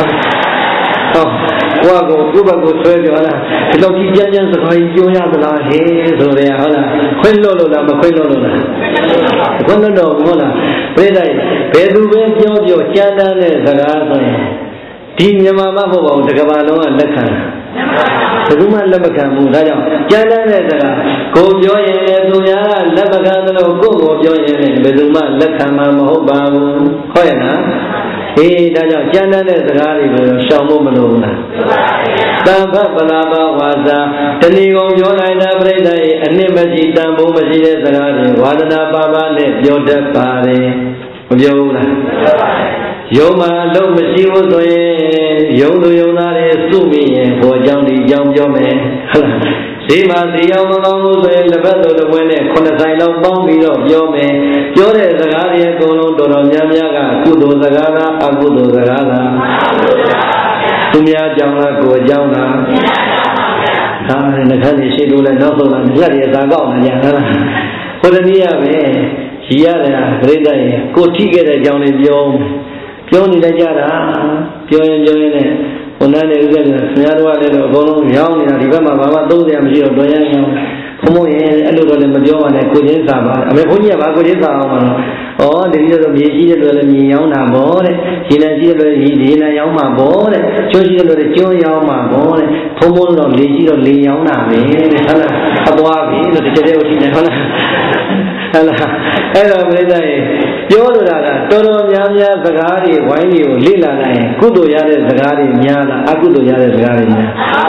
ကိုယ့်ဘက်ကိုဆွဲပြောလားဒီလိုကြီးကြမ်းကြမ်းစကားကြီးပြောရသလားဟေးဆိုရဟုတ်လားခွင့်လို့လားမခွင့်လို့လားခွင့်လို့တော့ဟုတ်လားပြိတ္တရင်ဘယ်သူပဲပြောကြမ်းတမ်းတဲ့စကားဆိုရင်ဒီမြန်မာမဟုတ်ပါဘူးတစ်ကမ္ဘာလုံးကလက်ခံတာဘယ်သူမှလက်မခံဘူးဒါကြောင့်ကြမ်းတမ်းတဲ့စကားကိုပြောရင်လည်းသူများကလက်မခံသလိုကိုပြောရင်လည်းဘယ်သူမှလက်ခံမှာမဟုတ်ပါဘူးဟုတ်ရဲ့လားအေးဒါကြောင့်ကြမ်းတမ်းတဲ့စကားတွေကိုရှောင်ဖို့မလိုဘူးလားတန်ဖတ်ပလာပဝါစာတဏီကုန်ပြောနိုင်တာပြိဿရဲ့အနှစ်မရှိတန်ဖိုးမရှိတဲ့စကားတွေဝါဒနာပါပါနဲ့ပြောတတ်ပါတယ်မပြောဘူးလားယုံမှာလုံးမရှိဘူးဆိုရင်ယုံသူယုံသားတွေစုမိရင်ဘောကြောင့်ဒီကြောင့်ပြောမယ်ဟုတ်လားဈေးမှာဈေးရောက်မကောင်းဘူးဆိုရင်လက်ဖက်တော်တစ်ပွဲနဲ့9ဆိုင်လောက်ပေါင်းပြီးတော့ပြောမယ်ပြောတဲ့စကားတွေအကုန်လုံးတော်တော်များများကကုသိုလ်စကားလားအကုသိုလ်စကားလားသူများကြောင့်လားကိုယ်ကြောင့်လားဒါနဲ့နှခမ်းကြီးရှိလို့လည်းနောက်ဆုံးလာမြတ်ရဲ့သာကောက်နေကြဟုတ်လားဘုရားနည်းရပဲရှိရတယ်ပြိဿရဲ့ကိုထိခဲ့တဲ့အကြောင်းလေးပြောနေလိုက်ကြတာပြောရင်နဲ့ဘုန်းနဲ့ဥစ္စာကခင်ဗျားတို့ကလည်းတော့အကုန်လုံးရောင်းနေတာဒီဘက်မှာဘာမှသုံးစရာမရှိတော့တော်ရမ်းရောင်းဘဘုံရဲ့အဲ့လိုတော့လည်းမပြောပါနဲ့ကိုချင်းစာပါအမေဘုန်းကြီးကပါကိုချင်းစာအောင်ပါတော့တတိယတော့မြေရှိတဲ့လူလည်းမြေရောင်းတာပေါ့တဲ့ရေနံရှိတဲ့လူရေနံရောင်းမှာပေါ့တဲ့ကျွန်းရှိတဲ့လူကျွန်းရောင်းမှာပေါ့တဲ့ဘုံဘုံတော့လေရှိတော့လေရောင်းတာပဲတဲ့ဟုတ်လားအပွားပြီလို့တစ်ချက်တည်းကိုထိနေဟုတ်လားဟုတ်လားအဲ့တော့ပြိဿရေပြောလို့တာကတော်တော်များများစကားတွေဝိုင်းတွေကိုလေ့လာနိုင်ရင်ကုသိုလ်ရတဲ့စကားတွေများလားအကုသိုလ်ရတဲ့စကားတွေများ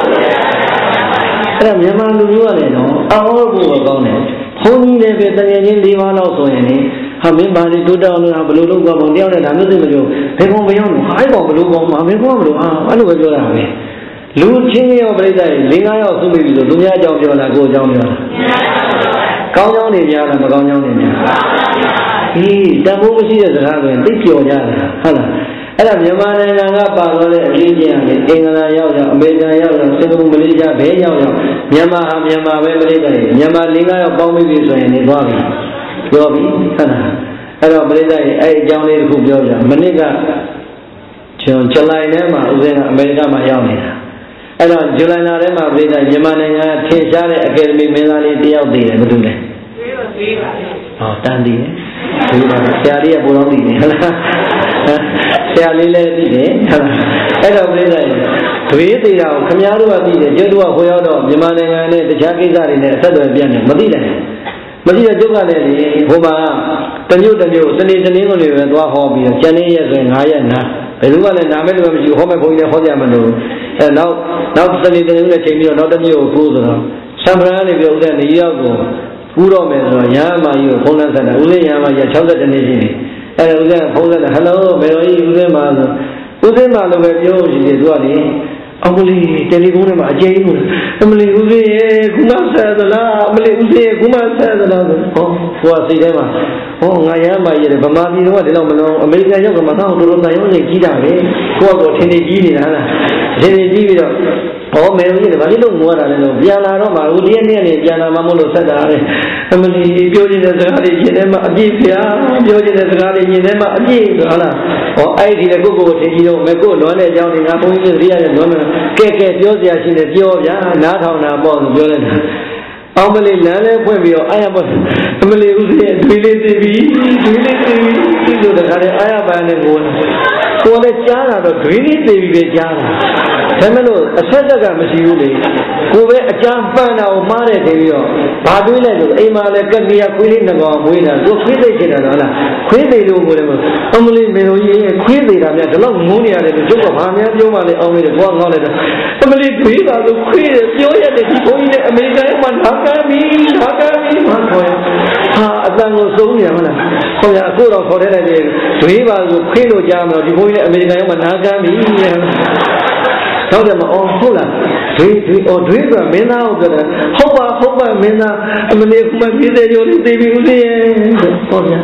အဲ့ဒါမြန်မာလူမျိုးကလည်းတော့အော်ဖို့ပဲကောင်းတယ်ဘုန်းကြီးလည်းပဲတကယ်ချင်း၄ပါးလောက်ဆိုရင်လေဟာမင်းပါလေတိုးတောင်းလို့ဟာဘယ်လိုလုပ်ကောင်းတယောက်နဲ့ဒါမျိုးသိမလို့ဘယ်ကောင်မရောက်လို့အဲ့ကောင်ဘယ်လိုကောင်းမှာမင်းကောင်းမလို့ဟာအဲ့လိုပဲပြောတာပဲလူချင်းရောပြိဿရေ၄၅ယောက်ဆုံးပြီဆိုသူများအကြောင်းပြောလားကိုယ်အကြောင်းပြောလားကောင်းကြောင်းတွေများလားမကောင်းကြောင်းတွေများဟေးတန်ဖိုးမရှိတဲ့စကားဆိုရင်သိပျော်ကြတာဟုတ်လားအဲ့ဒါမြန်မာနိုင်ငံကပါတော့တဲ့အလေးကျင့်ရတယ်အင်္ဂလာရောက်ရောက်အမေရိကန်ရောက်ရောက်စင်ကာပူမလေးရှားဘဲရောက်ရောက်မြန်မာဟာမြန်မာပဲပြိဿရေမြန်မာ၄၅ယောက်ပေါင်းပြီဆိုရင်နေသွားပြီပြောပြီဟုတ်လားအဲ့တော့ပြိဿရေအဲ့အကြောင်းလေးတစ်ခုပြောပြမနစ်ကဇွန်ဇူလိုင်ထဲမှာဦးဇင်းကအမေရိကန်မှာရောက်နေတာအဲ့တော့ဇူလိုင်လထဲမှာပြိဿမြန်မာနိုင်ငံကထင်ရှားတဲ့အကယ်ဒမီမင်းသားလေးတယောက်တည်တယ်ဘယ်သူလဲဟောတန်တည်တယ်ဒီမှာဆရာလေးကပိုတော့တည်တယ်ဟုတ်လားဆရာလေးလည်းသိတယ်ဟုတ်လားအဲ့တော့ပြိဿရေဒွေးသေးတာကိုခမည်းတော်ကသိတယ်ကျွတ်တို့ကဟိုရောက်တော့မြန်မာနိုင်ငံနဲ့တခြားကိစ္စတွေနဲ့ဆက်သွယ်ပြန်တယ်မသိတယ်မသိတဲ့ကျုပ်ကလည်းလေဟိုမှာတမျိုးတမျိုးစနေတနင်္ဂနွေပဲသွားဟောပြီးတော့ကျန်နေရက်ဆိုရင်9ရက်နာဘယ်သူကလည်းနာမဲ့လူမရှိဟောမဲ့ဘုန်းကြီးလည်းဟောကြမလို့အဲနောက်စနေတနင်္ဂနွေချိန်ပြီးတော့နောက်တစ်မျိုးကိုကူးဆိုတော့ဆံဖရန်နေပြောတဲ့နေရောက်ကိုကူးတော့မယ်ဆိုတော့ရဟန်းမကြီးကိုဖုန်းလက်ဆက်တာဦးစင်းရဟန်းမကြီး62နှစ်ရှိနေအဲဦးစင်းဖုန်းလက်ဟယ်လိုမေတော်ကြီးဦးစင်းပါဆိုဦးစင်းပါလို့ပဲပြောရှိတယ်သူကလေအမလီတယ်လီဖုန်းထဲမှာအကျဉ်းကြီးအမလီဦးစင်းရဲ့ခုမှဆက်သလားအမလီဦးစင်းရဲ့ခုမှဆက်သလားဆိုဟောဟိုကစိတ်ထဲမှာဟောငါရမ်းပါရဲ့ဗမာပြည်တော့ဒီလောက်မလုံးအမေရိကန်ရောက်ကမှတော့တော်တော်တန်ရုံးကြီးကြီးတာပဲကိုယ့်ကိုထင်ထင်ကြီးနေတာလားထင်ထင်ကြီးပြီးတော့ဟောမယ်ကြီးတယ်ဗာလိလို့ငိုရတာလည်းလို့ပြန်လာတော့မှဦးဒီနေ့နဲ့ပြန်လာမှမလို့ဆက်တာလေအမလီပြောချင်တဲ့စကားတွေရင်ထဲမှာအပြည့်ဖျားပြောချင်တဲ့စကားတွေရင်ထဲမှာအပြည့်ဆိုဟုတ်လားဟောအဲ့ဒီလေကိုယ့်ကိုထင်ကြီးတော့မယ်ကိုယ်လွမ်းတဲ့အကြောင်းတွေငါဘုန်းကြီးတွေရတဲ့လွမ်းမယ်ကဲပြောစရာရှိတယ်ပြောဗျာနားထောင်တာပေါ့ဆိုပြောလိုက်တာအောင်မလေးလမ်းလဲဖွင့်ပြီးတော့အာရပါအမလေးဦးစင်းတွေးလေးသိပြီတွေးလေးသိပြီဒီလိုတခါတည်းအာရပါနဲ့ကိုလည်းကြားတာတော့တွေးလေးသိပြီပဲကြားတာဒါမဲ့လို့အဆက်တက်ကမရှိဘူးလေကိုပဲအကြမ်းပန်းတာကိုမှားတယ်ပြီးတော့ဘာတွေးလဲဆိုအိမ်မှာလည်းကက်လီယာခွေးလေးနှကောင်မွေးတာသူခွေးသိချင်တာဟုတ်လားခွေးသိလို့ကိုလည်းအမလေးမေတော်ကြီးခွေးသိတာများဒီလောက်ငုန်းနေရတယ်သူကဘာများပြောမှလဲအောင်မေးတယ်ဘောငေါ့လိုက်တာအမလေးတွေးတာဆိုခွေးပြောရတယ်ဒီဘုန်းကြီးနဲ့အမေရိကန်မှာနာကမ်းပြီဟာခေါ်ဟာအတန်ကိုစုံနေရမလားဟောရအခုတော့ခေါ်တဲ့လိုက်တယ်ဒွေးပါဆိုခွေးလို့ကြားမှာဒီဘုန်းကြီးနဲ့အမေရိကန်မှာနာကမ်းပြီတော့တယ်မအော်ဟုတ်လားဒွေးကမင်းသားကိုပြောတယ်ဟုတ်ပါမင်းသားအမလေးကမှ40ကျော်လေးသိပြီဦးသေးရဲ့ဟောဗျာ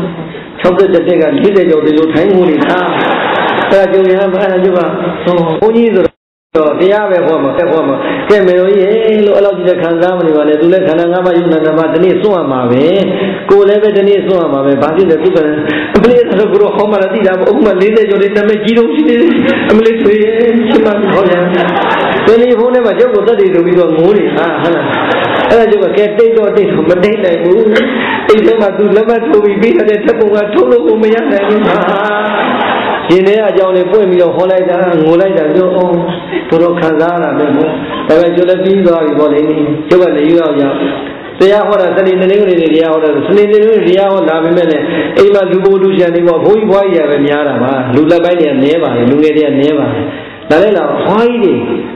60တက်က40ကျော်ဒီလိုထိုင်းကိုနေတာအဲ့ဒါကြုံရမှာအဲ့ဒါကြုံပါဘုန်းကြီးဆိုတော့တရားပဲဟောမှာကဲမေတော်ကြီးလို့အဲ့လောက်ကြီးတဲ့ခံစားမနေပါနဲ့သူလည်းခန္ဓာ၅ပါးယုံနာဓမ္မဒီနေ့စွန့်ရမှာပဲကိုယ်လည်းပဲဒီနေ့စွန့်ရမှာပဲဘာဖြစ်လဲသူကအမလေးဆိုတော့ဟောမှလည်းသိတာပေါ့အခုမှ40ကျော်လေးတမဲကြီးတော့ရှိနေတယ်အမလေးဆိုရင်ရှင်မဟောရတယ်လီဖုန်းထဲမှာကျုပ်ကိုတက်တည်ဆိုပြီးတော့ငိုးနေဟာဟုတ်လားအဲ့ဒါကျုပ်ကကဲတိတ်တော့မတိတ်နိုင်ဘူးအိမ်ထဲမှာသူလက်မထိုးပြီးပြီးတဲ့ထက်ပုံကထုတ်လို့ကိုမရနိုင်ဘူးဟာရှင်ထဲအကြောင်းလေးပွင့်ပြီးတော့ဟောလိုက်တာငိုလိုက်တာပြောအောင်တော်ခံစားရတာပဲပေါ့ဒါပေမဲ့ကျိုးလည်းပြီးသွားပြီပေါ့လေကျုပ်ကလည်းယူအောင်ရတရားဟောတာစနေတနင်္ဂနွေနေ့တရားဟောတာစနေတနင်္ဂနွေတရားဟောလာပေမဲ့လည်းအိမ်မှာလူပိုလူချန်နေပေါ့ဘိုးကြီးဘွားကြီးရပဲများတာပါလူလက်ပိုင်းတွေကနည်းပါတယ်လူငယ်တွေကနည်းပါတယ်ဒါလည်းတော့ဘွားကြီးတွေ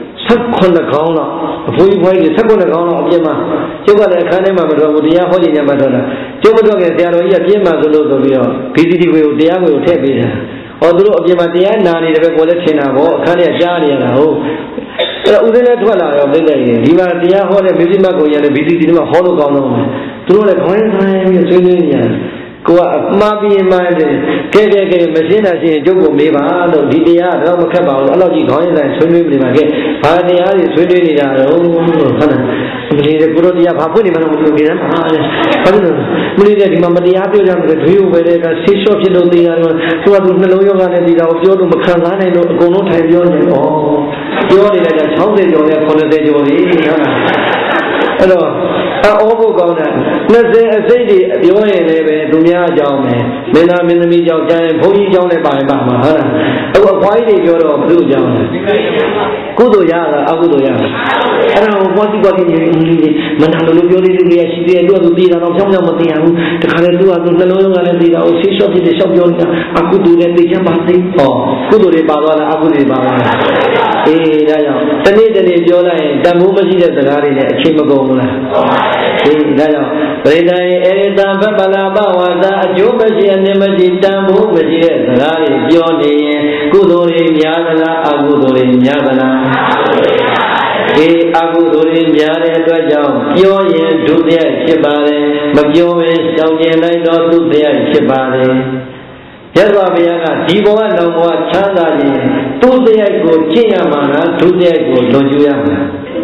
18ခေါင်းလောက်အဖိုးကြီးဘွားကြီး18ခေါင်းလောက်အပြင်းမှာကျုပ်ကလည်းအခန်းထဲမှာမတော်ဘူးတရားဟောခြင်းညမှာတော်တာကျုပ်မတော်ခင်ဆရာတော်ကြီးကပြင်းမှာဆိုလို့ဆိုပြီးတော့ BCD ကိုတရားကိုထည့်ပေးတာဟောသူတို့အပြင်မှာတရားနာနေတယ်ပဲကိုယ်လည်းထင်တာပေါ့အခန်းထဲကြားနေရတာဟုတ်အဲ့တော့ဦးသိန်းလည်းထွက်လာရောသိတဲ့ရင်ဒီမှာတရားဟောတဲ့မိသိမတ်ကိုရတဲ့ BCD တွေမှာဟောလို့ကောင်းတော့မယ်သူတို့လည်းခေါင်းခိုင်းပြီးဆွေးနွေးနေရတယ်ကိုကအမှားပြီးမှတယ်ကဲမရှင်းတာရှင်းကျုပ်ကိုမေးပါလို့ဒီတရားတော့မခက်ပါဘူးအဲ့လိုကြီးခေါင်းရင်ဆွေးနွေးနေပါခဲ့ဘာတရားတွေဆွေးနွေးနေတာတော့ဟုတ်လားမလီတဲ့ကိုရောတရားဘာဖွင့်နေမှမလို့နေတယ်ဟာလေဘာလို့မလီတဲ့ဒီမှာမတရားပြောကြမှာဒွေးဝယ်တဲ့ကဆေးလျှော့ဖြစ်လို့သိရတယ်သူကသူနှလုံးရောဂါနဲ့ဒီတော့ပြောလို့မခံစားနိုင်လို့အကုန်လုံးထိုင်ပြောနေဩပြောနေလိုက်တာ60ကျော်နဲ့80ကျော်လေးဟုတ်လားအဲ့တော့အောဘုကောင်းတာ20အစိတ်တွေပြောရင်လည်းပဲသူများအကြောင်းပဲမင်းသားမင်းသမီးကြောင့်ကျန်ဘုန်းကြီးကြောင့်လည်းပါရင်ပါမှာဟုတ်လားအခုအဖွားကြီးတွေပြောတော့ဘုသူ့ကြောင့်ကုသိုလ်ရတာအကုသိုလ်ရတာအဲ့ဒါကိုပွားတိပွားတိမနာလို့ပြောလေးလေးရှိသေးတယ်သူကသူသိတာတော့ကြောင်းကြောင်းမသိရဘူးတခါလေသူကသူနှလုံးကလည်းသိတာကိုဆေးလျှော့ဖြစ်တယ်လျှော့ပြောနေတာအကုသိုလ်နဲ့သိချမ်းပါသိဟောကုသိုလ်တွေပါသွားလားအကုသိုလ်တွေပါသွားလားအေးဒါကြောင့်တနေ့တနေ့ပြောလိုက်ရင်တန်ဖိုးမရှိတဲ့စကားတွေနဲ့အချိန်မကုန်ဘူးလားအေးဒါကြောင့်ပရိသတ်ရဲ့အေတံဘပလာပဝါဒအကျိုးမရှိအနည်းမရှိတန်ဖိုးမရှိတဲ့စကားတွေပြောနေရင်ကုသိုလ်တွေများသလားအကုသိုလ်တွေများသလားဒီအကုသိုလ်တွေများတဲ့အတွက်ကြောင့်ပြောရင်ဒုစရိုက်ဖြစ်ပါတယ်မပြောရင်ရှောင်ကျင်လိုက်တော့ဒုစရိုက်ဖြစ်ပါတယ်ရသော်ဘုရားကဒီဘဝနောင်ဘဝချမ်းသာခြင်းဒုစရိုက်ကိုကျင့်ရမှာလားဒုစရိုက်ကိုလွန်ကျူးရမှာ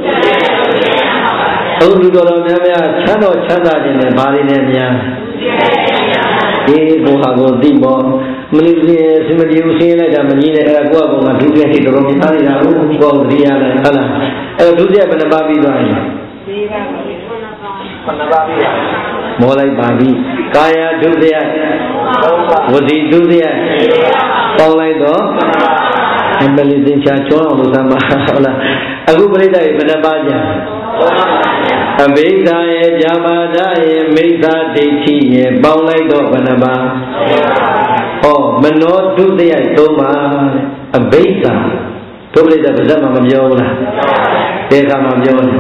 လားလူတော်တော်များများချမ်းတော်ချမ်းသာခြင်းနဲ့ဘာတွေနဲ့များဒီဘုရားကိုသိဖို့မလို့စမကြီးဦးဆင်းလိုက်တာမကြီးနဲ့အဲ့ဒါကိုယ့်အကောင်ကဒုစရိုက်တော်တော်များနေတာဟုတ်ကောသတိရလဲဟုတ်လားအဲ့ဒုစရိုက်ဘယ်နှပါပြီးသွားရင်မောလိုက်ပါပြီကာယဒုစရိုက်ဝစီဒုစရိုက်ပေါင်းလိုက်တော့အမလီသင်္ချာချောအောင်လို့သမှာဟုတ်လားအခုပြိဿရေဘယ်နှပါကြအဘိဓါရဲ့ဗျာပါဒရဲ့မိစ္ဆာဒိဋ္ဌိရဲ့ပေါင်းလိုက်တော့ဘယ်နှပါဟောမနောဒုစရိုက်သုံးပါအဘိဓါဒုပရိသပါဇတ်မှာမပြောဘူးလားဘယ်ကမှပြောတယ်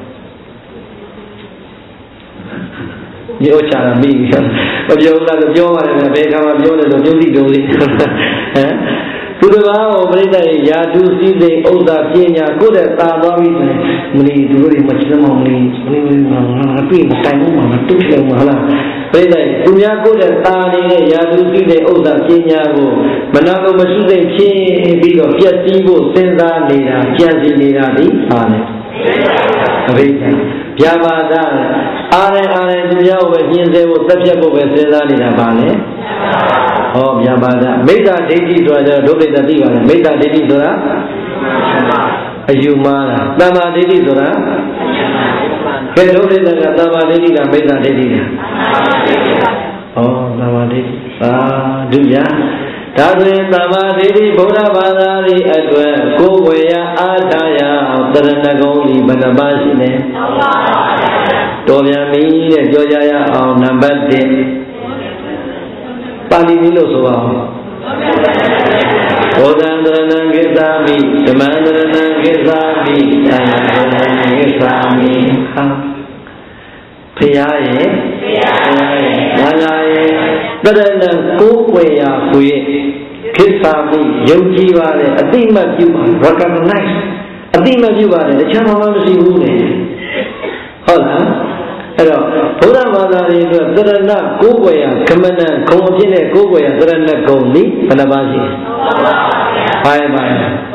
ပြောချတာမိပြီမပြောဘူးလားပြောပါတယ်ဘယ်ကမှပြောတယ်ဆိုပြုသိတုံးလေးဟမ်သူတစ်ပါးကိုပြိဿရဲ့ယာတုစည်းစိမ်ဥစ္စာပညာကိုယ်တည်းသာသွားပြီဆိုရင်မလီသူတို့တွေမချစ်မောင်လေးငါပြေးမတိုင်ဘူးမှာတုတ်တယ်မဟုတ်လားပြိဿရဲ့သူများကိုယ်တည်းသာနေတဲ့ယာတုစည်းစိမ်ဥစ္စာပညာကိုမနာလိုမရှိစိတ်ဖြစ်ပြီးတော့ပြည့်စည်ဖို့စဉ်းစားနေတာကြံစည်နေတာဒီအားနဲ့အဘိဓါဗျာပါဒအားနဲ့သူများကိုပဲညှင်းဆဲဖို့သက်ပြတ်ဖို့ပဲစဉ်းစားနေတာပါလေဟောဗျာပါဒမိစ္ဆာဒိဋ္ဌိဆိုတာဒုပိတ္တသိပါလေမိစ္ဆာဒိဋ္ဌိဆိုတာအယူမှားတာတမ္မာဒိဋ္ဌိဆိုတာကဲဒုပိတ္တကတမ္မာဒိဋ္ဌိကမိစ္ဆာဒိဋ္ဌိကဟောတမ္မာဒိဋ္ဌိသာဒုယဒါဆိုရင်တမ္မာဒိဋ္ဌိဗုဒ္ဓဘာသာ၏အတွက်ကိုယ်ဝေယအားထားရတရဏဂုံဤဘဏ္ဍပါရှိနေတော်ပြန်ပြီတဲ့ကြောကြရအောင်နံပါတ်1ပါဠိနည်းလို့ဆိုအောင်ဘောဓံတရဏံကိသာမိဓမ္မံတရဏံကိသာမိသံဃံတရဏံကိသာမိဟာဖရာရဲ့ဘာသာရဲ့တရဏံကိုယ်ွယ်ရာကိုရဲ့ကိသာမိယုံကြည်ပါလေအတိမတ်ပြုပါ recognize အတိမတ်ပြုပါလေတခြားဘာမှမရှိဘူးလေဟုတ်လားအဲ့တော့ဘုရားဘာသာရေးအတွက်သရဏကိုးကွယ်ရကမဏဂုံအဖြစ်နဲ့ကိုးကွယ်ရသရဏဂုံဒီဘယ်နှပါးရှိလဲဘာရဲ့ဘု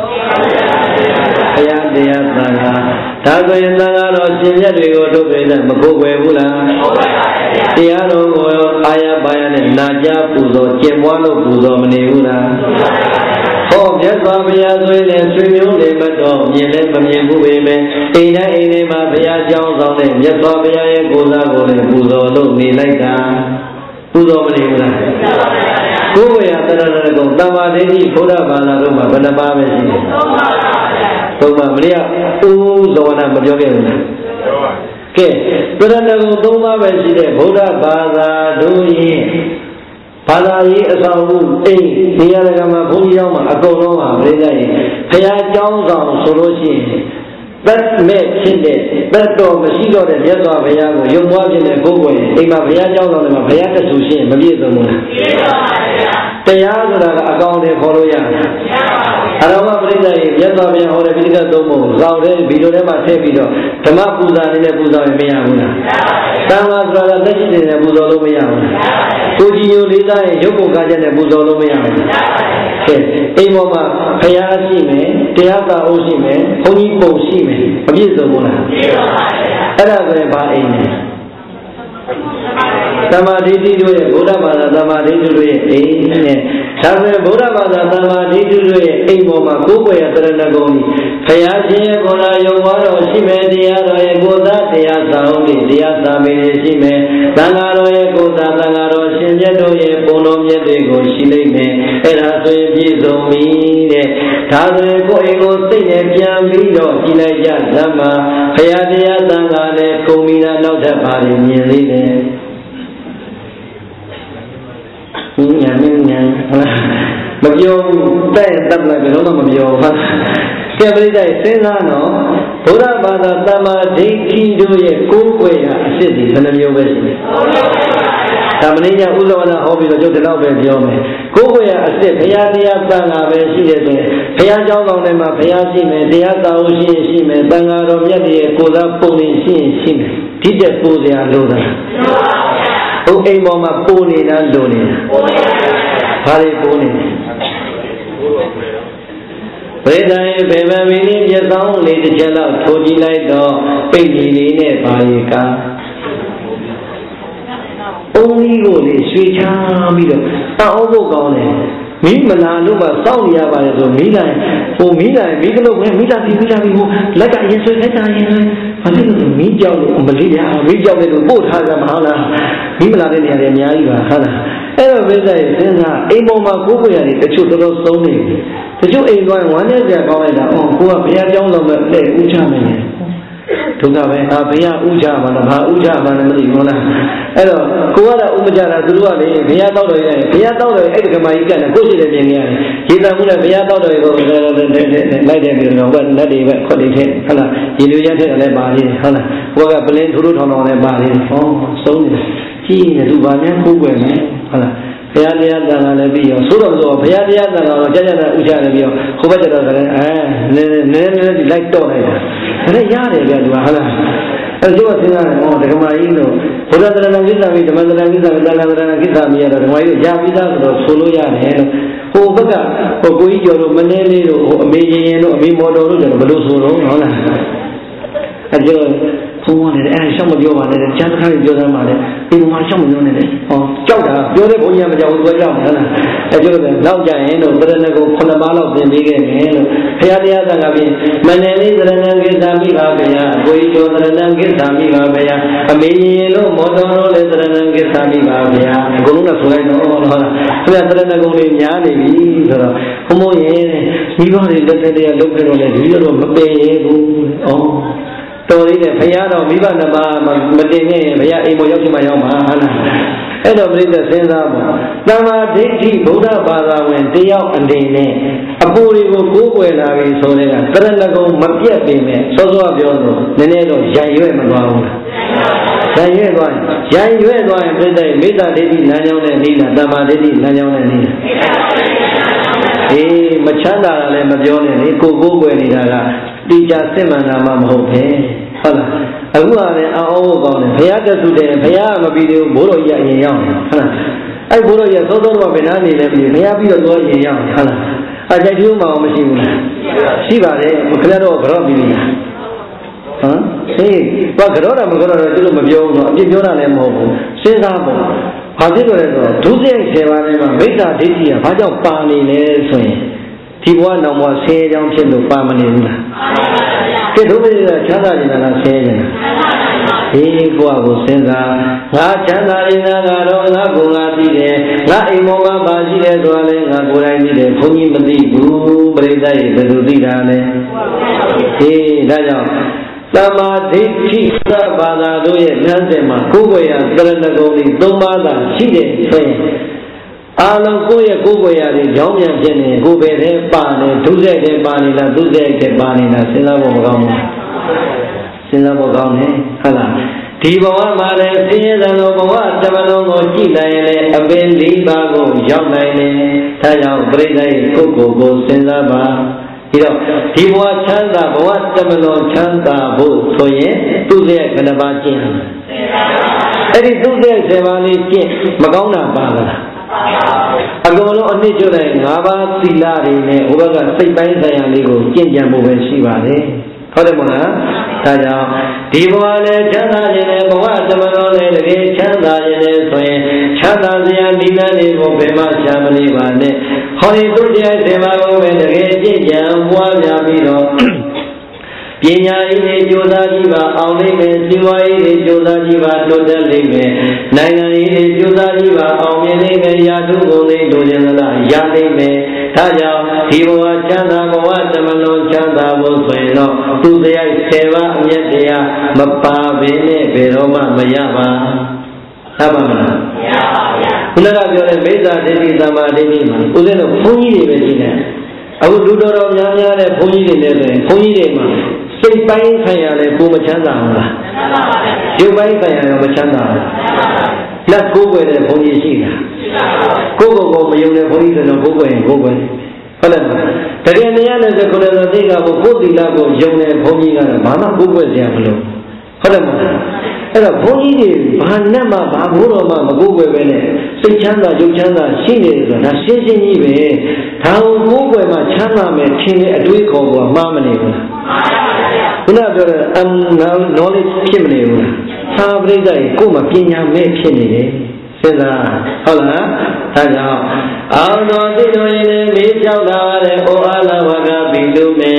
ရားတရားသံဃာဒါဆိုရင်သံဃာတော်ရှင်မြတ်တွေကိုတို့ပဲမကိုးကွယ်ဘူးလားတရားတော်ကိုအာရပါရနဲ့နာကြားပူဇော်ကျင့်ပွားလို့ပူဇော်မနေဘူးလားဟောမြတ်စွာဘုရားဆိုရင်ဆွေမျိုးတွေမတော်မြင်လည်းမမြင်ဘူးပဲအိမ်တိုင်းအိမ်တွေမှာဘုရားကျောင်းဆောင်တဲ့မြတ်စွာဘုရားရဲ့ကိုယ်စားကိုလည်းပူဇော်လို့နေလိုက်တာပူဇော်မနေဘူးလားကိုယ်ဝေယတရဏဂုံတမ္မာဒိဋ္ဌိဘုရားဘာသာတို့မှာဘယ်နှပါးပဲရှိလဲသုံးပါးမလေးကဦးဇောနာမပြောခဲ့ဘူးလားကဲတရဏဂုံသုံးပါးပဲရှိတဲ့ဘုရားဘာသာတို့ရဲ့ဘာသာရေးအဆောင်မှုအိမ်နေရာကမှာဘုန်းကြီးရောက်မှာအကုန်လုံးပါပြိဿရဲ့ဘုရားကျောင်းဆောင်ဆိုလို့ရှိရင်သက်မဲ့ဖြစ်တဲ့သက်တော်မရှိတော့တဲ့မြတ်စွာဘုရားကိုယုံပွားခြင်းနဲ့ကိုယ်ကိုယ်အိမ်မှာဘုရားကျောင်းဆောင်တယ်မှာဘုရားတဆူရှိရင်မပြည့်စုံဘူးလားပြည့်စုံပါဗျာတရားဆိုတာကအကောင်တွေခေါ်လို့ရတယ်အရဟမပရိသတ်ရဲ့မြတ်စွာဘုရားဟောတဲ့ပိဋကသုံးပုံဇောက်တဲ့ဗီဒီယိုထဲမှာထည့်ပြီးတော့ဓမ္မပူဇာနေနဲ့ပူဇော်ရင်မရဘူးလားတန်ခါဆိုတာလက်ရှိနေနဲ့ပူဇော်လို့မရဘူးကိုကြီးညိုလေးသားရဲ့ရုပ်ပုံကားချက်နဲ့ပူဇော်လို့မရဘူးကဲအိမ်ပေါ်မှာဘုရားရှိမယ်တရားသာအုပ်ရှိမယ်ဘုန်းကြီးပုံရှိမယ်မပြည့်စုံဘူးလားပြည့်စုံပါဗျာအဲ့ဒါဆိုရင်ဘာအိမ်လဲသမာဓိတိတို့ရဲ့ဘုရားဘာသာသမာဓိတို့ရဲ့အိမ်နဲ့ဒါပေမဲ့ဗုဒ္ဓဘာသာသမ္မာဒိဋ္ဌိတို့ရဲ့အိမ်ပေါ်မှာကိုယ်ကိုယ်ရတရဏဂုံကြီးဘုရားရှင်ရဲ့ကိုယ်တော်ယုံသွားတော်ရှိမယ်တရားတော်ရဲ့ကိုယ်သားတရားဆောင်တွေတရားစာပေတွေရှိမယ်သံဃာတော်ရဲ့ကိုယ်သားသံဃာတော်ရှင်မြတ်တို့ရဲ့ဘုံတော်မြတ်တွေကိုရှိလိမ့်မယ်အဲ့ဒါဆိုရင်ပြည့်စုံပြီတဲ့ဒါဆိုရင်ကိုယ်အိမ်ကိုစိတ်နဲ့ပြန်ပြီးတော့ကြည်လိုက်ကြသမ်းမှာဘုရားတရားသံဃာနဲ့ကုံမိတာနောက်ထပ်ပါရင်မြင်သေးတယ်ညာမင်းညာမပြောတဲ့တပ်လိုက်ဘယ်တော့မှမပြောဟာကဲပရိသတ်စဉ်းစားတော့ဘုရားဘာသာသမ္မာဒိဋ္ဌိတို့ရဲ့ကိုးကွယ်ရာအစ်စ်ဒီဘယ်နှမျိုးပဲရှိတယ်။ဒါမင်းညာဥဇဝနာဟောပြီးတော့ကျုပ်ဒီလောက်ပဲပြောမယ်။ကိုးကွယ်ရာအစ်စ်ဘုရားတရားသံဃာပဲရှိတဲ့ဆိုရင်ဘုရားကျောင်းတော်ထဲမှာဘုရားရှိမယ်တရားသာဝရှိရင်ရှိမယ်သံဃာတော်မြတ်တွေရဲ့ကိုယ်စားပုံနေရှိရင်ရှိမယ်။ဒီတဲ့ပို့စရာလိုတာ။ဟုတ်အိမ်ပေါ်မှာပို့နေတာလိုနေတာ။ဘာတွေပို့နေလဲဘယ်တိုင်းဘယ်မှာမင်းလေးမျက်စောင်းလေးတစ်ချက်လောက်ထိုးကြည့်လိုက်တော့ပိတ်ကြီးလေးနဲ့ပါရီကအုံးကြီးကိုလေရွှေချပြီးတော့တောင်းဖို့ကောင်းတယ်မိမလာလို့မှစောင့်နေရပါတယ်ဆိုမိလိုက်ဟိုမိလိုက်မိကလို့ပဲမိလာပြီးဟိုလက်ကရင်ဆွဲလက်တာရင်ဆွဲဘာဖြစ်လို့မိကြောက်လို့မလေးရမိကြောက်တယ်လို့ပို့ထားကြမှာဟုတ်လားမိမလာတဲ့နေရာတွေအများကြီးပါဟုတ်လားအဲ့တော့ဘိဿရဲ့စဉ်းစားအိမ်ပေါ်မှာကိုယ်ကိုယ်ရတယ်တချို့တော်တော်ဆုံးနေတယ်တချို့အိမ်သွားဝမ်းနဲ့ကြကောင်းလိုက်တာအော်ကိုကဘုရားကျောင်းတော်မဲ့လက်ဥချမယ်ဒုက္ခပဲအာဘုရားဥချမှာလားဘာဥချမှာလဲမသိဘူးလားအဲ့တော့ကိုကတော့ဥမကြတာသူတို့ကလေဘုရားတောက်တော်ရဲ့ဘုရားတောက်တော်ရဲ့အဲ့ဒီကမာကြီးကလည်းကိုရှိတယ်မြင်နေရတယ်ရေတံမှုနဲ့ဘုရားတောက်တော်ရဲ့ကိုလိုက်တယ်ပြီးတော့ဘက်လက်တွေပဲခွက်တွေထည့်ဟုတ်လားရေလူရက်ထည့်တယ်လည်းပါသေးတယ်ဟုတ်လားဘုရားကပလင်းထူထူထောင်ထောင်လည်းပါသေးတယ်ဟောဆုံးနေကြီးနေသူဘာများကိုယ်ွယ်မယ်ဟုတ်လားဘုရားတရားသံဃာလည်းပြီးရောသို့တော်ဘုရားတရားသံဃာတော့ကြာကြာဥချလည်းပြီးရောဟိုဘက်ကျတော့လည်းနည်းဒီလိုက်တော့လိုက်တာဒါလည်းရတယ်ဗျာသူကဟုတ်လားအဲ့ကျိုးစဉ်းစားတယ်ဟောဓမ္မကြီးတို့ဘုရားတရားကိစ္စမိဓမ္မတရားကိစ္စမိသံဃာတရားကိစ္စမိရတော့ဓမ္မကြီးတို့ရပြီးသားဆိုတော့ဆိုလို့ရတယ်လို့ဟိုဘက်ကဟိုကိုကြီးကျော်တို့မနေလေးတို့ဟိုအမေရင်တို့အမေမော်တော်တို့ကျတော့ဘလို့ဆိုတော့ဟုတ်လားအဲ့ကျိုးဘုံကနေအဲ့ရှောက်မပြောပါနဲ့ကျမ်းခါကြီးပြောသမ်းပါလေဒီမှာရှောက်မပြောနဲ့လေဟောကြောက်တာပြောတဲ့ဘုန်းကြီးမကြောက်ဘူးသူကကြောက်တယ်ဟုတ်လားအဲ့ကျိုးလည်းနောက်ကြရင်တော့တရဏဂုံ9ပါးလောက်သင်ပေးခဲ့မယ်လို့ဘုရားတရားသံဃာပြင်မနေလေးတရဏကိစ္စမိပါဗျာကိုကြီးကျော်တရဏကိစ္စမိပါဗျာအမေရင်လို့မောတော်တို့လည်းတရဏကိစ္စမိပါဗျာအကုန်လုံးကဆိုလိုက်တော့ဟုတ်လားဘုရားတရဏဂုံလေးများနေပြီဆိုတော့ဘုံဘုံရဲ့မိဘတွေလက်သက်တွေကလုပ်ကြတော့လေဒီလိုတော့မပင်ရဘူးဩတော်လေးနဲ့ဘုရားတော်မိဘနှစ်ပါးမတင်နဲ့ဘုရားအိမ်ပေါ်ရောက်ချင်မှရောက်မှာဟုတ်လားအဲ့တော့ပြိဿစဉ်းစားပါသမ္မာဒိဋ္ဌိဗုဒ္ဓဘာသာဝင်တယောက်အနေနဲ့အပူတွေကိုကိုးကွယ်လာပြီဆိုတဲ့ကတရဏဂုံမပြတ်ပေမဲ့စောစောပြောလို့နည်းနည်းတော့ရံရွဲ့မသွားဘူးလားရံရွဲ့သွားရင်ပြိဿရဲ့မေတ္တာဒိဋ္ဌိလမ်းကြောင်းနဲ့နေလားသမ္မာဒိဋ္ဌိလမ်းကြောင်းနဲ့နေလားအေးမချမ်းသာတာလည်းမပြောနဲ့လေကိုကိုးကွယ်နေတာကတိကျစစ်မှန်တာမှမဟုတ်ပဲဟုတ်လားအခုကလည်းအောင်းဖို့ကောင်းတယ်ဘုရားကစုတယ်ဘုရားမပြီးသေးဘူးဘိုးတော်ကြီးအရင်ရောက်တယ်ဟုတ်လားအဲ့ဘိုးတော်ကြီးသောသောတော့ဘယ်နာနေလဲပြီးဘုရားပြီးတော့သွားရင်ရောက်တယ်ဟုတ်လားအကြိုက်တူးမှအောင်မရှိဘူးလားရှိပါတယ်ခဏတော့ကြော့ပြီးပြီဟမ်ဟေးဘာကြော့တာမကြော့တော့သူတို့မပြောဘူးတော့အပြစ်ပြောတာလည်းမဟုတ်ဘူးစဉ်းစားပေါ့ဘာဖြစ်လို့လဲဆိုတော့ဒုစရိုက်10ပါးထဲမှာမိစ္ဆာဒိဋ္ဌိကဘာကြောင့်ပါနေလဲဆိုရင်ဒီဘဝနောက်ဘဝဆင်းရဲကြောင်းဖြစ်လို့ပါမနေဘူးလားကဲဒုက္ခတွေကချမ်းသာနေတာလားဆင်းရဲနေတာဒီဘဝကိုစဉ်းစားငါချမ်းသာနေတာကတော့ငါကိုယ်ငါသိတယ်ငါအိမ်ပေါ်မှာပါရှိတယ်ဆိုတာလည်းငါကိုယ်တိုင်သိတယ်ဘုန်းကြီးမသိဘူးပြိဿရဲ့ဘယ်လိုသိတာလဲဟေးဒါကြောင့်သမ္မာဒိဋ္ဌိဘာသာတို့ရဲ့လမ်းစဉ်မှာကိုယ်ကိုယ်ရသရဏဂုံတွေ3ပါးသာရှိတယ်ဆိုရင်အာလုံးကိုယ့်ရဲ့ကိုယ်ကိုယ်ရည်ကြောင်းပြန်ဖြစ်နေကိုယ်ပဲတဲ့ပါနေဒုစရိုက်တဲ့ပါနေလားဒုစရိုက်တဲ့ပါနေလားစဉ်းစားဖို့မကောင်းဘူးစဉ်းစားဖို့ကောင်းတယ်ဟုတ်လားဒီဘဝမှာလည်းဆင်းရဲတဲ့ဘဝတမလုံးကိုကြည့်နိုင်ရင်လည်းအပင်၄ပါးကိုရောက်နိုင်တယ်ဒါကြောင့်ပြိဿရဲ့ကိုယ်ကိုစဉ်းစားပါဒီတော့ဒီဘဝချမ်းသာဘဝတမလုံးချမ်းသာဖို့ဆိုရင်သူ့ရဲ့ခဏပါကျင့်အဲ့ဒီသူ့ရဲ့7ပါးလေးကျင့်မကောင်းတာပါလားအကုန်လုံးအနှစ်ကျွတ်တဲ့5ပါးသီလတွေနဲ့ဟိုဘက်ကစိတ်ပိုင်းဆိုင်ရာလေးကိုကျင့်ကြံဖို့ပဲရှိပါတယ်ဟုတ်တယ်မို့လားဒါကြောင့်ဒီဘဝနဲ့ချမ်းသာခြင်းနဲ့ဘဝတမတော်နဲ့တကယ်ချမ်းသာခြင်းနဲ့ဆိုရင်ချမ်းသာစရာဒီလမ်းလေးကိုဘယ်မှရှာမနေပါနဲ့ဟောဒီသူတရားစေပါကိုပဲတကယ်ကြည်ကြံပွားများပြီးတော့ပညာရေးတွေကြိုးစားကြည့်ပါအောင်လိမ့်မယ်စီးပွားရေးတွေကြိုးစားကြည့်ပါတိုးတက်လိမ့်မယ်နိုင်ငံရေးတွေကြိုးစားကြည့်ပါအောင်မြင်လိမ့်မယ်ရာထူးကုန်လေးလိုချင်သလားရလိမ့်မယ်ဒါကြောင့်ဒီဘဝချမ်းသာဘဝတမလုံးချမ်းသာဖို့ဆိုရင်တော့သူတရား10ပါးအမြတ်တရားမပါဘဲနဲ့ဘယ်တော့မှမရပါဟုတ်ပါမလားမရပါဘူးခုနကပြောတဲ့မိစ္ဆာဒိဋ္ဌိသမ္မာဒိဋ္ဌိမှာဦးဇင်းတို့ဘုန်းကြီးတွေပဲရှိတယ်အခုလူတော်တော်များများတဲ့ဘုန်းကြီးတွေနဲ့ဆိုရင်ဘုန်းကြီးတွေမှာစိတ်ပိုင်းဆိုင်ရာလည်းကိုမချမ်းသာဘူးလားရုပ်ပိုင်းဆိုင်ရာရောမချမ်းသာဘူးလက်ကိုယ်ွယ်တဲ့ဘုန်းကြီးရှိတာကိုယ်ကိုမယုံတဲ့ဘုန်းကြီးဆိုတော့ကိုယ်ွယ်ရင်ကိုယ်ွယ်ဟုတ်တယ်မလားတကယ်တရားနဲ့ဆိုကိုယ်လည်းသိကကိုကိုယ်သီလကိုယုံတဲ့ဘုန်းကြီးကတော့ဘာမှကိုယ်ွယ်စရာမလိုဟုတ်တယ်မလားအဲ့တော့ဘုန်းကြီးတွေဘာနဲ့မှဘာဘိုးတော်မှမကိုယ်ွယ်ပဲနဲ့စိတ်ချမ်းသာရုပ်ချမ်းသာရှိနေတယ်ဆိုတာရှင်းရှင်းကြီးပဲဒါကိုကိုယ်ွယ်မှချမ်းသာမယ်ထင်တဲ့အတွေးခေါ်ကမှားမနေဘူးလားခုနပြောတဲ့ knowledge ဖြစ်မနေဘူးလားသာပရိသတ်ကိုယ်မှာပညာမဲ့ဖြစ်နေတယ်စဉ်းစားဟုတ်လားဒါကြောင့်အောင်တော်သိတော်ရင်လည်းမေးလျှောက်လာတဲ့ဩအာလဝကပိတုမေ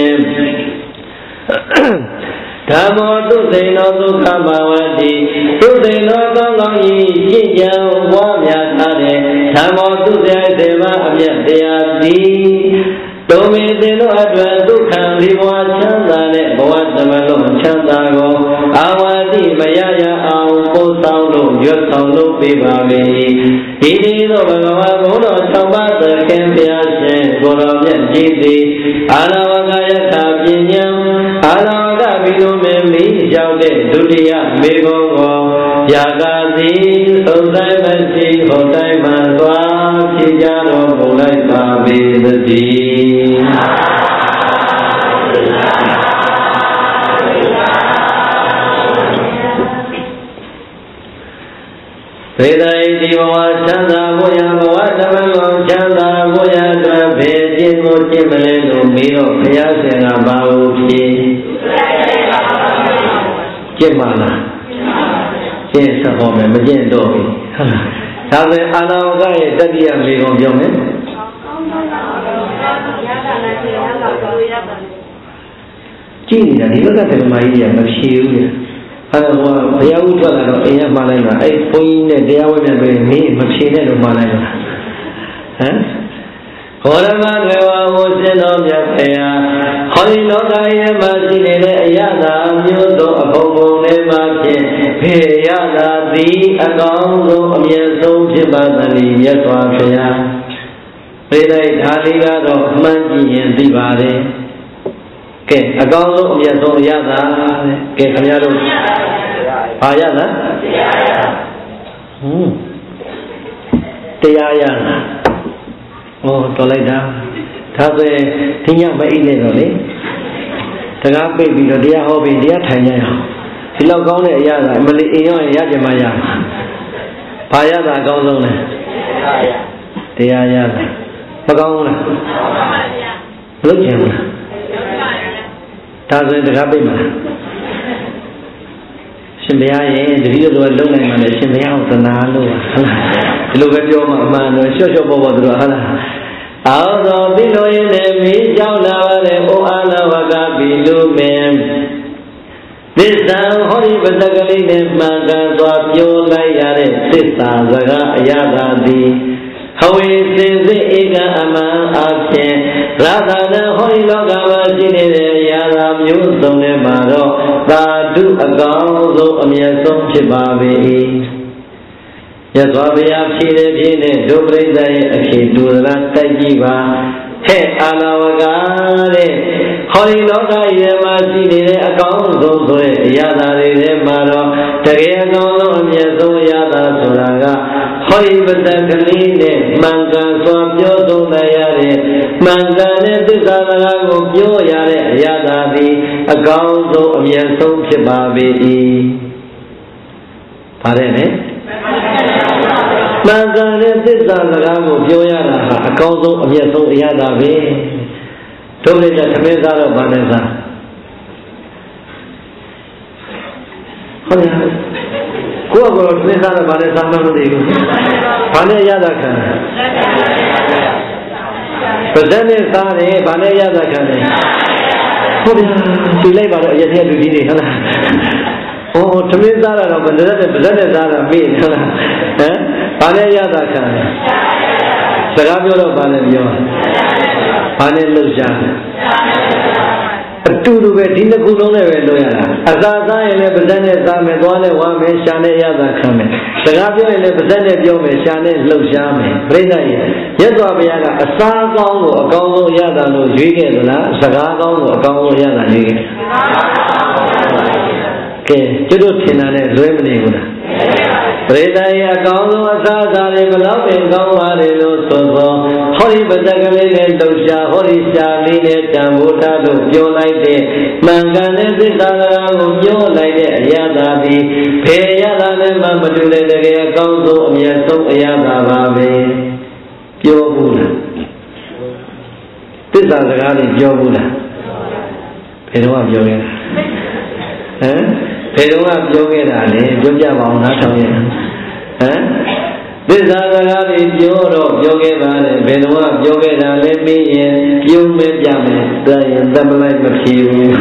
ဓမ္မောသုသိဏောဒုက္ခဘာဝတိသုသိဏောကောင်းကောင်းကြီးကြည်ကြံပွားများထားတဲ့ဓမ္မောသုသေစေဝအမြတ်တရားသည်တုံမေသင်တို့အတွက်ဒုက္ခဒီဘဝချမ်းသာတဲ့ဘဝတမလုံးချမ်းသာကိုအာဝတိမရရအောင်ပို့ဆောင်လို့ရွတ်ဆောင်လို့ပေးပါပြီဒီဒီတို့ဘဂဝါဘုန်းတော်6ပါးသခင်ဘုရားရှင်ကိုတော်မြတ်ကြီးသည်အာလဝကယထာပညာအာလဝကဘိဓုမေမိရောက်တဲ့ဒုတိယမေဂုံကိုဗျာကာတိသုံးတိုင်းမရှိဟောတိုင်းမှသွားဖြစ်ကြတော်မူလိုက်ပါပေသတည်းဘေဒိဒီဘဝချမ်းသာဖို့ရဘဝတမန်တော်ချမ်းသာဖို့ရအတွက်ဘယ်ကျင့်ကိုကျင့်မလဲလို့ပြီးတော့ဘုရားရှင်ကဘာလို့ဖြေကျင့်ပါလားကျင့်စဟောမယ်မကျင့်တော့ဘူးဟုတ်လားဒါပဲအာနာဝကရဲ့တတိယမေကွန်ပြောမယ်ကြည့်နေတာဒီဘက်ကဓမ္မကြီးကမဖြေဘူးလေအဲ့တော့ဘုရားဥထွက်လာတော့အိမ်ကမှားလိုက်တာအဲ့ဘုန်းကြီးနဲ့တရားဝဲပြန်ပြီးမင်းမဖြေနဲ့လို့မှားလိုက်တာဟမ်ခေါရမတွေဝါဟိုစင်တော်မြတ်ဖေဟာဟောဒီလောကရဲ့မှာရှိနေတဲ့အရာသာမျိုးစုံအပုံပုံလေးမှာဖြင့်ဖေရတာသည်အကောင်းဆုံးအမြတ်ဆုံးဖြစ်ပါသတည်းမြတ်စွာဘုရားဖေလိုက်ဒါလေးကတော့အမှန်ကြည့်ရင်သိပါတယ်ကဲအကောင်းဆုံးအမြတ်ဆုံးအရာသာကဲခင်ဗျားတို့ဘာရလားတရားရလားဩတော်လိုက်တာဒါဆိုရင်သင်ညမအိတ်နဲ့တော့လေတကားပိတ်ပြီးတော့တရားဟောပြီးတရားထိုင်ကြရအောင်ဒီလောက်ကောင်းတဲ့အရာကအမလီအိမ်ရောရကြမှာရဘာရတာအကောင်းဆုံးလဲတရားရတာမကောင်းဘူးလားလုပ်ကြဘူးလားဒါဆိုရင်တကားပိတ်မှာရှင်ဘုရားရဲ့တတိယတော်လုံးနိုင်မှလည်းရှင်ဘုရားကိုသနာလို့ဟုတ်လားဒီလိုပဲပြောမှအမှန်တော့ရှော့ရှော့ပေါ်ပေါ်သူတို့ဟုတ်လားအောသောပိလိုရင်လည်းမိကြောင်းလာပါလေဩအာလဝကပိလိုမင်းသစ္စာဟောဒီပတကလေးနဲ့မှန်ကန်စွာပြောလိုက်ရတဲ့သစ္စာစကားအရာသာသည်ဟဝေစင်စစ်ဧကအမှန်အဖြစ်ရာသာနဲ့ဟောဒီလောကမှာရှိနေတဲ့အရာသာမျိုးစုံနဲ့မှာတော့သာဓုအကောင်းဆုံးအမြတ်ဆုံးဖြစ်ပါပေ၏ရသော်ဘုရားဖြည့်တဲ့ဖြည့်နဲ့ဒုပရိသရဲ့အဖြေတူလားတိုက်ကြည့်ပါဟဲ့အာလဝကတဲ့ဟောဒီလောကရဲ့မှာရှိနေတဲ့အကောင်းဆုံးဆိုတဲ့အရာသာတွေထဲမှာတော့တကယ်အကောင်းဆုံးအမြတ်ဆုံးအရာသာဆိုတာကဟောဒီပတကလေးနဲ့မှန်ကန်စွာပြောဆုံးနိုင်ရတဲ့မှန်ကန်တဲ့သစ္စာစကားကိုပြောရတဲ့အရာသာသည်အကောင်းဆုံးအမြတ်ဆုံးဖြစ်ပါပေ၏ပါတယ်နဲ့မှန်ကန်တဲ့သစ္စာစကားကိုပြောရတာဟာအကောင်းဆုံးအမြတ်ဆုံးအရာသာပဲတို့လည်းသမင်းစားတော့ဗာနဲ့စားဟုတ်လားကိုယ့်ကတော့သိစားတယ်ဗာနဲ့စားမှမသိဘူးဗာနဲ့ရတာခံပါဇက်နဲ့စားတယ်ဗာနဲ့ရတာခံတယ်ဟုတ်ပြီသူလိုက်ပါတော့အရက်ထဲလူကြီးတွေဟုတ်လားသမင်းစားတာတော့ဗဇက်နဲ့စားတာမေ့ဟုတ်လားဗာနဲ့ရတာခံစကားပြောတော့ဗာနဲ့ပြောဗာနဲ့လှုပ်ရှားအတူတူပဲဒီနှစ်ခုလုံးနဲ့ပဲလုပ်ရတာအစာစားရင်လည်းပါးစပ်နဲ့စားမယ်သွားနဲ့ဝမ်းမယ်ရှာနဲ့ရတာခံမယ်စကားပြောရင်လည်းပါးစပ်နဲ့ပြောမယ်ရှာနဲ့လှုပ်ရှားမယ်ပြိဿရဲ့ရသော်ဘုရားကအစာကောင်းကိုအကောင်းဆုံးရတာလို့ရွေးခဲ့သလားစကားကောင်းကိုအကောင်းဆုံးရတာရွေးခဲ့ကဲကျွတ်ထင်တာနဲ့လွဲမနေဘူးလားပရိသတ်ရဲ့အကောင်းဆုံးအစားအစာတွေဘလောက်ပင်ကောင်းပါလေလို့ဆိုသောဟောဒီပဇက်ကလေးနဲ့လှုပ်ရှားဟောဒီရှားလေးနဲ့တန်ဖိုးထားလို့ပြောလိုက်တဲ့မှန်ကန်တဲ့သစ္စာစကားကိုပြောလိုက်တဲ့အရာသာသည်ဖေရတာနဲ့မှမတူတဲ့တကယ်အကောင်းဆုံးအမြတ်ဆုံးအရာသာပါပဲပြောဘူးလားသစ္စာစကားတွေပြောဘူးလားဘယ်တော့ပြောခဲ့ဘယ်တော့ပြောခဲ့တာလဲပြောပြပါအောင်နားထောင်ရသစ္စာစကားတွေပြောတော့ပြောခဲ့ပါလေဘယ်တော့ပြောခဲ့တာလဲပြီးရင်ပြုံးမဲပြမယ်ဒါရင်တမလိုက်မဖြေဘူး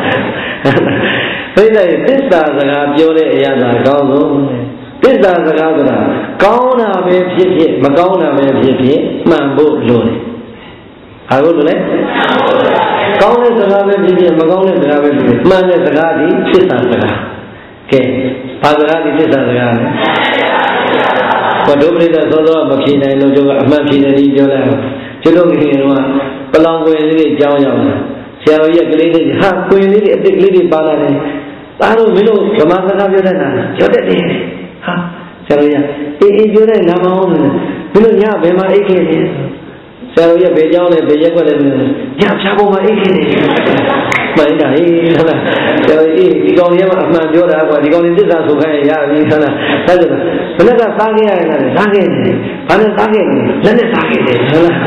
ဖိတဲ့သစ္စာစကားပြောတဲ့အရာသာကောင်းဆုံးသစ္စာစကားဆိုတာကောင်းတာပဲဖြစ်ဖြစ်မကောင်းတာပဲဖြစ်ဖြစ်မှန်ဖို့လိုတယ်ဟာလို့လေကောင်းတဲ့စကားပဲဖြစ်ဖြစ်မကောင်းတဲ့စကားပဲဖြစ်ဖြစ်မှန်တဲ့စကားဒီသစ္စာစကားကဲဘာစကားဒီသစ္စာစကားလဲဘုဒ္ဓပရိသတ်သောမဖြေနိုင်လို့ကျုပ်ကအမှန်ဖြေတယ်ဒီပြောလိုက်ကျုပ်တို့ငယ်ငယ်တော့ပလောင်ကွယ်လေးတွေကြောင်းရောက်တာဆရာတော်ကြီးကလေးတွေဟာကွယ်လေးတွေအစ်စ်ကလေးတွေပါလာတယ်သားတို့မင်းတို့ဗမာစကားပြောတတ်တာပြောတတ်တယ်ဟာဆရာတော်ကြီးအေးပြောတဲ့နာမအောင်တယ်မင်းတို့ညဘယ်မှာအိတ်ခဲ့လဲဆရာတော်ကြီးဘယ်ကြောင်းလဲဘယ်ရက်ွက်လဲညဖြာပေါ်မှာအိတ်ခဲ့တယ်မှန်တာဟေးဟုတ်လားဆရာတော်ကြီးဒီကောင်လေးကအမှန်ပြောတာကွာဒီကောင်လေးသစ္စာဆိုခိုင်းရပြီဟုတ်လားဒါဆိုဘယ်နဲ့ကစားခဲ့ရတယ်စားခဲ့တယ်ဘာနဲ့စားခဲ့လဲလက်နဲ့စားခဲ့တယ်ဟုတ်လား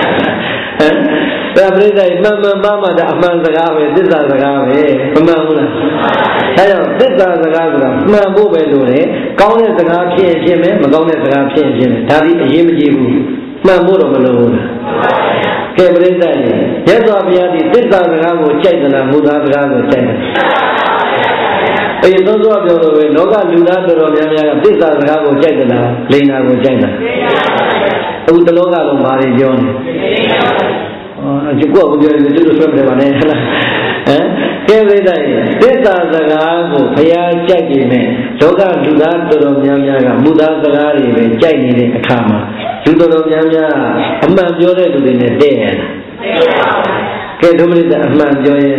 ဒါပြိဿမှန်မှန်ဒါအမှန်စကားပဲသစ္စာစကားပဲမမှန်ဘူးလားအဲကြောင့်သစ္စာစကားဆိုတာမှန်ဖို့ပဲလို့လေကောင်းတဲ့စကားဖြစ်ရင်ဖြစ်မယ်မကောင်းတဲ့စကားဖြစ်ရင်ဖြစ်မယ်ဒါဒီအရေးမကြီးဘူးမှန်ဖို့တော့မလိုဘူးလားကဲပြိဿရဲ့ရသော်ဘုရားဒီသစ္စာစကားကိုကြိုက်သလားမူသားစကားကိုကြိုက်တယ်အရင်သုံးပြောလို့ပဲလောကလူသားတော်တော်များများကသစ္စာစကားကိုကြိုက်သလားလိန်နာကိုကြိုက်တာအခုတလောကလုံးဘာတွေပြောနေဒီကောကိုပြောတယ်သူတို့ဆွဲပြတယ်ပါနဲ့ဟလားကဲပြိဿရဲ့သစ္စာစကားကိုဘုရားကြိုက်နေတယ်လောကလူသားတော်တော်များများကမူသားစကားတွေပဲကြိုက်နေတဲ့အခါမှာလူတော်တော်များများအမှန်ပြောတဲ့လူတွေနဲ့တည့်ရတာကဲဒုပရိသအမှန်ပြောရင်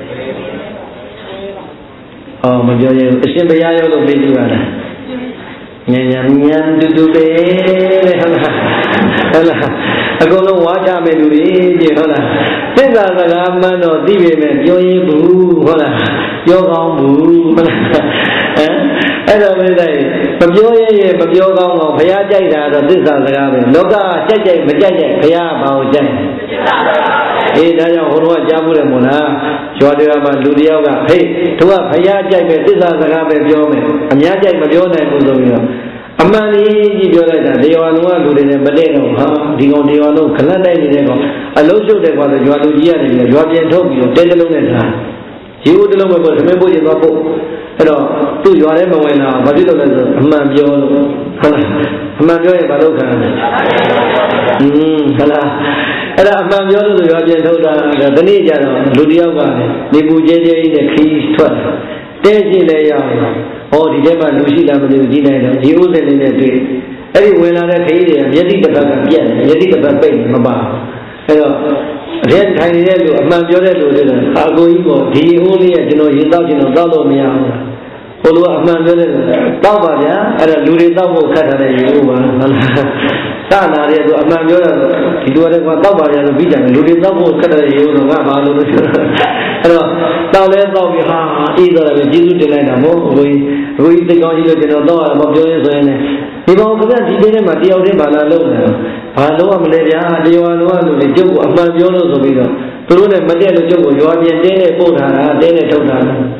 မပြောရင်အရှင်ဘုရားရောက်လို့ပြီးပြီပါလားညံတူတူပဲဟုတ်လားအကုန်လုံးဝါချမဲ့လူတွေကြီးဟုတ်လားသစ္စာစကားမှန်တော့သိပေမဲ့ပြောရင်ဘူးဟုတ်လားပြောကောင်းဘူးဟုတ်လားအဲ့တော့ဘယ်လိုလဲမပြောရင်မပြောကောင်းတော့ဘုရားကြိုက်တာတော့သစ္စာစကားပဲလောကကြိုက်မကြိုက်ဘုရားဘာကိုကြိုက်အေးဒါကြောင့်ဟိုတော့ကြားမှုတယ်မို့လားကျွာတွေကမှလူတယောက်ကဟေးသူကဘုရားကြိုက်ပဲသစ္စာစကားပဲပြောမယ်အများကြိုက်မပြောနိုင်ဘူးဆိုပြီးတော့အမှန်ကြီးပြောလိုက်တာဒေဝလုံးကလူတွေနဲ့မတည့်တော့ဟာဒီကောင်ဒေဝလုံးခလတ်တိုက်နေတဲ့ကောင်အလုံးရှုပ်တယ်ကွာဆိုကျွာလူကြီးကနေပြီးကျွာပြင်ထုတ်ပြီးတော့တဲတလုံးနဲ့ထားရေဦးတလုံးပဲပေါ့သမင်းပို့ရင်သွားပို့အဲ့တော့သူ့ရွာထဲမဝင်တာဘာဖြစ်လို့လဲဆိုအမှန်ပြောလို့ဟုတ်လားအမှန်ပြောရင်ဘာလို့ခံရလဲဟုတ်လားအဲ့ဒါအမှန်ပြောလို့ဆိုရွာပြင်ထုတ်တာဒီနေ့ကျတော့လူတယောက်ကနေပူကျဲကျဲကြီးနဲ့ခီးထွက်တဲရှိလဲရအောင်ဟောဒီထဲမှာလူရှိလားမသိဘူးကြီးနိုင်တော့ရေဦးစင်လေးနဲ့တွေ့အဲ့ဒီဝင်လာတဲ့ခီးတွေကမျက်စိတစ်ပတ်ကပြက်တယ်မျက်စိတစ်ပတ်ပိတ်မပါအဲ့တော့အထက်ထိုင်နေတဲ့လူအမှန်ပြောတဲ့လူတွေအာကိုကြီးကိုဒီဟိုးလေးကကျွန်တော်ရေတောက်ကျွန်တော်တောက်လို့မရဘူးဟိုလူကအမှန်ပြောတဲ့တောက်ပါဗျာအဲ့ဒါလူတွေတောက်ဖို့ခက်တယ်ရေဦးပါဟုတ်လားစလာတဲ့သူအမှန်ပြောတာဒီလူတွေကတောက်ပါဗျာလို့ပြီးတယ်လူတွေတောက်ဖို့ခက်တယ်ရေဦးတော့ငါဘာလို့လဲအဲ့တော့တောက်လဲတောက်ပြီးဟာအေးတော့လည်းကျေးဇူးတင်လိုက်တာမို့အကိုကြီးသိကောင်းကြီးလို့ကျွန်တော်တော့မပြောရဆိုရင်လည်းဒီကောင်ကဒီနေ့ထဲမှာတယောက်တည်းဘာလာလုပ်နေတာဘာလို့မလဲဗျာတရားလုံးကလူတွေကျုပ်ကိုအမှန်ပြောလို့ဆိုပြီးတော့သူတို့နဲ့မတည့်လို့ကျုပ်ကိုရွာပြင်တင်းနဲ့ပို့ထားတာတင်းနဲ့ထုတ်ထားတာဟ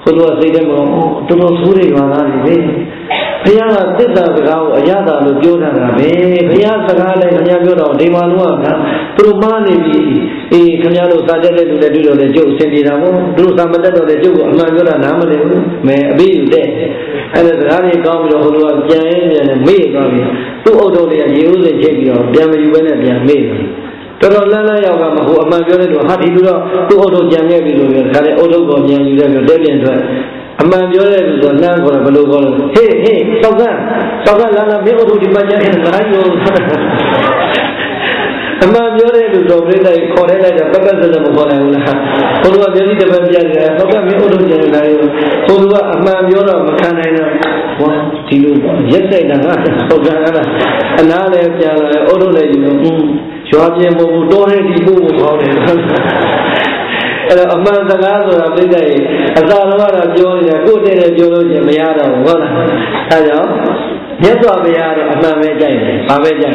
Kudu say them, oh, to know Suri, Payana, this is how Ayada, Yoda, Payasaka, Yagoda, Demanua, through Mani, Kanyano, Sajade, the Dudo, the Joe, Sindinamo, do some of the Joe, Amagura, Namade, may be there. And the Rani Gomino, who was Jan and May Gomino, two Odo, and use and check your Yamayu and May. Torolana Yagama, who are my very happy to Odo Jamabi, Kare Odo Gomian, you have your debian to a man is a land for a below. Hey, Southern Lana, be able to imagine in the a man is a very correct, a purpose of Mola, who are very developed, Odo Jamabi, who are a man, you're a Macana, what do you yes, say that, and now they have Odo Lady. Shorty Mobu don't a man the last of the day, as I know a good day, Geology, Mayada, yes, I'll be out of Mamma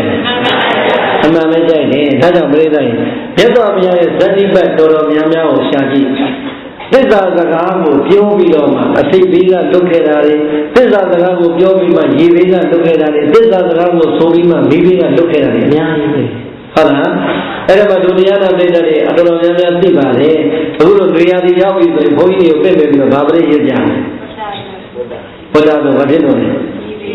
Mamma that's a very day. Yes, I'll be a standing back door of Yamao Shaki. This is the Gamu, Pio, a sick visa, look at it. This is the Gamu, Pio, Yivina, look at it. This is the Gamu, Solima, Vivina, look at it. Hala, Dunia, I don't know, who will be the Yawi, the Holy Baby, the Babri Yajan. What are the Vadino?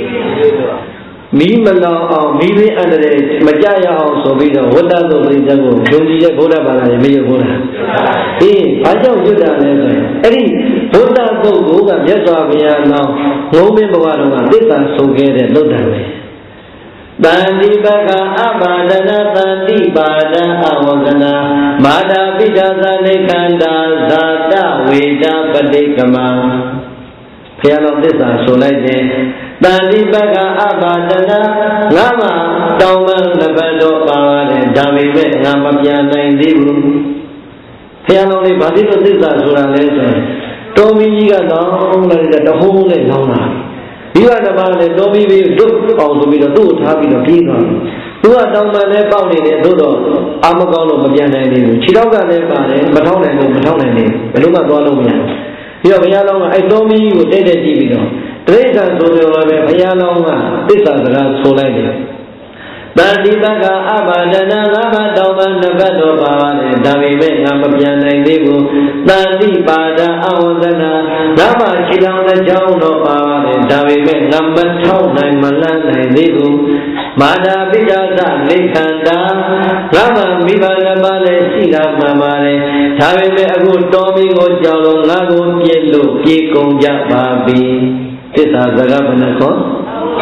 Mimala, Mimi and the Majaya also be the Wanda of the Jago, Julia Boda Bala, Mia Boda. I don't do that. Eddie, Boda Boga, yes, we are now. No member, this are so good and look that way. Bandi Baga Abadana Bandi Bada Awagana Mada Vidasa Nekanda Zata Veda Padikama Piano this are so like that. Bandi Baga Abadana Lama Dauman Nabado Pavane Dami Namapiana in Dibu Piano Badito this are so like Tommy Yiga down the whole day long. You are the man that don't be also be the two having a key on. You are down by their bounty, they do the Amagano Mabiana, Chiroga, their body, Matona, Beluma Gonomia. You have Yalong, I told me you would take a TV. Trace and so they will have Yalong, this is the last so like Bandi Baga Abadana Lama Dauman Nabado Bavane Dami Namapiana Dibu Bandi Bada Awazana Lama Chilana Jauno Bavane Dami Namban Tona Malana Dibu Mada Vidasa Likanda Lama Vivana Bale Sila Mamare Dami Agu Tomi Go Jalo Lago Pielo Pikong Jababi This is the governor.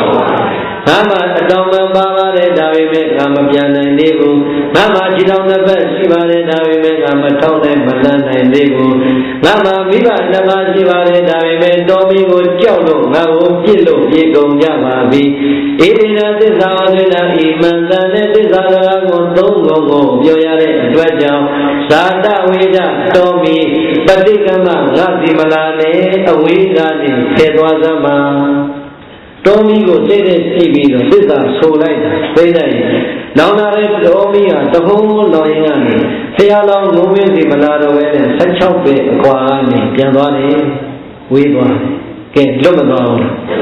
Mama Adama Baba Davi Ramapiana Nibu, Mama Jidon the best, Shivare Davi Ramatone, Malana Nibu, Mama Viva Nama Shivare Davi Domingo Jolo, Navo Kilo, Yego Yamabi, Irina Desana, Imanzane, Desana, Mondongo, Yoyare, Dwajam, Sada Vida, Tomi, Badikama, Lazimalane, Awigani, Kedwazama. Tommy go say that TV, the sister, so like that. Now, Tommy, the whole lawyer, say along, no way, the Malado, and such a bit, Guani, Pianoni, we want. Okay, look around.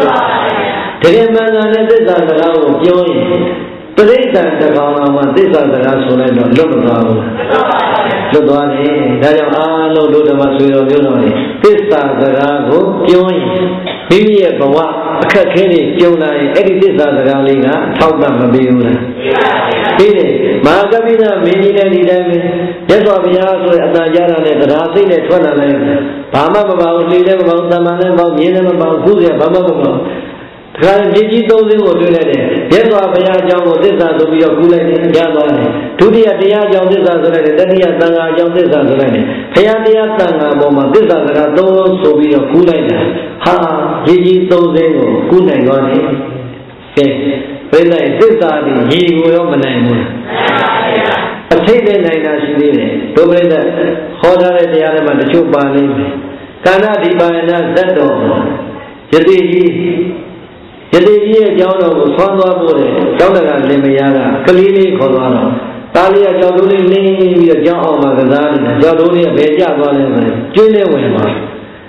Teleman and this are the round of joy. But they said the Gana, this are the last one, look around. Look on, that no do the Masuno, you know. This are the Rago, joy. Maybe a Bawa, a Kakini, Jona, Edith Galina, talk about Biuna. Margavina, many Dami, that's what we are at Najara and the Rasi, the Twana, Pama about Lila, about Saman, about Yenam, about Huzia, Pama. Gigi told him what to do. Yes, Abaya Jam, this are to be a good Yamani. Today at the Yajam, this are the Dania Tanga, Jam, this are the Payania Tanga, Moma, this are the Donos to be a good Ha, Gigi told him, good night, Goni. When I this are the He will open a take the night as she did it. To bring the Hoda at the Arama, the Chupani. Kana Dibana, that door. Yeti. Yeti, Jono, Sonda Bore, Jonathan Limayana, Kalili Kolano, Talia Joduli, the John Magazine, Joduli, Beja, Julia Wema,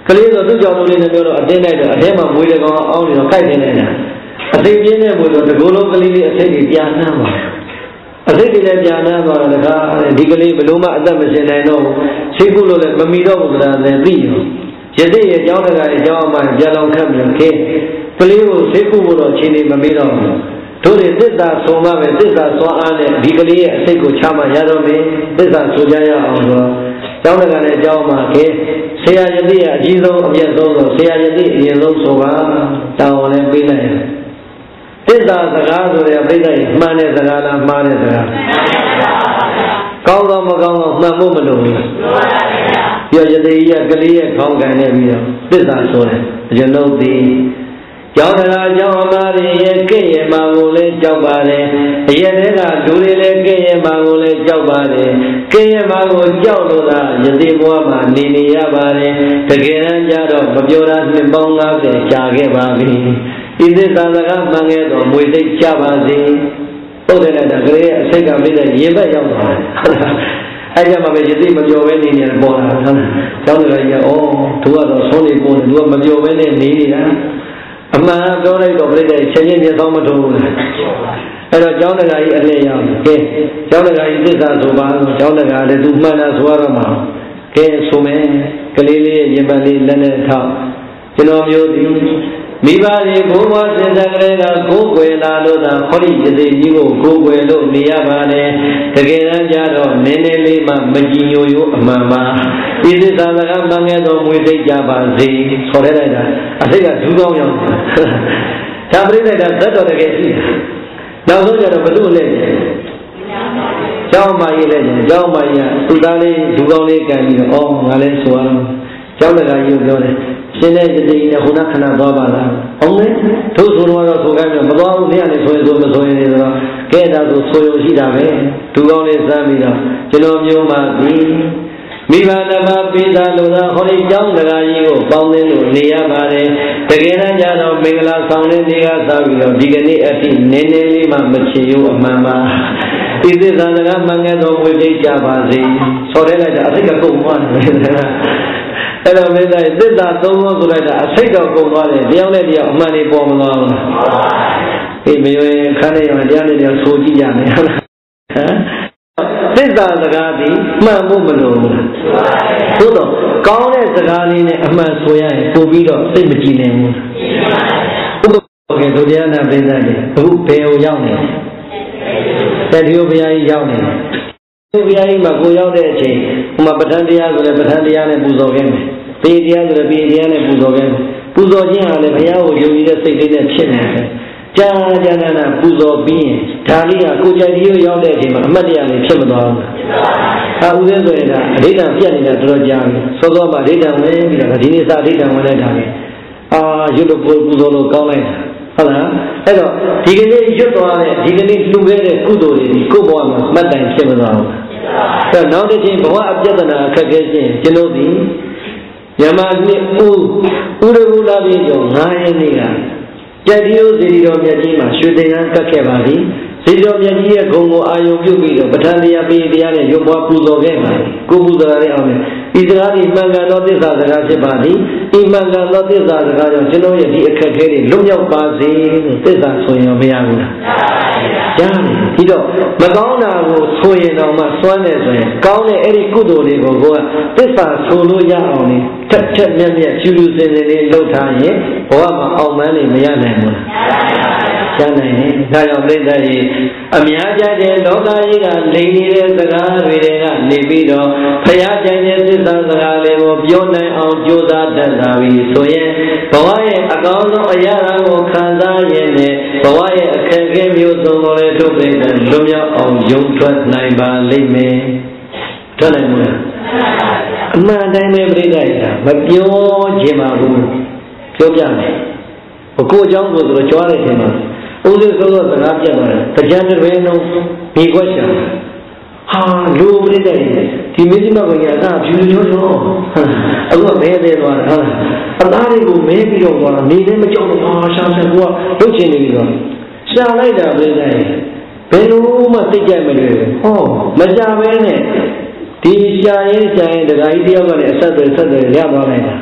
ကလေးဆိုသူ့ကြောင့်လေးနဲ့ပြောတော့အတင်းလိုက်တော့အထဲမှာမွေးတဲ့ကောင်အောင်းနေတော့ကြိုက်နေနေတာအသိပြင်းတဲ့မွေးတော့တကူလုံးကလေးလေးအစိတ်ကြီးပြန်နှမ်းပါအစိတ်တွေလည်းပြန်နှမ်းသွားတော့တခါဒီကလေးဘလို့မှအသက်မရှင်နိုင်တော့ရှိခုလို့လည်းမမီတော့ဘူးဆိုတာလည်းသိရောယသိရဲ့ကျောင်းတကာရဲ့ကျောင်းအမှပြန်လောင်ခတ်ပြီးခေကလေးကိုရှိခုဖို့တော့ချိန်နေမမီတော့ဘူးတို့တွေသစ္စာဆုံးမပဲသစ္စာစွမ်းအားနဲ့ဒီကလေးရဲ့အစိတ်ကိုချမှရတော့မယ်သစ္စာဆိုကြရအောင်ဆိုကျောင်းတကာနဲ့ကျောင်းမှာခေဆရာယသိရဲ့အကြီးဆုံးအမြတ်ဆုံးဆိုဆရာယသိအရင်ဆုံးဆိုပါတောင်းလည်းပေးလိုက်သစ္စာစကားဆိုတဲ့ပြိဿရဲ့မှန်တဲ့စကားလားမှားတဲ့စကားကောင်းတော့မကောင်းတော့မှန်ဖို့မလိုဘူးပြောယသိရဲ့ကလေးရဲ့ခေါင်းကန်နေပြီးတော့သစ္စာဆိုတယ်အကျွန်ုပ်ဒီကျောင်းတရားကျောင်းအမတွေရဲ့ကဲ့ရဲ့မှာကိုလည်းကြောက်ပါတယ်အရက်တွေကလူတွေလည်းကဲ့ရဲ့မှာကိုလည်းကြောက်ပါတယ်ကဲ့ရဲ့မှာကိုကြောက်လို့သာယသိဘဝမှာနေရပါတယ်တကယ်တမ်းကျတော့မပြောတာနှစ်ပေါင်း90ကြာခဲ့ပါပြီဤသစ္စာစကားမှန်ခဲ့တော့မွေသိကြပါစေဟုတ်တယ်လေဒါကလေးရဲ့အစိတ်ကပြည့်တဲ့ရေဘက်ရောက်သွားတယ်အဲ့ကြမှာပဲယသိမပြောဘဲနေနေပေါ်လာဟုတ်လားကျောင်းတော်ကြီးကဩသူကတော့ဆုံးနေပေါ်တယ်သူကမပြောဘဲနဲ့နေနေတာအမှန်ပြောလိုက်တော့ပြိတ္တချင်းချင်းမျက်စောင်းမထုံးဘူးအဲ့တော့ကျောင်းတရားကြီးအလင်းရောက်ကဲကျောင်းတရားကြီးသစ္စာဆိုပါကျောင်းတရားလည်းသူမှန်တာဆိုရတော့မှာကဲဆိုမယ်ကလေးလေးရင်ပတ်လေးလက်နဲ့ထောက်ကျွန်တော်မျိုးသည်မိဘတွေဘိုးဘွားစင်စကလေးကကိုယ်ွယ်လာလို့သာခေါလိယသိကြီးကိုကိုယ်ွယ်လို့နေရပါတယ်တကယ်တမ်းကျတော့နည်းနည်းလေးမှမကြည်ညိုရိုးအမှန်ပါဤသစ္စာစကားမှန်ခဲ့တော့မွေသိကြပါစေခေါ်ရလိုက်တာအစိတ်ကဒူးကောင်းရောက်ဒါပြိလိုက်တာဇတ်တော်တကယ်ရှိနောက်ဆုံးကျတော့ဘလို့လဲကျောင်းမကြီးလဲကျောင်းမကြီးကသူသားလေးဒူးကောင်းလေးကန်ပြီးတော့ဩငါလည်းဆိုရအောင်ကျောင်းတကာကြီးကိုပြောတယ်ရှင်တဲ့ယသိနဲ့ခုနခဏသွားပါလားအောင်လေတို့ဆိုတော့ဆိုခိုင်းမယ်မသွားဘူးနေရာနဲ့ဆိုရင်ဆိုမဆိုရင်ဆိုတော့ကဲဒါဆိုရုံရှိတာပဲဒူကောင်းလေးစမ်းပြီးတော့ကျွန်တော်မျိုးမှသည်မိဘဓမ္မပိသာလို့သာဟောဒီကျောင်းတရားကြီးကိုပေါင်းသိလို့နေရပါတယ်တကယ်တမ်းကျတော့မင်္ဂလာဆောင်တဲ့နေ့ကစပြီးတော့ဒီကနေ့အထိနည်းနည်းလေးမှမချေရိုးအမှန်ပါဤသစ္စာစကားမှန်ကန်သောဝိသိကြပါစေဆော်ရဲလိုက်တာအသိကကုန်သွားတယ်အဲ့တော့မင်းသားသစ္စာသုံးဖို့ဆိုလိုက်တာအစိတ်တော့ကုန်သွားတယ်တရားနဲ့တရားအမှန်လေးပေါ်မသွားဘူးအေးမရွေခန်းနဲ့ရတရားနဲ့တရားဆိုကြည့်ကြမယ်ဟုတ်လားဟမ်သစ္စာစကားဒီမှန်ဖို့မလိုဘူးသို့တော့ကောင်းတဲ့စကားလေးနဲ့အမှန်ဆိုရရင်ပို့ပြီးတော့သိမကြည်နိုင်ဘူးဟုတ်ကဲ့ဒုတိယနာပိဿကြီးအခုဘယ်ကိုရောက်နေလဲတတိယဘုရားကြီးရောက်နေတယ်ဘုရားကြီးမှာကိုရောက်တဲ့အချိန်ဟိုမှာပဋ္ဌာန်းတရားဆိုလည်းပဋ္ဌာန်းတရားနဲ့ပူဇော်ခဲ့မယ်ပေတရားဆိုလည်းပေတရားနဲ့ပူဇော်ခဲ့မယ်ပူဇော်ခြင်းဟာလည်းဘုရားကိုယုံကြည်တဲ့စိတ်လေးနဲ့ဖြစ်နေတယ်ကြာကြာနာပူဇော်ပြီးရင်ဒါလေးကကိုကြိုက်ပြီးရောက်တဲ့အချိန်မှာအမှတ်တရလေးဖြစ်မသွားဘူးဟာဦးသေးဆိုရင်ဒါအဋ္ဌံပြတ်နေတာတော်တော်ကြာပြီစောစောမှာအဋ္ဌံဝင်ပြီးတော့ဒီနေ့စအဋ္ဌံဝင်လိုက်တာလေရွတ်လို့ပူဇော်လို့ကောင်းလိုက်တာဟုတ်လားအဲ့တော့ဒီကနေ့ရွတ်သွားတဲ့ဒီကနေ့လှူခဲ့တဲ့ကုသိုလ်တွေဒီကိုယ့်ဘဝမှာမှတ်တိုင်ဖြစ်မသွားဘူးအဲ့တော့နောက်တစ်ချိန်ဘဝအပြဿနာအခက်အခဲချင်းကျွန်တော်ဒီမြန်မာနှစ်ဥရဟုလာပြည်ကျော်9ရက်နေ့ကကြက်တိယစီရီတော်မြတ်ကြီးမှာရွှေသင်္ကန်းကတ်ခဲ့ပါပြီစီရီတော်မြတ်ကြီးရဲ့ဂုဏ်ကိုအာယုံပြုပြီးတော့ပဋ္ဌာန်းတရားပေးတရားနဲ့ရုပ်ဘွားပူဇော်ခဲ့ပါကိုပူဇော်ရတဲ့အောင်ဤစကားဒီမှန်ကန်သောသစ္စာစကားဖြစ်ပါသည်ဤမှန်ကန်သောသစ္စာစကားကြောင့်ကျွန်တော်ရဲ့ဒီအခက်အခဲတွေလွတ်မြောက်ပါစေလို့သစ္စာဆိုရင်မရဘူးလားကြားတယ်ဒီတော့မကောင်းတာကိုဆိုရင်တော့မှစွမ်းတယ်ဆိုရင်ကောင်းတဲ့အဲ့ဒီကုသိုလ်တွေကိုကသစ္စာဆိုလို့ရအောင်လေထက်ထက်မြက်မြက်ကျူးကျူးစင်စင်လေးလှုပ်ထားရင်ဘဝမှာအောင်မှန်းနေမရနိုင်ဘူးလားရနိုင်တယ်ဒါကြောင့်ပြိဿကြီးအများကြတဲ့လောကကြီးကလိမ်နေတဲ့စကားတွေကနေပြီးတော့ဖျားကြိုင်တဲ့သစ္စာစကားလေးကိုပြောနိုင်အောင်ကြိုးစားတတ်တာပြီဆိုရင်ဘဝရဲ့အကောင်းဆုံးအရာကိုခံစားရင်းနဲ့ဘဝရဲ့အခက်အခဲမျိုးစုံကိုလည်းထုတ်ပြတဲ့လွတ်မြောက်အောင်ယုံထွက်နိုင်ပါလိမ့်မယ်ထွက်နိုင်မလားအမှန်တိုင်းပဲပြိဿကြီးကမပြောခြင်းပါဘူးပြောပြမယ်ကိုအကြောင်းကိုဆိုတော့ကြွားတဲ့ချိန်မှာဦးလေးဆိုတော့စကားပြတ်သွားတယ်တရားတစ်ပင်လုံးမိခွက်ချာဟာလူပြိတ္တဒီမင်းမကကြီးအသာဖြူဖြူချောအခုကမဲသေးသွားတယ်ဟုတ်လားအသားတွေကိုမဲပြီးတော့သွားနေလည်းမကြောက်တော့ရှာဆက်ကူကလုတ်ချင်နေပြီတော့ရှာလိုက်တာပြိတ္တဘယ်လိုမှသိကြမလို့ဟောမကြပဲနဲ့ဒီရှာရင်ဒကာကြီးတယောက်ကလည်းအဆက်တွေရသွားလိုက်တာ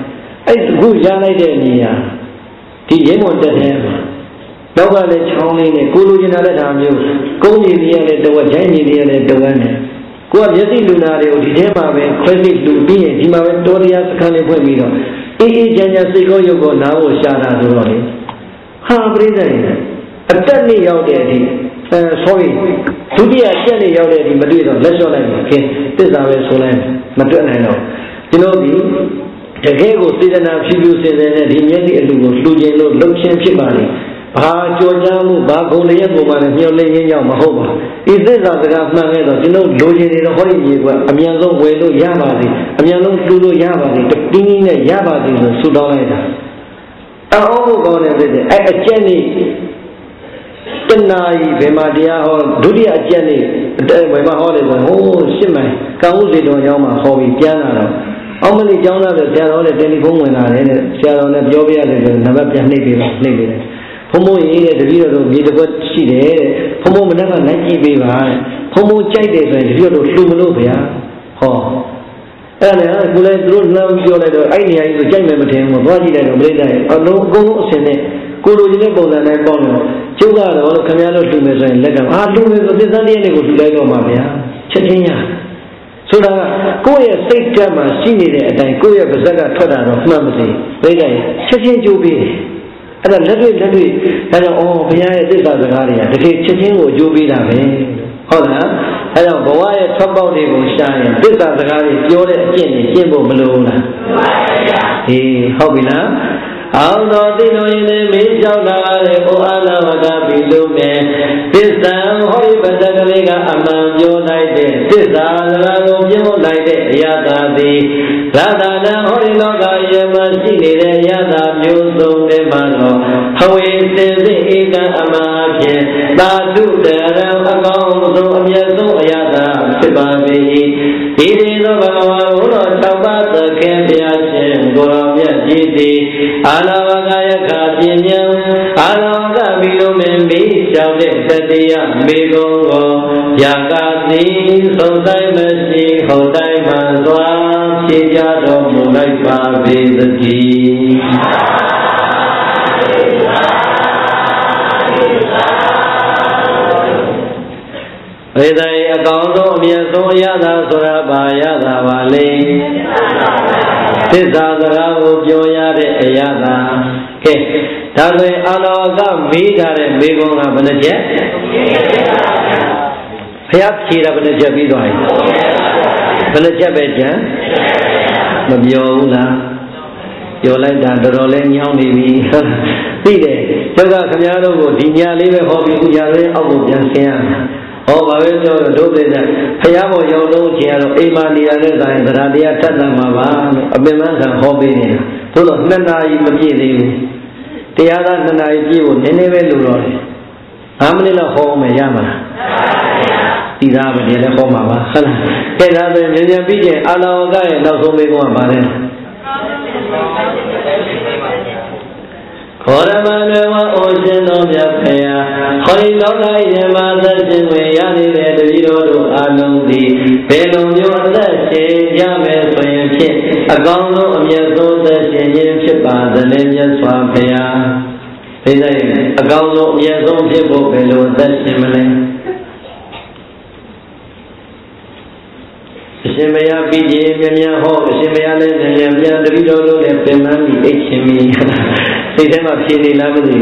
Good Yanidania. The Yemon that him. Nobody chowing a Kulu Yanadam, Goni the other, Jani the other, the one. Go up Yeti Lunario, the Dema, credit to be a Dima Dorias California. E. Jania Sigo Yogo now Shara Duroni. Ha, Brother. A tiny out there. Sorry. Today I tell you out there in Madrid, let's go like okay. This is our Solan, Madonna. You know, the Gago Sidan of Shibu said that he made it to Lujano, Lucian Chimani. Ah, Georgiamu, Bagolia, and Yole Yamahoba. Is this as the government, you know, Lujan in a holy Amiano, Welo Yabadi, Amiano Sulu Yabadi, the Pinging Yabadi, Sudanita. I all gone every day. A Jenny. Tenai, Vemadia, or Dudia Jenny, Wema Holiday, oh, Shimmy, Kauzi do Yama, Hobby, Piano. How many Jonah the Sarah, the telephone when I read it, Sarah, the Jovia, never been native. Homo ate the video of the good she did, Homo never 90 baby, Homo Chide, and you to Slumovia. Oh. And I don't know your idea is to change with him, or what he had already. I don't go send it. Guru Nebo and I call him. Chuga or Camino to me and let him. Ah, do it with this idea to let go, Mavia. Chechina. So that Koya state Jama, she needed and Koya Bazaga Toda of Mamsi. They say, Chechin Jubi. And a little, and oh, behind this other area. The Chechin or Jubi Lave. Hold on. I don't go. I talk about it will shine. This other area, you're again, Jimbo Malona. He, Hobina. Out of the enemy, Oana Bilume. This time, Holy Batagaliga among your night. This time, your night, Yadadi. Radana, Holy Loga, Yamashini, Yada, Muso, Demano. How is the Ega Amaki? Badu, the Aram, so Yaso, Yada, Sibabi. It is of our Chabata, Kempiashin, Goramia Giti. Alavagaya Kajinyam, Alavaga Bilume, shouted Sadia, Bigongo, Yakati, Sodai Mercy, Hodai Mazwa, Chijado, Mulaipa, Vizaki. Vedai Akaundo, Miaso Yada, Suraba Yada Valley. Tizadara Joya de Yada. Okay, that way Alaga Vida and Bigonga Benajet. Hayat Chira Benajabidoy. Benajabeja. Mabiola. You like that, the rolling young baby. Pide, Toga Camaro, Dinia Live Hobby, Yare, Abu Jansian. Oh, I will do that. Hayamo Yodo, Chiaro, Emani, and the Radia Tadamava, a Bemasa Hobby. To the Nana, you the other than I give, anyway, Lurori. How many home Yama? These are the Homa. Get up in the BJ, allow guy, now so big one by them. Koramana ocean of Yapaya, Holy Loga Yama, the Jinway, Yani, the Vido, Anundi, Pelo, the Yame, so you can't. A gondo of Yaso, the Shin Chipa, the Ninja Swapaya. They say, a gondo of Yaso, Chipo, Pelo, the Shimane. Shimaya BJ, Mania Ho, Shimaya, and the Vido, and Pemani, Himi. They have a shitty lavity.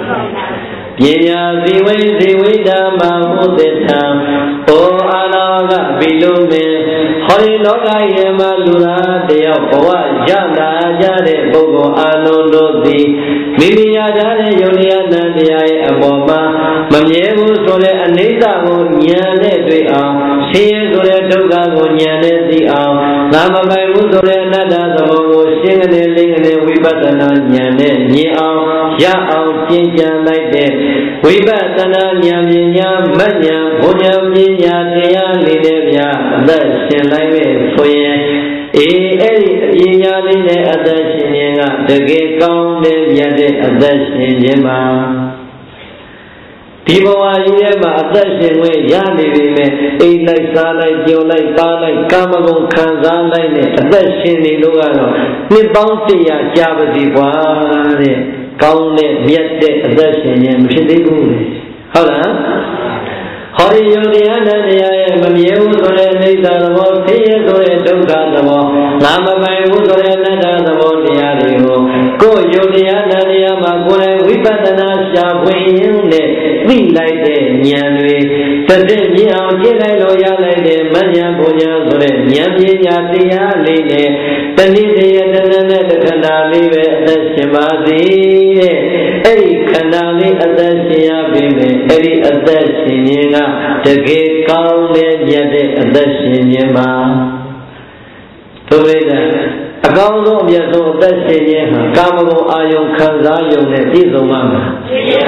Yea, the Dama, Mudeta, O Alaga, Bilume, Holy Loga Yama Luna, de Oa, Jada, Jade, Bogo, Anodoti, Mimia Jade, Yoniana, the Aboma, Mamiebu, Sole, Anita, Yane, the Am, Shea, Sole, Toga, Yane, the Am, Lama, Sole, Nada, the Bogo, Sing and Ling, Wibatana, Yane, Yam, Yam, Jinja, like that. Wibatana, Yaminya, Manya, Bunyam, Yinya, Lidevia, the Shin, for ye. Yali, other Shinya, the gate count, Yade, other Shinjima. Diwali ma attaching way yani me a like salai you like balai kamagon kanza line attaching the lugano ni bounty ya javadi wale kaune yet attaching him shidi hold on Hari Yodiana Mamu Sore Nida Mo Tia Sore Duka the Mo Nama Mayu Sore Nada the Mo Diario Go Yodiana Yama Gure Vipatana Shapwin We like the Nyanwe Tazin Yao Jina Loya like the Manya Punya Sore Nyamia Tia Line Tanidi and the Kanali the Shimadi Eri Kanali at the Shia Eri at the Shina the gate called the cinema. To read a gown of Yazo, the cinema, Kamalo Ayon Kazayon, and Izomama.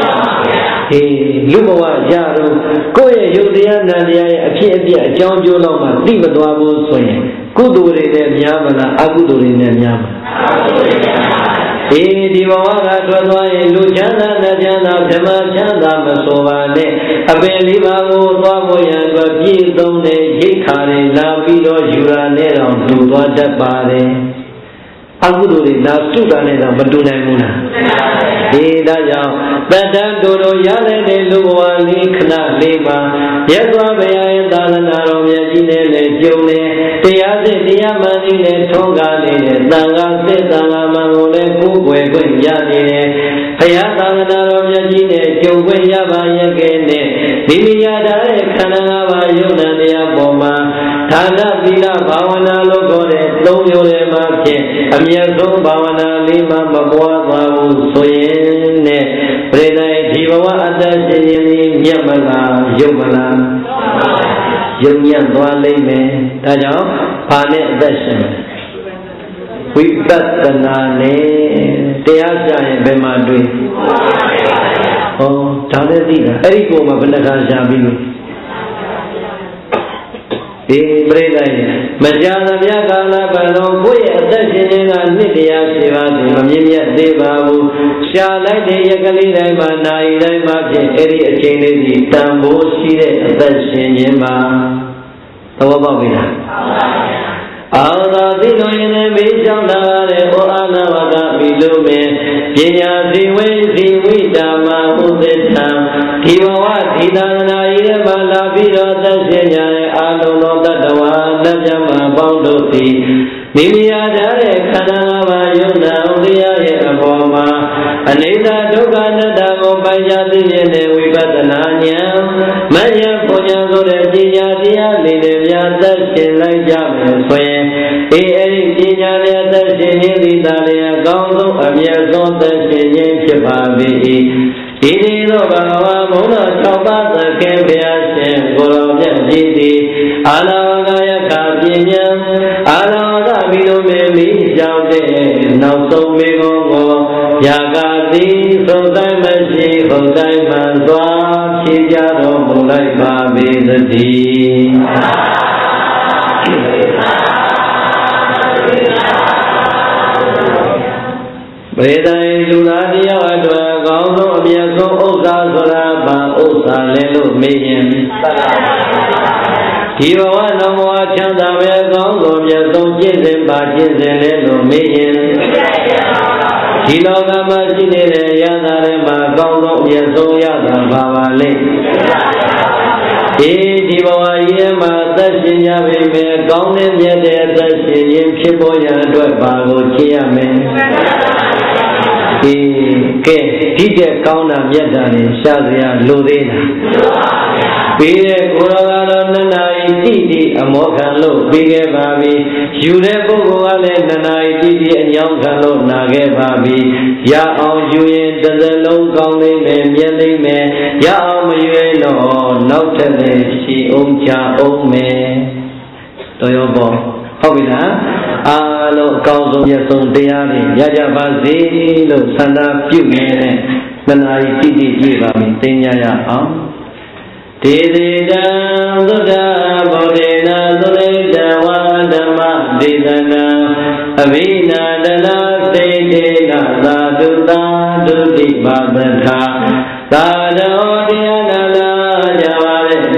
He Luba Jaru, Koya Yudiana, Akia, John Joloma, Dimadwabu Swing, Kuduri and Yamana, Aguduri and Yama. Diwara Dwai Lujana Najana Jamachanda Masovane Abeliva Waboya Babi Done Hikare Labido Jurane to Wadapare Aguduri Nasudane Baduna Muna Ida Badan Doro Yale de Lua Likna Lima Yadwa Baya Dalanaro Yajine June Tiazi Diamani Tongani Nanga Setanga Mangole Kukwe Yadine Payatanaro Yajine June Yabayagene Dimiyada Kanava Yunania Boma Tana Vila Bawana Logore Longore Marke Amiazo Bawana Lima Mabwa Soyene Preda Jiva Adasi Yamala Yumala Yumyan Dwaleme Tajo Pane Dashan Vipatanane Teasha Bemadui Oh Tadadina Eriko Mabanaga Jabi Breda Majana Yagala Balo Boy Adashin and Nidia Shiva Mamia Devabu Shala de Yagali Manai Maji Eri Chene Tambo Shire Adashin Yema Tawabina Alla Dino in a Bijana or Anavada Bilume Jenya Ziwe Ziwidama Udeta Kiwa Tidana Yema Vida Dashenya Alono Dadawa Najama Bondoti Nimia Dare Kanava Yuna Udia Aboma Anita Dogana Damo Bayadi Vipatananya Maya Punya Zore Jenya Dia Lidemia Dashin like Jam Sway Eri Jenya Dashin Italia Gondo Amiazon Dashin Chipavi Idino Bhagava Mona Choba the Kempiashin Goroja Jiti Alavagaya Kapinya Alavaga Vilume Mi Jaude Now so Migo Yagati Sodaimashi Sodaimanzwa Chijado Mulai Babi the Tea Veda Juladia Adwa Gauno Miaso Osa Soraba Osa Lelo Mayan Kiva no more Chanda Gauno Miaso Jizim Bajizim Lelo Mayan Kiloga Majine Yanarema Gauno Miaso Yada Bavale Diva Yema Dashinya Vime Gaunim Yade Dashin Chiboya Dwabago Chiame Ke Kauna Yadani Shazia Ludina Pire Kurala Nanai Titi Amokalo Bige Babi Yure Buguale Nanai Titi and Yonkalo Nage Babi Ya on Juin Dazalo Gauli Me Yeli Me Ya Amayueno Notele Shi Umcha Ome Toyobo Hobina Alo Kauzo Yason Deani Yaja Bazi Lo Sanda Pune Nanai Titi Jivami Tinya Tidida Duda Bodina Durida Wadama Didana Avina Dana Sedina La Duda Dudi Babata Tada Odiana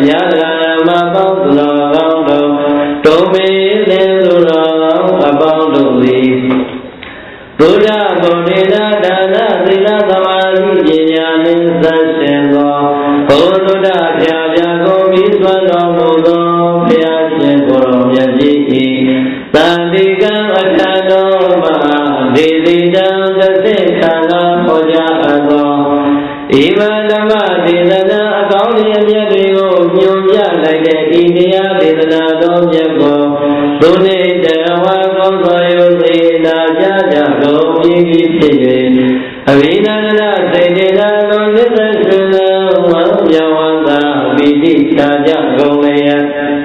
ma bao lo gao do do me le lo a bao do li Buddha Bodhina Dana Sila Samadhi Jinya Nisa Shengo Buddha Pya Go Viswano Mudo Pya Shengoro Myaji Sandika Achado Maha Vididam Jasekana Hoja Ago Ima Dhamma Vedana Akauni Amyadigo Nyumya Like India Vedana Domyago Dune Dewa Gosayo Sina Jaja Go Pigi Pigi Avinana Sedina Go Nisa Shuna Wanyawanda Vidi Jaja Go Leya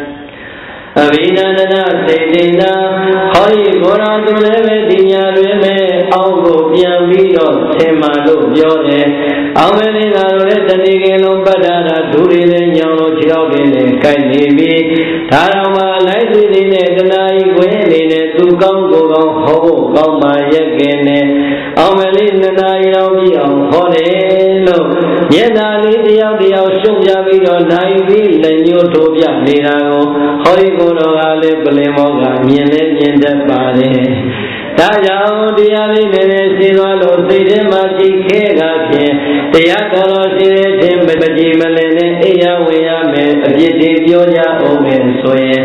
Avinana Sedina Hoi Gora Duleve Dinya Reme Augo Piambido Semado Biode Amelina Retanigelo Badara Durile Nyano Chirogene Kainibi Tarama Laitine Ganai Gwene Tukam Go Hobo Gama Yagene Amelina Nairobi Hone No Yenali Dia Shumjavido Naivi Lenyo Tobia Nirago Hori Goro Ale Blemoga Miele Yenda Pare Tajao Diali Nene Sivalo Side Maji Kega Teyakoro Sire Timbaji Malene Eya Wea Me Ajiti Pyoja Ome Soye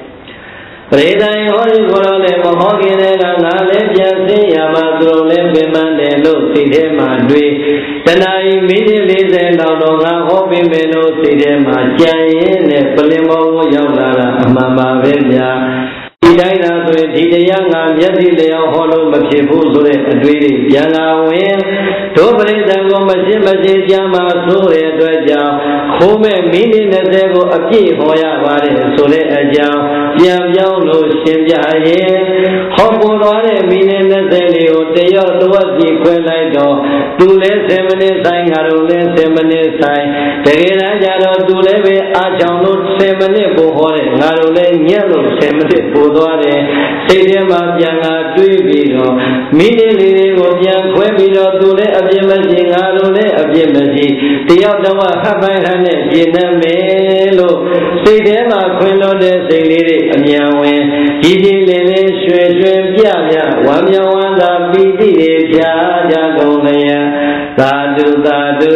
Predai Hori Gorole Mohogine Nale Jasi Yamadrole Bimane Lo Side Madri Tanai Midi Lise Laudoga Hobi Meno Side Majayene Pelimo Yaulara Mama Venya Dina so Didaya Yadi Leo Holo Machibu Sure Adwiri Yana Win Tobri Dango Majimaji Yama Sure Dwaja Home Mini Nazego Api Hoya Vare Sure Aja Yam Yauno Shimja Ye Hopo Vare Mini Nazelio Teo Tuazi Quelaido Dule Semene Sai Harule Semene Sai Tegera Jaro Duleve Ajano Semene Bohore Harule Yellow Semene Bodo Sedema Pianga Tuibido, Mini Gobian, Quebido, Dule, Abimaji, Arule, Abimaji, Tiadawa, Habayane, Gina Melo, Sedema, Quello de Segiri, Amiawe, Gidi Lene, Shwe, Piaga, Wamiawanda, Bidi, Piaga, Golea, Dadu, Dadu,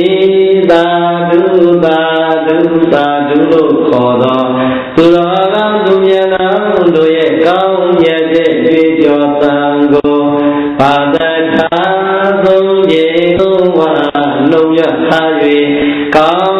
Dadu, Dadu, Dadu, Kodo, Tulaga, Dumiana. Doye Gao Yade Video Tango Padata Doye Noa Noya Haye Gao